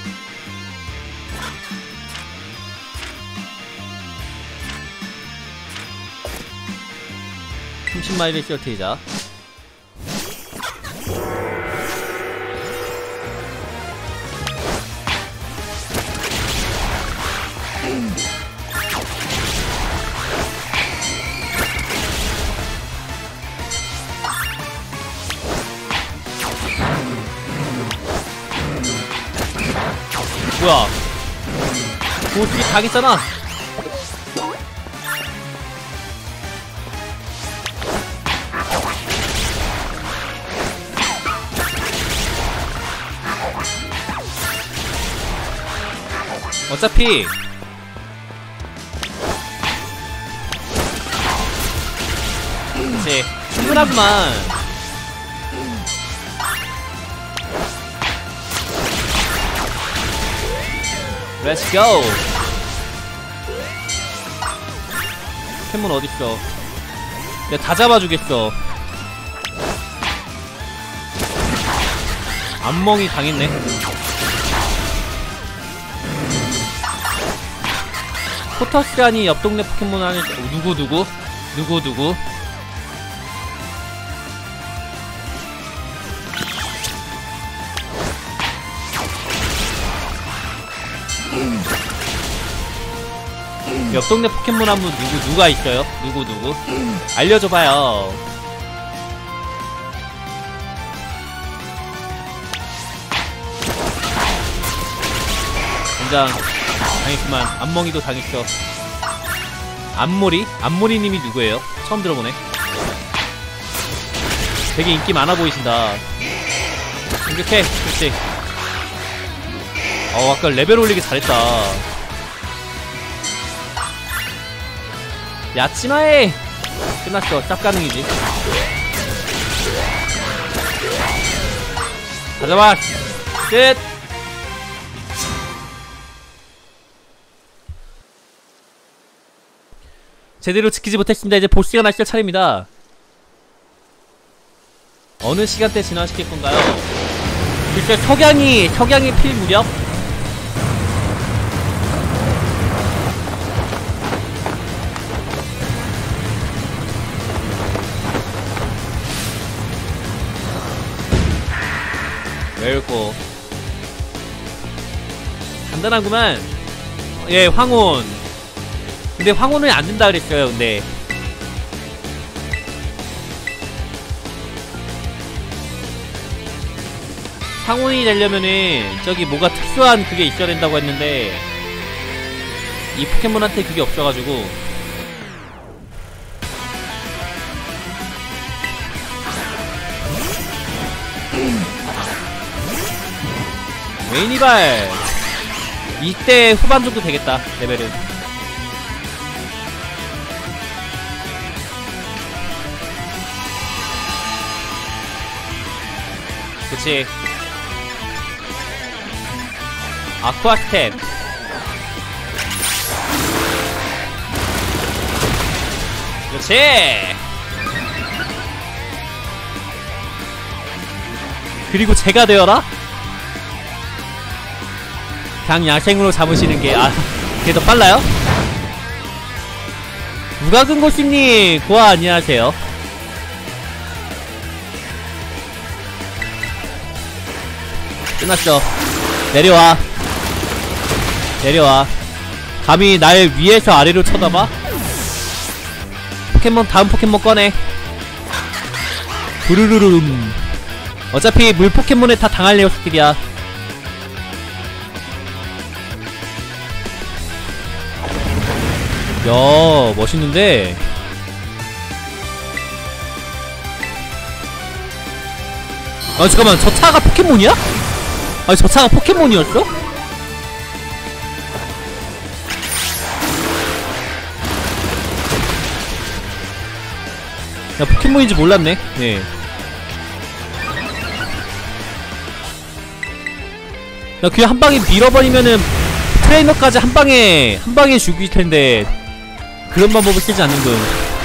마일을 쓰러뜨리자. 뭐야? 보스기 당했잖아. 어차피 이제 충분하구만. Let's go. 포켓몬 어딨어? 내가 다 잡아주겠어. 안멍이 당했네. 포터스라니 옆 동네 포켓몬 하는 누구? 옆 동네 포켓몬 한 분 누가 있어요? 누구? 알려줘봐요. 당장 당했구만. 안멍이도 당했어. 안모리님이 누구예요? 처음 들어보네. 되게 인기 많아 보이신다. 공격해. 그렇지. 아까 레벨 올리기 잘했다. 야치마에 끝났어. 짭 가능이지. 가져봐. 끝. 제대로 지키지 못했습니다. 이제 보스가 나실 차례입니다. 어느 시간대 진화시킬 건가요? 글쎄 석양이 필 무렵? 외울거 간단하구만. 예, 황혼. 근데 황혼은 안 된다 그랬어요. 근데 황혼이 되려면은 저기 뭐가 특수한 그게 있어야 된다고 했는데 이 포켓몬한테 그게 없어가지고 메인이발 이때 후반 정도 되겠다. 레벨은 그치. 아쿠아 스텝. 그렇지. 그리고 제가 되어라? 그냥 야생으로 잡으시는 게 그게 더 빨라요? 무가금고씨님 고아 안녕하세요. 끝났어. 내려와. 감히 날 위에서 아래로 쳐다봐? 포켓몬 다음 포켓몬 꺼내. 부르르름. 어차피 물 포켓몬에 다 당할 녀석들이야. 야, 멋있는데? 잠깐만, 저 차가 포켓몬이야? 아니, 저 차가 포켓몬이었어? 야, 포켓몬인지 몰랐네. 네. 야, 그냥 한방에 밀어버리면은 트레이너까지 한방에 죽일 텐데 그런 방법을 쓰지 않는군.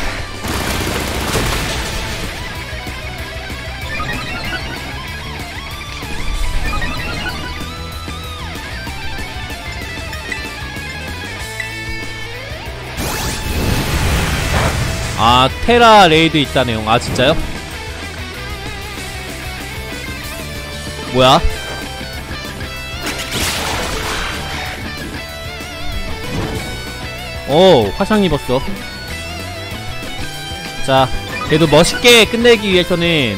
아, 테라 레이드 있다네요. 아, 진짜요? 뭐야? 오, 화상 입었어. 자, 그래도 멋있게 끝내기 위해서는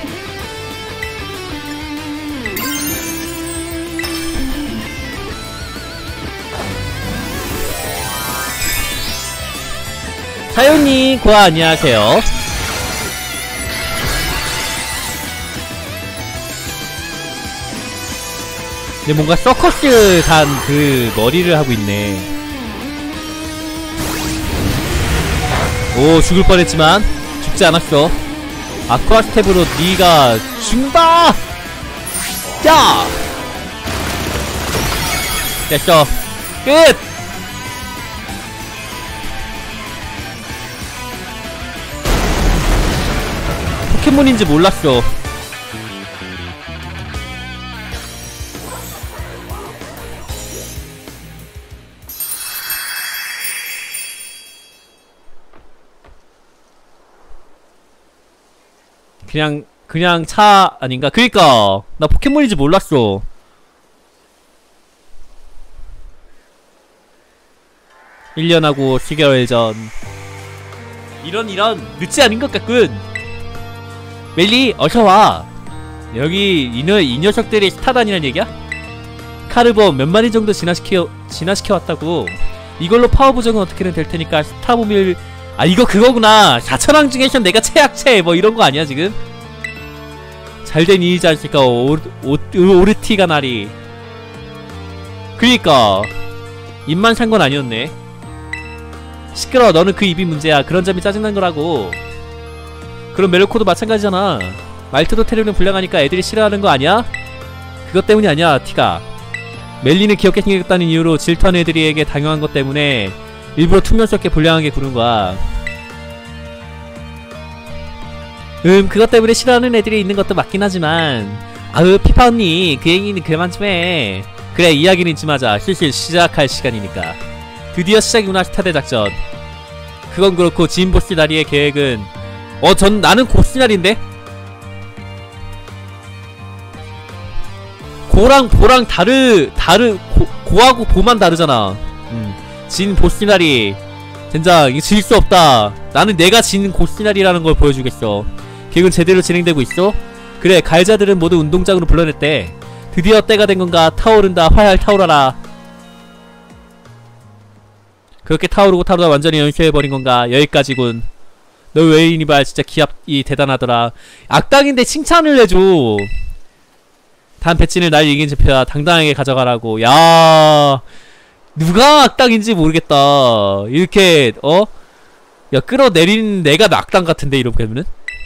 사연님, 고아 안녕하세요. 근데 뭔가 서커스 단 그 머리를 하고 있네. 오, 죽을 뻔했지만 죽지 않았어. 아쿠아 스텝으로 니가 죽는다! 야! 됐어. 끝! 포켓몬인지 몰랐어. 그냥 차 아닌가? 그니까 나 포켓몬인지 몰랐어. (1년하고 10개월) 전. 이런 늦지 않은 것 같군. 멜리 어서와. 여기 이 녀석들이 스타단이란 얘기야? 카르본 몇 마리 정도 진화시켜왔다고. 이걸로 파워 보정은 어떻게든 될 테니까 스타보밀. 아, 이거 그거구나. 4,000왕 중에선 내가 최약체 뭐 이런거 아니야 지금? 잘된 이이지 않을까. 오르티가 나리. 그니까 입만 산 건 아니었네. 시끄러워. 너는 그 입이 문제야. 그런 점이 짜증난 거라고. 그럼 멜로코도 마찬가지잖아. 말투도 테르는 불량하니까 애들이 싫어하는 거 아니야? 그것 때문이 아니야, 티가. 멜리는 귀엽게 생겼다는 이유로 질투하는 애들에게 당연한 것 때문에 일부러 퉁명스럽게 불량하게 구는 거야. 그것 때문에 싫어하는 애들이 있는 것도 맞긴 하지만. 아으, 피파 언니, 그 얘기는 그만 좀 해. 그래, 이야기는 좀 하자. 슬슬 시작할 시간이니까. 드디어 시작이구나, 스타대 작전. 그건 그렇고 지인보스 다리의 계획은. 나는 고스날인데? 고랑 보랑 고하고 보만 다르잖아. 진 보스날이 젠장 이거 질 수 없다. 나는 내가 진 고스날이라는 걸 보여주겠어. 계획은 제대로 진행되고 있어? 그래, 가해자들은 모두 운동장으로 불러냈대. 드디어 때가 된 건가. 타오른다. 활활 타오라라. 그렇게 타오르고 타오르다 완전히 연쇄해버린 건가. 여기까지군. 너 웨이니발 진짜 기합이 대단하더라. 악당인데 칭찬을 해줘. 단 배치는 날 이긴 제표야. 당당하게 가져가라고. 야, 누가 악당인지 모르겠다. 이렇게 야, 끌어내린 내가 악당 같은데 이렇게 하면은.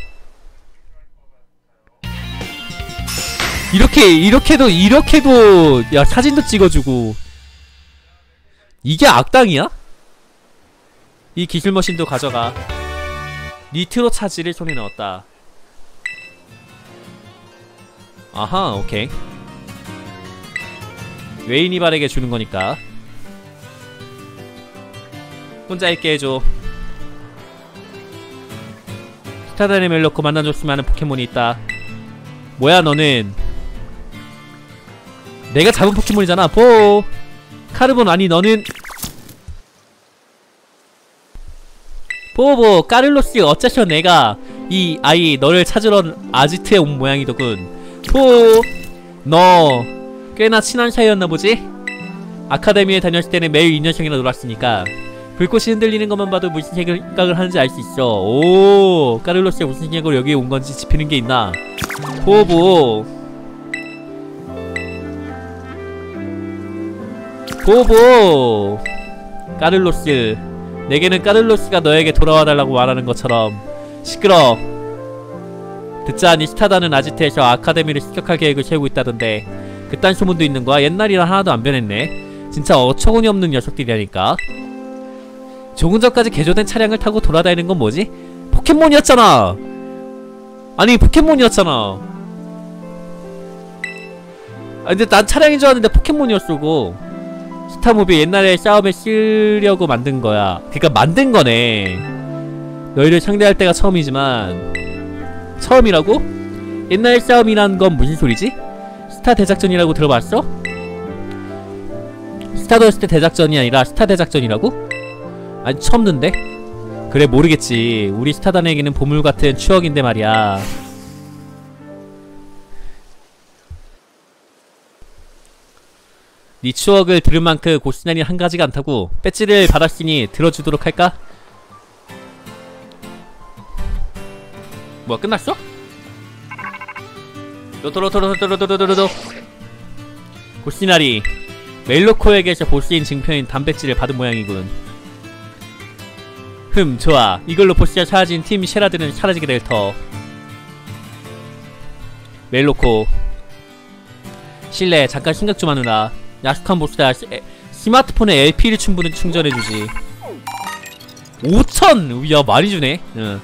이렇게도 야, 사진도 찍어주고. 이게 악당이야? 이 기술머신도 가져가. 니트로 차지를 손에 넣었다. 아하, 오케이. 웨이니발에게 주는 거니까. 혼자 있게 해줘. 스타단의 멜로코 만나줬으면 하는 포켓몬이 있다. 뭐야 너는? 내가 잡은 포켓몬이잖아. 보 카르본. 아니 너는 보보 까를로스. 어째서 내가 이 아이 너를 찾으러 아지트에 온 모양이더군. 너 꽤나 친한 사이였나 보지? 아카데미에 다녔을 때는 매일 이 녀석이나 놀았으니까. 불꽃이 흔들리는 것만 봐도 무슨 생각을 하는지 알 수 있어. 오, 까를로스가 무슨 생각으로 여기에 온 건지 짚히는 게 있나? 보보 까를로스. 내게는 까를로스가 너에게 돌아와달라고 말하는 것처럼 시끄러. 듣자하니 스타단은 아지트에서 아카데미를 습격할 계획을 세우고 있다던데 그딴 소문도 있는 거야? 옛날이랑 하나도 안 변했네. 진짜 어처구니 없는 녀석들이라니까. 조금 전까지 개조된 차량을 타고 돌아다니는 건 뭐지? 포켓몬이었잖아. 아니 포켓몬이었잖아. 아 근데 난 차량인 줄 알았는데 포켓몬이었어 그거. 스타모빌 옛날에 싸움에 쓰려고 만든 거야. 그니까 만든 거네. 너희를 상대할 때가 처음이지만. 처음이라고? 옛날 싸움이란 건 무슨 소리지? 스타 대작전이라고 들어봤어? 스타더스트 대작전이 아니라 스타 대작전이라고? 아니 처음 듣는데? 그래 모르겠지. 우리 스타단에게는 보물같은 추억인데 말이야. 네 추억을 들을 만큼 고스란히 한 가지가 않다고. 배지를 받았으니 들어주도록 할까? 뭐야 끝났어? 로토로토로토로토로토로토. 고시나리 멜로코에게서 보스인 증표인 단백질을 받은 모양이군. 좋아. 이걸로 보스가 사라진 팀 쉐라드는 사라지게 될 터. 멜로코 실례 잠깐 생각 좀 하느라. 약속한 보스다. 스마트폰에 LP를 충전해주지. 5,000! 야 많이 주네. 응.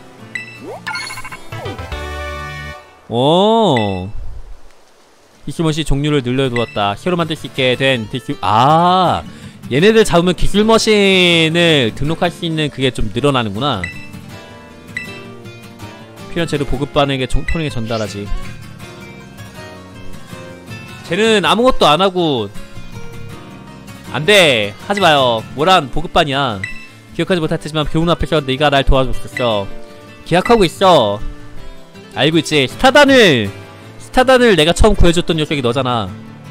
오 기술머신 종류를 늘려두었다. 새로 만들 수 있게 된 기술. 아 얘네들 잡으면 기술머신을 등록할 수 있는 그게 좀 늘어나는구나. 필요한 재료 보급반에게 통행에 전달하지. 쟤는 아무것도 안하고. 안돼 하지마요. 뭐란 보급반이야. 기억하지 못했지만 교훈 앞에서 네가 날 도와줬었어. 기억하고 있어. 알고 있지. 스타단을 내가 처음 구해줬던 녀석이 너잖아.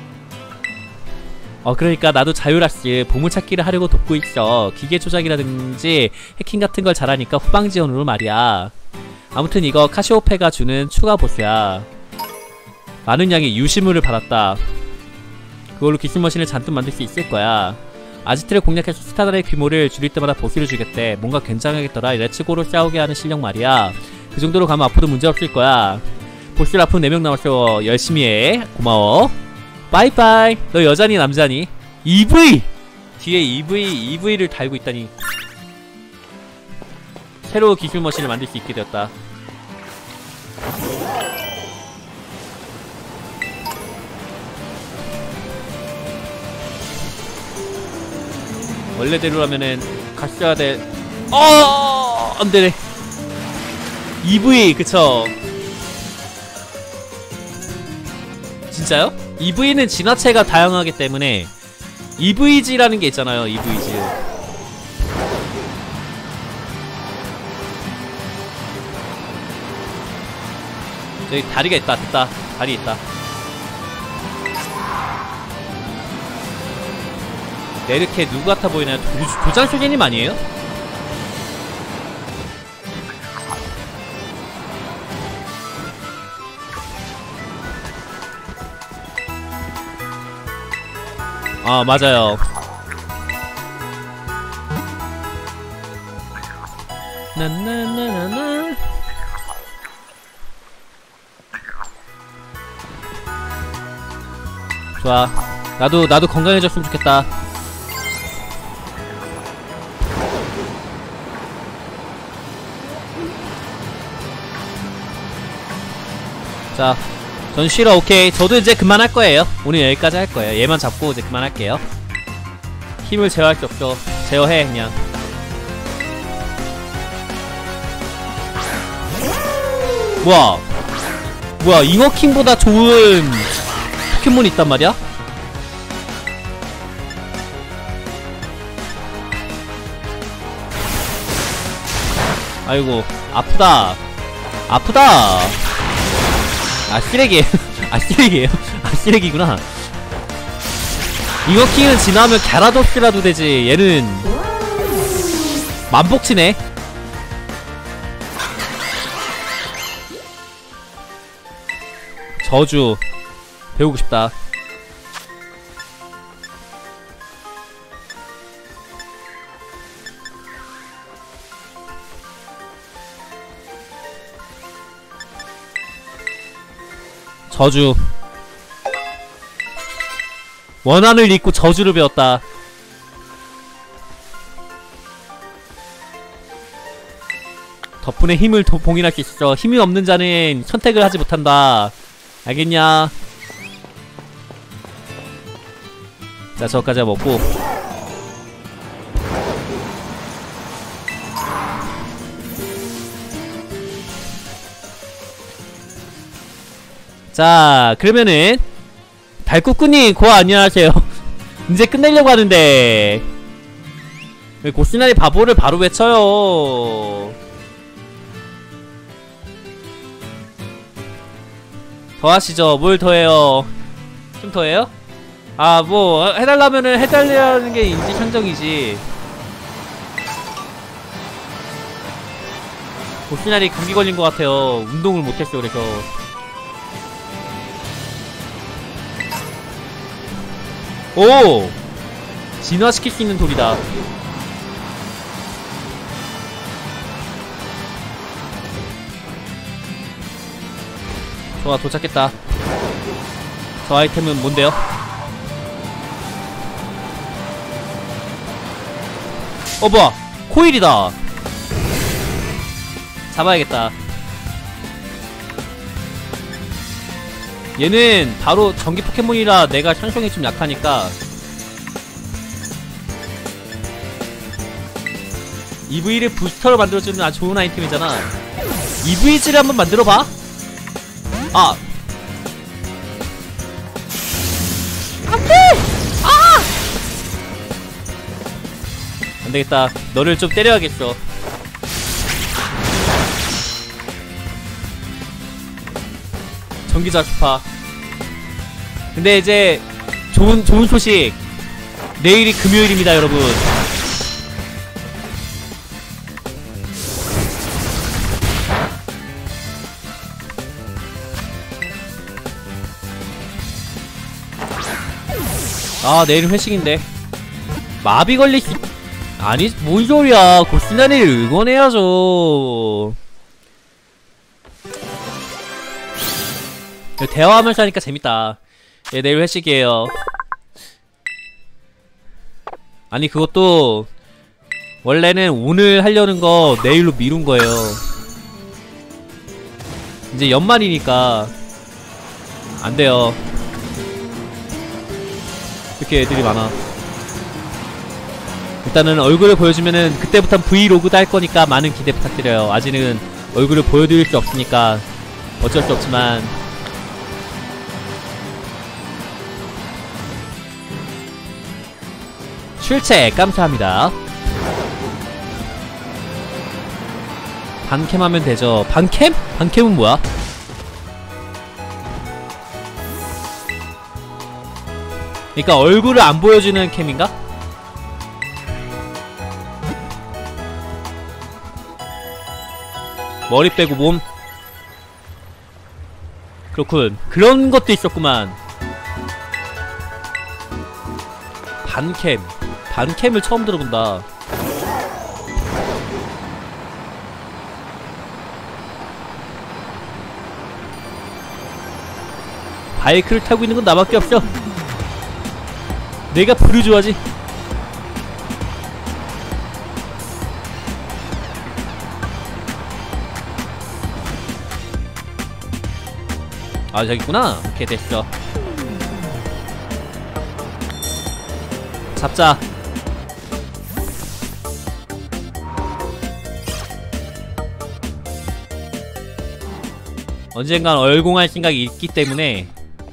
그러니까 나도 자유라스 보물찾기를 하려고 돕고 있어. 기계 조작이라든지 해킹 같은 걸 잘하니까 후방 지원으로 말이야. 아무튼 이거 카시오페가 주는 추가 보스야. 많은 양의 유실물을 받았다. 그걸로 기술머신을 잔뜩 만들 수 있을 거야. 아지트를 공략해서 스타단의 규모를 줄일 때마다 보스를 주겠대. 뭔가 굉장하겠더라. 레츠고로 싸우게 하는 실력 말이야. 그 정도로 가면 앞으로도 문제 없을 거야. 보스를 앞으로 4명 남았어. 열심히 해. 고마워. 빠이빠이. 너 여자니 남자니? EV! 뒤에 EV를 달고 있다니. 새로 기술 머신을 만들 수 있게 되었다. 원래대로라면은 갔어야 될. 안되네. EV 그쵸. 진짜요? EV는 진화체가 다양하기 때문에 EVG라는 게 있잖아요. EVG. 여기 다리가 있다. 됐다. 다리 있다. 네르케 누구 같아 보이나요? 도장 소개님 아니에요? 아 맞아요. 나나나나나. 좋아. 나도 건강해졌으면 좋겠다. 자, 전 쉬러 오케이. 저도 이제 그만할 거예요. 오늘 여기까지 할 거예요. 얘만 잡고 이제 그만할게요. 힘을 제어할 수 없어. 제어해 그냥. 뭐야 잉어킹보다 좋은 포켓몬이 있단 말이야? 아이고 아프다. 아 쓰레기에요. 아 쓰레기에요. 아 쓰레기구나. 잉어킹은 지나면 갸라도스라도 되지. 얘는 만복치네. 저주 배우고 싶다. 저주. 원한을 잊고 저주를 배웠다. 덕분에 힘을 봉인할 수 있어. 힘이 없는 자는 선택을 하지 못한다. 알겠냐? 자, 저까지 먹고. 자, 그러면은 달꾹꾸님 고아 안녕하세요. 이제 끝내려고 하는데 왜 고스나리 바보를 바로 외쳐요. 더 하시죠. 뭘 더해요? 좀 더해요? 아, 뭐 해달라면은 해달라는 게 인지상정이지. 고스나리 감기 걸린 것 같아요. 운동을 못했어. 그래서 오! 진화시킬 수 있는 돌이다. 좋아, 도착했다. 저 아이템은 뭔데요? 뭐야! 코일이다! 잡아야겠다. 얘는 바로 전기 포켓몬이라 내가 샹숑이 좀 약하니까 EV를 부스터로 만들어주는 아주 좋은 아이템이잖아. EVG를 한번 만들어봐? 아! 안돼! 아! 안되겠다. 너를 좀 때려야겠어. 전기자주파. 근데 이제 좋은 소식. 내일이 금요일입니다, 여러분. 아, 내일은 회식인데 마비 걸릴 수... 아니, 뭔 소리야. 고스나리를 응원해야죠. 대화하면서 하니까 재밌다. 예, 내일 회식이에요. 아니, 그것도 원래는 오늘 하려는 거 내일로 미룬 거예요. 이제 연말이니까 안 돼요. 이렇게 애들이 많아. 일단은 얼굴을 보여주면은 그때부터 브이로그도 할 거니까 많은 기대 부탁드려요. 아직은 얼굴을 보여드릴 수 없으니까 어쩔 수 없지만 출첵 감사합니다. 반캠 하면 되죠. 반캠? 반캠은 뭐야? 그니까 얼굴을 안 보여주는 캠인가? 머리 빼고 몸. 그렇군. 그런 것도 있었구만. 반캠. 반캠을 처음 들어본다. 바이크를 타고 있는 건 나밖에 없어. 내가 불을 좋아하지. 아, 저기 있구나. 오케이, 됐어. 잡자. 언젠간 얼공할 생각이 있기 때문에.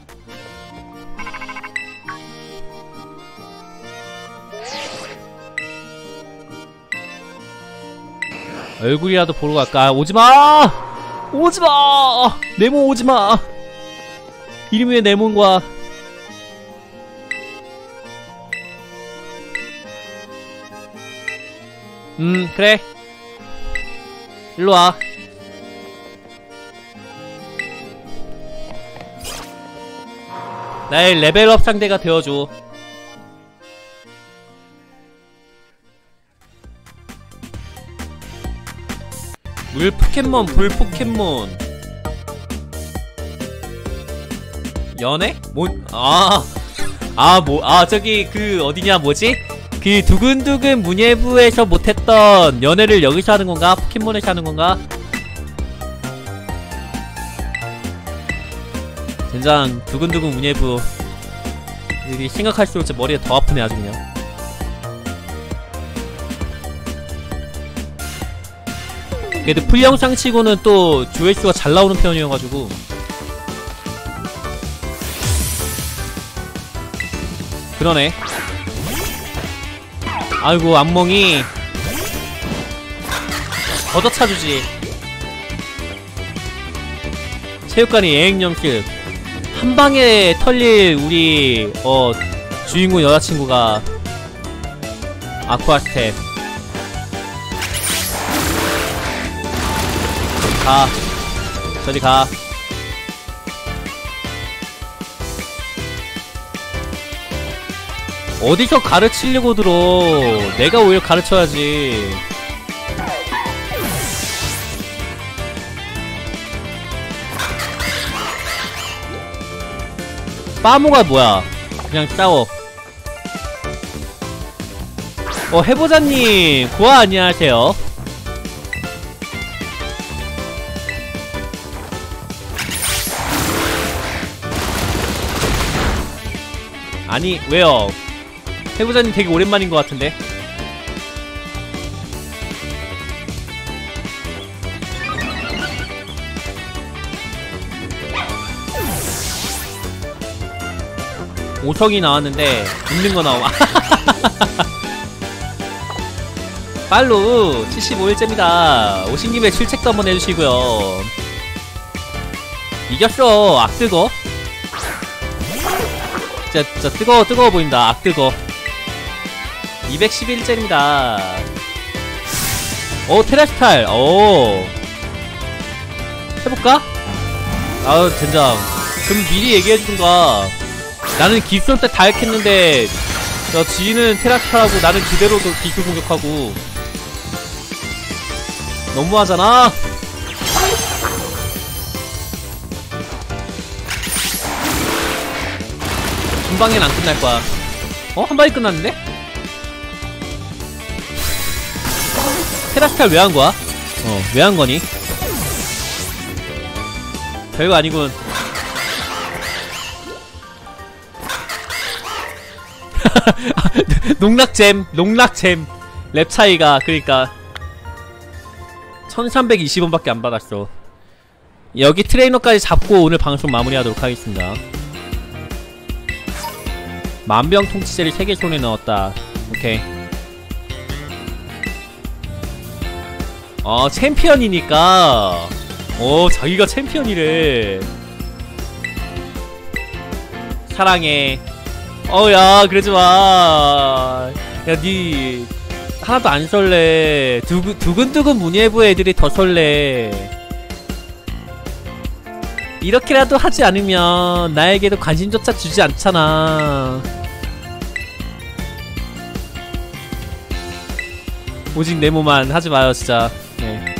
얼굴이라도 보러 갈까? 오지마! 오지마! 네모 오지마! 이름이 왜 네모인거야? 그래. 일로와. 나의 레벨업 상대가 되어줘. 물 포켓몬, 불 포켓몬. 연애? 저기 그 어디냐 뭐지? 그 두근두근 문예부에서 못했던 연애를 여기서 하는 건가? 포켓몬에서 하는 건가? 젠장 두근두근 문예부 이게 생각할수록 제 머리가 더 아프네 아주 그냥. 그래도 풀영상 치고는 또 조회수가 잘 나오는 편이어가지고. 그러네. 아이고 악몽이 걷어차주지. 체육관이 예행연습 한방에 털릴 우리 주인공 여자친구가 아쿠아 스텝. 가 저리 가. 어디서 가르치려고 들어. 내가 오히려 가르쳐야지. 빠모가 뭐야. 그냥 싸워. 해보자님 고아 안녕하세요. 아니 왜요? 해보자님 되게 오랜만인 것 같은데. 오성이 나왔는데 있는거 나와. 빨로 75일째입니다 오신김에 실책도 한번 해주시고요. 이겼어 악뜨거. 진짜 뜨거워 보인다. 악뜨거. 211일째입니다 테라스탈. 해볼까? 아우 젠장. 그럼 미리 얘기해주든가. 나는 기술 때 다 했겠는데 지인은 테라스탈하고 나는 그대로도 기술 공격하고. 너무하잖아. 금방엔 안 끝날거야. 한 방에 끝났는데? 테라스탈 왜 한거야? 왜 한거니? 별거 아니군. 농락잼 랩 차이가. 그니까 1320원밖에 안 받았어. 여기 트레이너까지 잡고 오늘 방송 마무리하도록 하겠습니다. 만병통치제를 3개 손에 넣었다. 오케이. 챔피언이니까. 자기가 챔피언이래. 사랑해. 야 그러지마. 야 니 하나도 안 설레. 두근두근 문예부 애들이 더 설레. 이렇게라도 하지 않으면 나에게도 관심조차 주지 않잖아. 오직 네모만 하지마요 진짜. 네.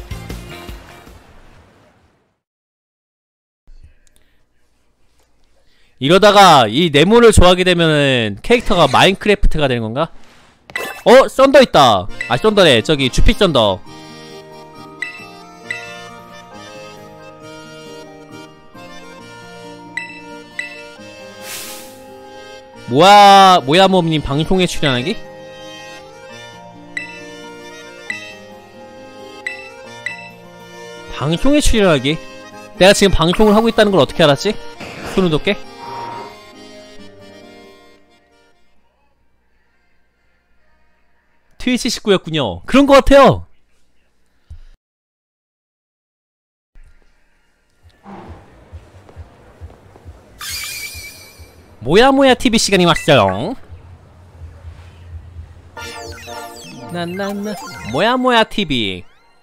이러다가 이 네모를 좋아하게 되면은 캐릭터가 마인크래프트가 되는 건가? 썬더 있다. 썬더래. 저기 주피 썬더. 모야모님 방송에 출연하기? 방송에 출연하기? 내가 지금 방송을 하고 있다는 걸 어떻게 알았지? 손을 돋게? 트위치 식구였군요. 그런 것 같아요. 모야모야 TV 시간이 왔어요. 모야모야 TV.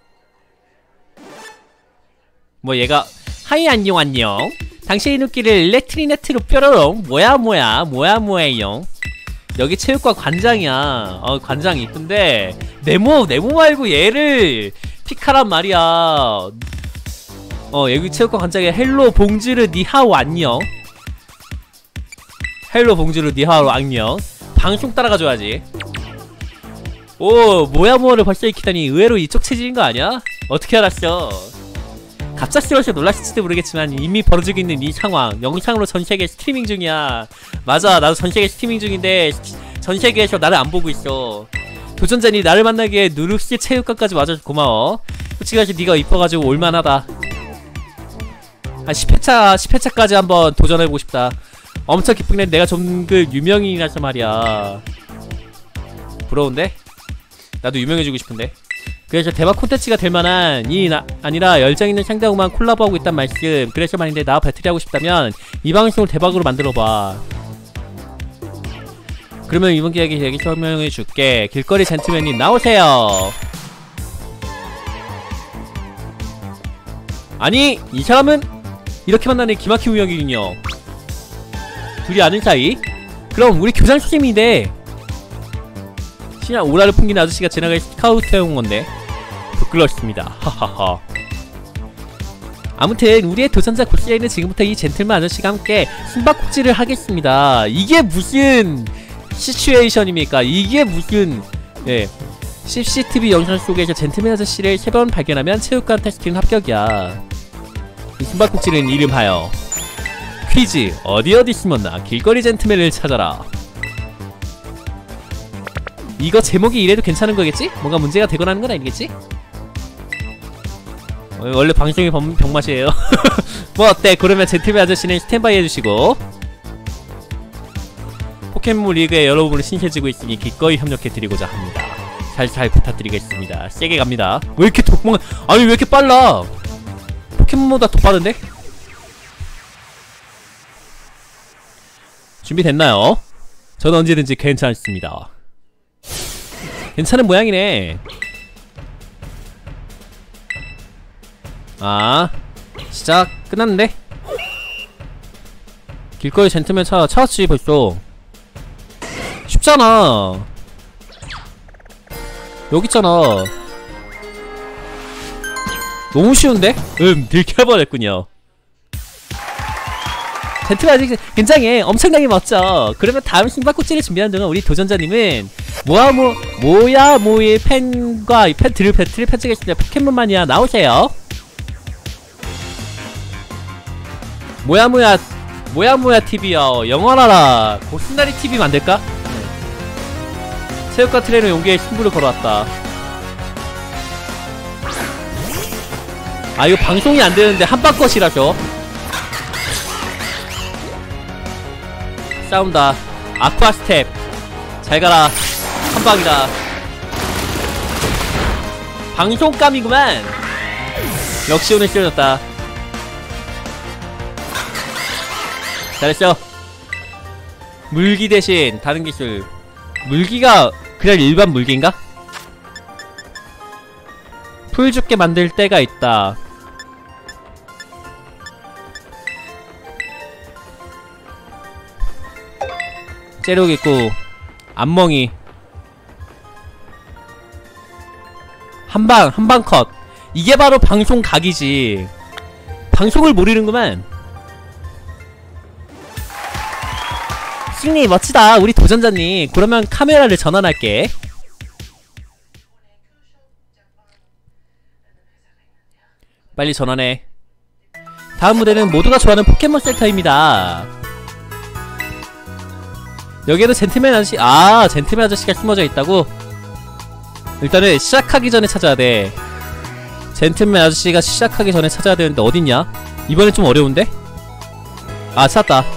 얘가 하이 안녕. 당신의 눈길을 일렉트리네트로 뾰로롱. 모야모야용. 여기 체육관 관장이야. 관장 이쁜데 네모 말고 얘를 피카란 말이야. 여기 체육관 관장이 헬로 봉지르 니하오 안녕. 헬로 봉주르 니하로 악령. 방송 따라가줘야지. 오, 모야모어를 벌써 익히다니 의외로 이쪽 체질인 거 아니야? 어떻게 알았어? 갑작스러워서 놀라실지도 모르겠지만 이미 벌어지고 있는 이 상황 영상으로 전세계 스트리밍 중이야. 맞아, 나도 전세계 스트리밍 중인데 전세계에서 나를 안 보고 있어. 도전자니 나를 만나기에 누룩시 체육관까지 와줘서 고마워. 솔직히 네가 이뻐가지고 올만하다. 한 10회차까지 한번 도전해보고 싶다. 엄청 기쁜 게 내가 좀 그 유명인이라서 말이야. 부러운데? 나도 유명해지고 싶은데. 그래서 대박 콘텐츠가 될만한 아니라 열정있는 상대하고만 콜라보하고 있단 말씀. 그래서 말인데 나와 배틀이 하고 싶다면 이 방송을 대박으로 만들어봐. 그러면 이번 기획에 얘기 설명해줄게. 길거리 젠틀맨님 나오세요. 아니 이 사람은 이렇게 만나는 기막힌 우연이군요. 둘이 아는 사이? 그럼 우리 교장 선생님인데 신약 오라를 풍기는 아저씨가 지나갈 스카우트 해온 건데 부끄럽습니다. 하하하. 아무튼 우리의 도전자 고스레이는 지금부터 이 젠틀맨 아저씨가 함께 숨바꼭질을 하겠습니다. 이게 무슨 시츄에이션입니까? 이게 무슨 CCTV 영상 속에서 젠틀맨 아저씨를 3번 발견하면 체육관 테스트는 합격이야. 이 숨바꼭질은 이름하여 퀴즈 어디 숨었나 길거리 젠틀맨을 찾아라. 이거 제목이 이래도 괜찮은 거겠지? 뭔가 문제가 되거나 하는 건 아니겠지? 원래 방송이 병맛이에요. 뭐 어때? 그러면 젠틀맨 아저씨는 스탠바이 해주시고 포켓몬 리그에 여러분을 신세지고 있으니 기꺼이 협력해드리고자 합니다. 잘 부탁드리겠습니다. 세게 갑니다. 왜 이렇게 아니 왜 이렇게 빨라? 포켓몬보다 더 빠른데? 준비됐나요? 저는 언제든지 괜찮습니다. 괜찮은 모양이네. 아, 시작 끝났는데? 길거리 젠틀맨 찾았지 벌써. 쉽잖아. 여기 있잖아. 너무 쉬운데? 들켜버렸군요. 젠틀맨 아직 굉장히 엄청나게 멋져. 그러면 다음 숨바꼭질을 준비하는 동안 우리 도전자님은 모야모의 팬과 팬들을 배틀을 펼치겠습니다. 포켓몬 마니아 나오세요. 모야모야 TV요. 영원하라. 고순다리 TV 만들까? 체육관 트레이너 용기에 승부를 걸어왔다. 아 이거 방송이 안되는데 한바컷이라죠. 싸운다. 아쿠아 스텝 잘가라. 한방이다. 방송감이구만. 역시 오늘 씌워졌다. 잘했어. 물기 대신 다른 기술. 물기가 그냥 일반 물기인가? 풀 죽게 만들 때가 있다. 째력 있고 앞멍이 한방 컷. 이게 바로 방송 각이지. 방송을 모르는구만. 승리 멋지다. 우리 도전자님. 그러면 카메라를 전환할게. 빨리 전환해. 다음 무대는 모두가 좋아하는 포켓몬 센터입니다. 여기에도 젠틀맨 아저씨. 아 젠틀맨 아저씨가 숨어져 있다고? 일단은 시작하기 전에 찾아야 돼. 젠틀맨 아저씨가 시작하기 전에 찾아야 되는데 어딨냐? 이번엔 좀 어려운데? 아 찾았다.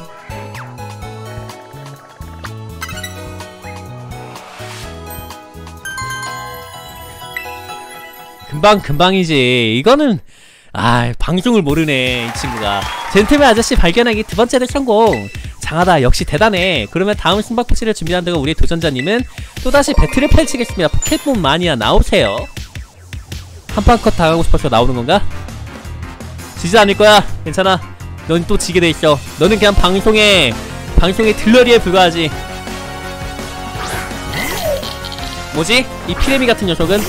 금방이지. 이거는 방송을 모르네 이 친구가. 젠틀맨 아저씨 발견하기 2번째는 성공. 장하다. 역시 대단해. 그러면 다음 숨바꼭질을 준비한 동안 우리 도전자님은 또다시 배틀을 펼치겠습니다. 포켓몬 마니아 나오세요. 한판컷 당하고 싶어서 나오는 건가? 지지 않을 거야. 괜찮아. 넌 또 지게 돼 있어. 너는 그냥 방송의 들러리에 불과하지. 뭐지? 이 피레미 같은 녀석은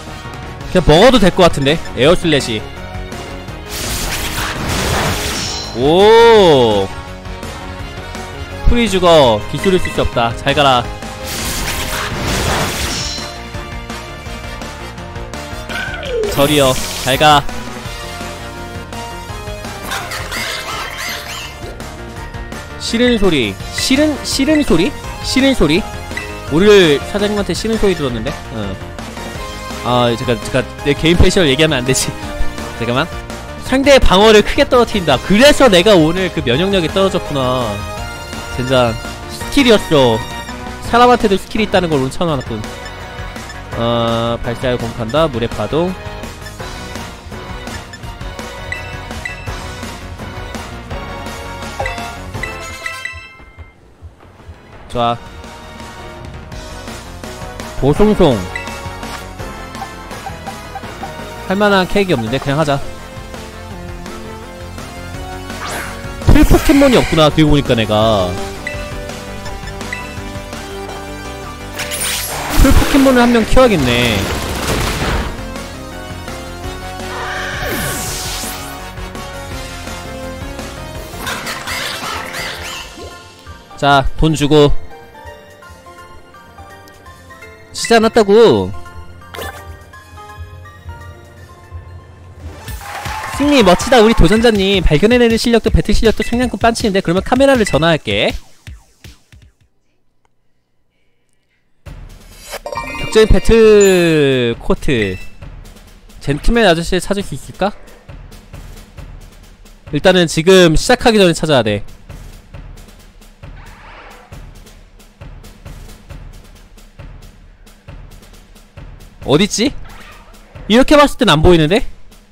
그냥 먹어도 될 것 같은데. 에어슬래시. 오 풀이 죽어. 기술을 쓸 수 없다. 잘 가라. 저리요. 잘 가. 싫은 소리. 싫은 소리? 싫은 소리? 오늘 사장님한테 싫은 소리 들었는데? 아, 제가 내 개인 패션을 얘기하면 안 되지. 잠깐만. 상대의 방어를 크게 떨어뜨린다. 그래서 내가 오늘 그 면역력이 떨어졌구나. 젠장. 스킬이었어. 사람한테도 스킬이 있다는 걸 오늘 처음 알았군. 발사를 공격한다. 물의 파동. 좋아. 보송송. 할만한 캐릭이 없는데 그냥 하자. 풀 포켓몬이 없구나. 그리고 보니까 내가 풀 포켓몬을 한 명 키워야겠네. 자, 돈 주고. 진짜 않았다고. 승리 멋지다. 우리 도전자님 발견해내는 실력도 배틀 실력도 상냥꾼 빤치인데 그러면 카메라를 전화할게. 격전의 배틀 코트. 젠틀맨 아저씨를 찾을 수 있을까? 일단은 지금 시작하기 전에 찾아야 돼. 어딨지? 이렇게 봤을 땐 안 보이는데?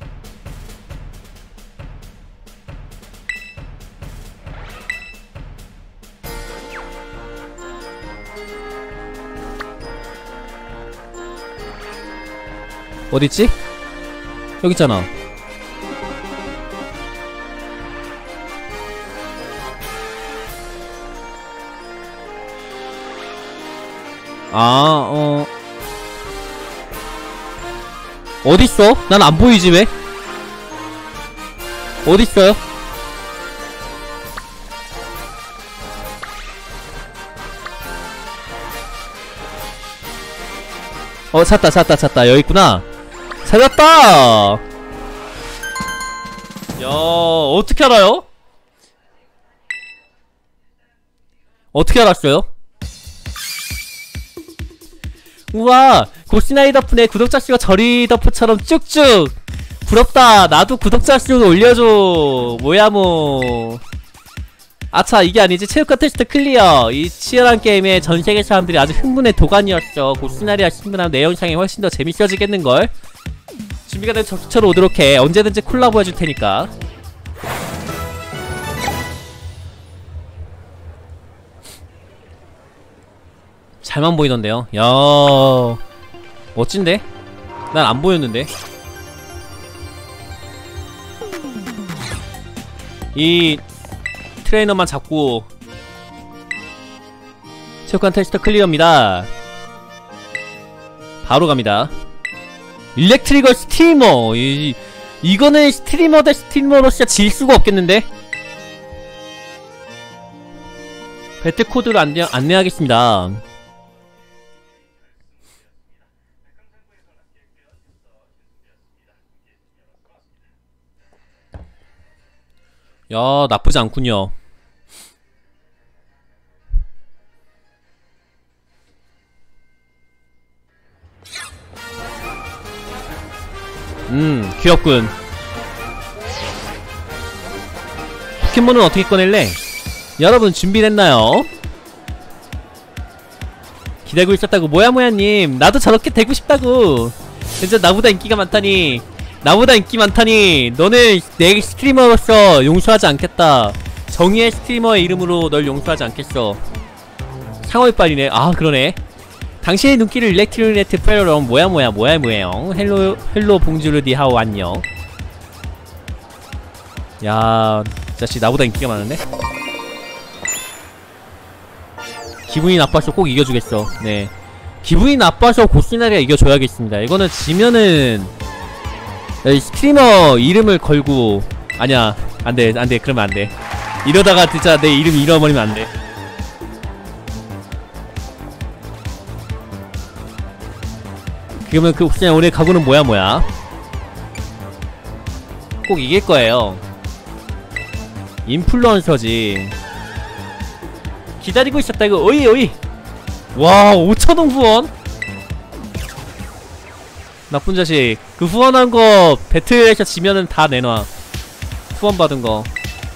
어딨지? 여기 있잖아. 어딨어? 난 안 보이지 왜? 어딨어요? 찾다. 여기 있구나. 찾았다! 야, 어떻게 알아요? 어떻게 알았어요? 우와, 고시나이 덕분에 구독자 수가 저리 덕후처럼 쭉쭉! 부럽다. 나도 구독자 수 올려줘. 뭐야 뭐. 아차, 이게 아니지. 체육관 테스트 클리어. 이 치열한 게임에 전세계 사람들이 아주 흥분의 도가니였어. 고시나리와 신문하면 내 영상이 훨씬 더 재밌어지겠는걸. 준비가 되면 적극적으로 오도록 해. 언제든지 콜라보 해줄 테니까. 잘만 보이던데요. 야, 멋진데? 난 안 보였는데. 이 트레이너만 잡고 체육관 테스트 클리어입니다. 바로 갑니다. 일렉트리걸 스트리머. 이거는 스트리머 대 스트리머로 진짜 질 수가 없겠는데? 배틀 코드를 안내하겠습니다. 야, 나쁘지 않군요. 귀엽군. 포켓몬은 어떻게 꺼낼래? 여러분 준비됐나요? 기다리고 있었다고. 뭐야님 나도 저렇게 되고 싶다고. 진짜 나보다 인기가 많다니. 너는 내 스트리머로서 용서하지 않겠다. 정의의 스트리머의 이름으로 널 용서하지 않겠어. 상어이 빨리네. 아, 그러네. 당신의 눈길을 일렉트리네트 페로롱. 뭐야뭐예요. 헬로 봉주르 니하오 안녕. 야, 자식 나보다 인기가 많은데? 기분이 나빠서 꼭 이겨주겠어. 네, 기분이 나빠서 고시나리가 이겨줘야겠습니다. 이거는 지면은 스트리머 이름을 걸고, 아니야, 안돼 안돼 그러면 안돼. 이러다가 진짜 내 이름 잃어버리면 안돼. 그러면 그 그냥 오늘 각오는 뭐야? 꼭 이길 거예요. 인플루언서지. 기다리고 있었다 이거. 어이. 와 5,000원 후원? 나쁜 자식. 그 후원한 거 배틀에서 지면은 다 내놔. 후원 받은 거.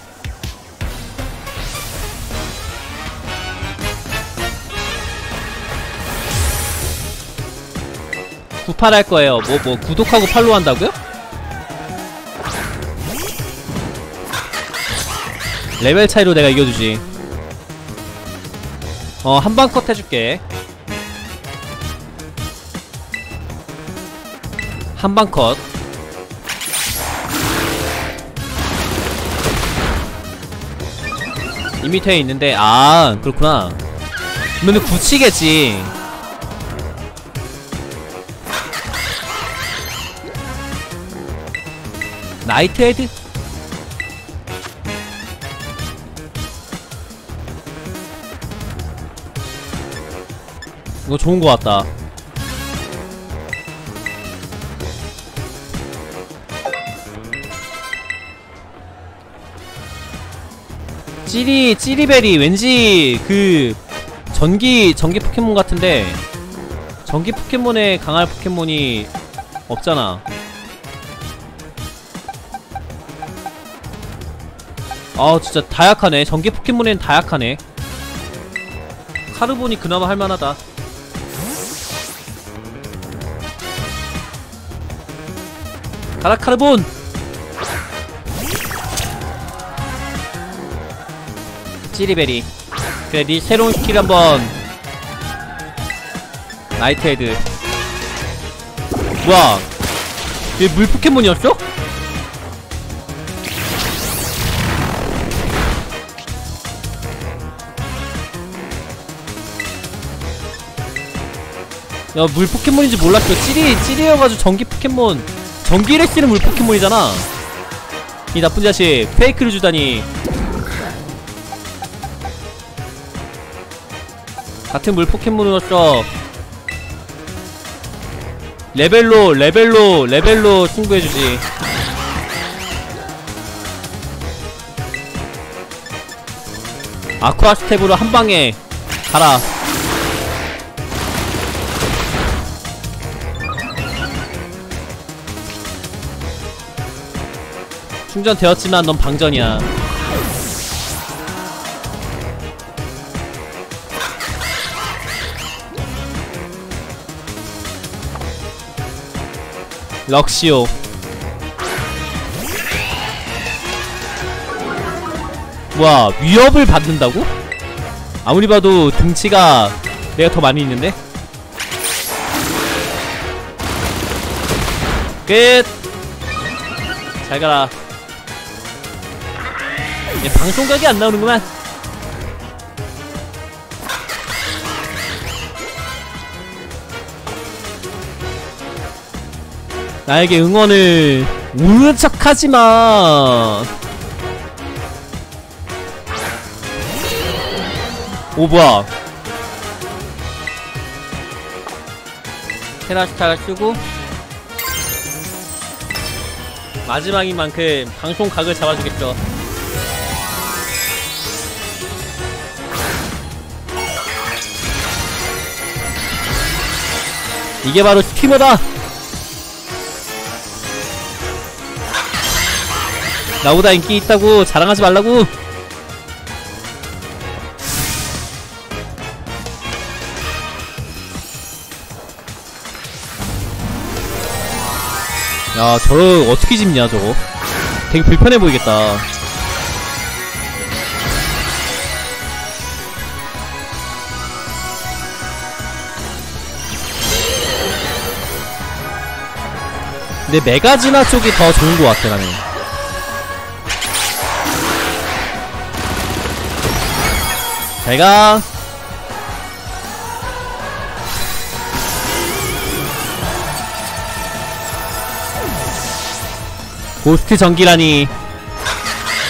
구팔할 거예요. 뭐 구독하고 팔로우 한다고요? 레벨 차이로 내가 이겨주지. 한방 컷 해줄게. 한방 컷. 이 밑에 있는데, 아, 그렇구나. 그러면 굳히겠지. 나이트 헤드? 이거 좋은 거 같다. 찌리베리 왠지 그 전기 포켓몬 같은데 전기 포켓몬에 강할 포켓몬이 없잖아. 아 진짜 다 약하네. 전기 포켓몬에는 다 약하네. 카르본이 그나마 할만하다. 가라 카르본! 찌리베리. 그래 니 새로운 스킬 한번. 나이트 헤드. 뭐야 얘 물 포켓몬이었어? 야 물 포켓몬인지 몰랐어. 찌리여가지고 전기 포켓몬. 전기를 쓰는 물 포켓몬이잖아. 이 나쁜 자식 페이크를 주다니. 같은 물 포켓몬으로서 레벨로 승부해주지. 아쿠아 스텝으로 한방에 가라. 충전되었지만 넌 방전이야. 럭시오. 뭐야 위협을 받는다고? 아무리 봐도 등치가 내가 더 많이 있는데? 끝! 잘가라. 얘 방송각이 안 나오는구만. 나에게 응원을 우는 척 하지마. 오 뭐야 테라스타를 쓰고 마지막인 만큼 방송 각을 잡아주겠죠. 이게 바로 스티머다. 나보다 인기 있다고 자랑하지 말라고. 야 저거 어떻게 집냐 저거. 되게 불편해 보이겠다. 근데 메가지나 쪽이 더 좋은 것 같아 나는. 잘가. 고스트 전기라니.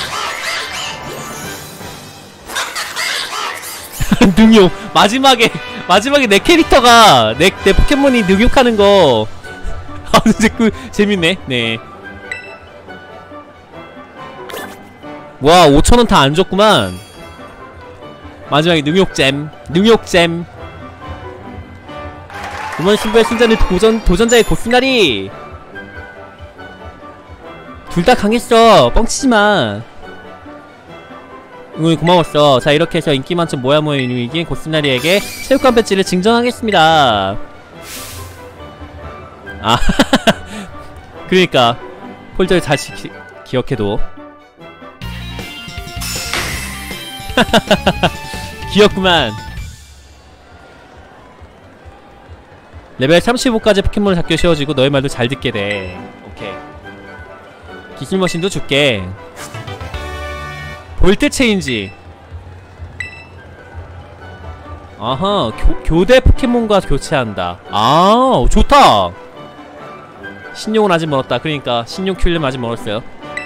능욕. 마지막에 내 캐릭터가 내 포켓몬이 능욕하는 거. 아 진짜 재밌네. 네. 와 5,000원 다 안 줬구만. 마지막에 능욕잼. 이번 신부의 승자는 도전자의 고스나리. 둘 다 강했어. 뻥치지마. 응원이 고마웠어. 자 이렇게 해서 인기 만점 모야모야님이 이긴 고스나리에게 체육관 배지를 증정하겠습니다. 아 그러니까 폴더를 잘 기억해도. 귀엽구만. 레벨 35까지 포켓몬을 잡기 쉬워지고 너의 말도 잘 듣게 돼. 오케이. 기술머신도 줄게. 볼트 체인지. 아하. 교대 포켓몬과 교체한다. 아 좋다. 신용은 아직 멀었다. 그러니까 신용 키우려면 아직 멀었어요.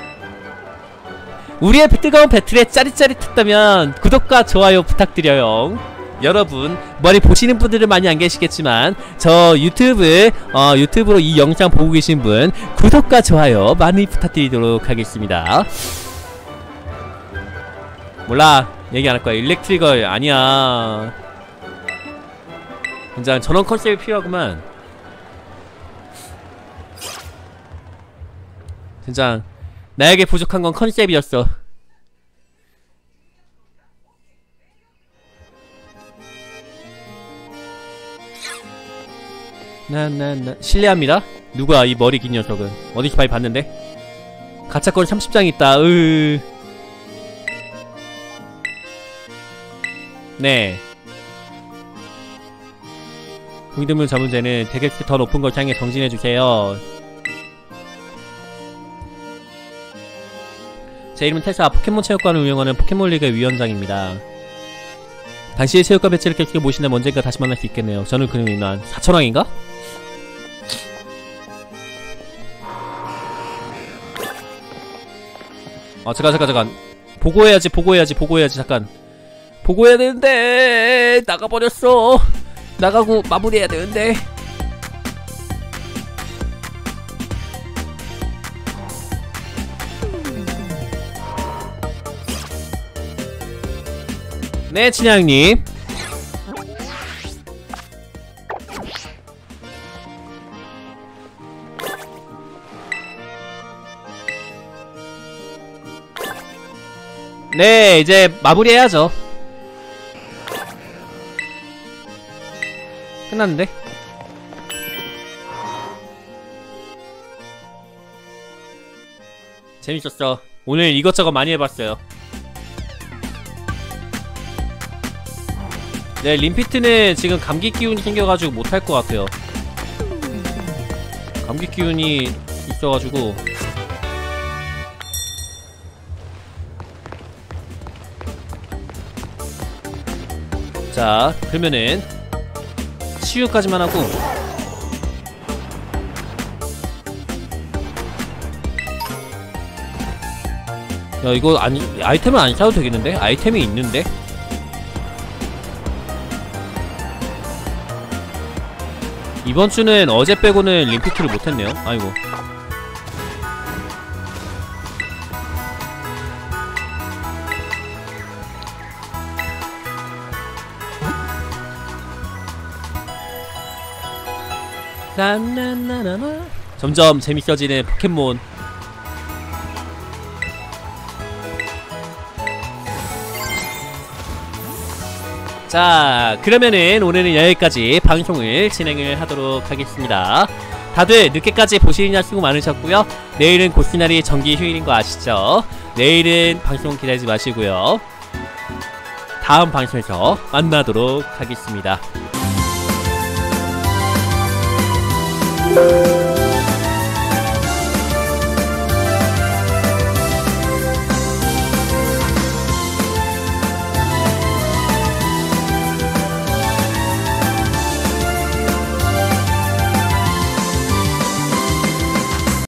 우리의 뜨거운 배틀에 짜릿짜릿했다면 구독과 좋아요 부탁드려요. 여러분 많이 보시는 분들은 많이 안 계시겠지만 저 유튜브로 이 영상 보고 계신 분 구독과 좋아요 많이 부탁드리도록 하겠습니다. 몰라 얘기 안 할 거야. 일렉트리걸 아니야. 진짜 저런 컨셉이 필요하구만. 진짜 나에게 부족한 건 컨셉이었어. 실례합니다. 누구야 이 머리 긴 녀석은. 어디서 많이 봤는데? 가차권 30장 있다. 네. 공이드물 전문제는 대객수 더 높은 걸 향해 정진해주세요. 제 이름은 테사. 포켓몬 체육관을 운영하는 포켓몬리그 위원장입니다. 당시의 체육관 배치를 계속 모신다면 언젠가 다시 만날 수 있겠네요. 저는 그는 인한 4,000왕인가? 아 잠깐 보고해야지 잠깐. 보고해야 되는데 나가버렸어. 나가고 마무리해야 되는데. 네 친양님. 네 이제 마무리해야죠. 끝났는데? 재밌었어. 오늘 이것저것 많이 해봤어요. 네 림피트는 지금 감기 기운이 생겨가지고 못할 것 같아요. 감기 기운이 있어가지고. 자 그러면은 치유까지만 하고 야 이거 아니 아이템을 안 사도 되겠는데? 아이템이 있는데? 이번 주는 어제 빼고는 림피트를 못했네요. 아이고. 점점 재밌어지는 포켓몬. 자 그러면은 오늘은 여기까지 방송을 진행을 하도록 하겠습니다. 다들 늦게까지 보시느냐 수고 많으셨고요. 내일은 고스나리 정기 휴일인 거 아시죠? 내일은 방송 기다리지 마시고요. 다음 방송에서 만나도록 하겠습니다.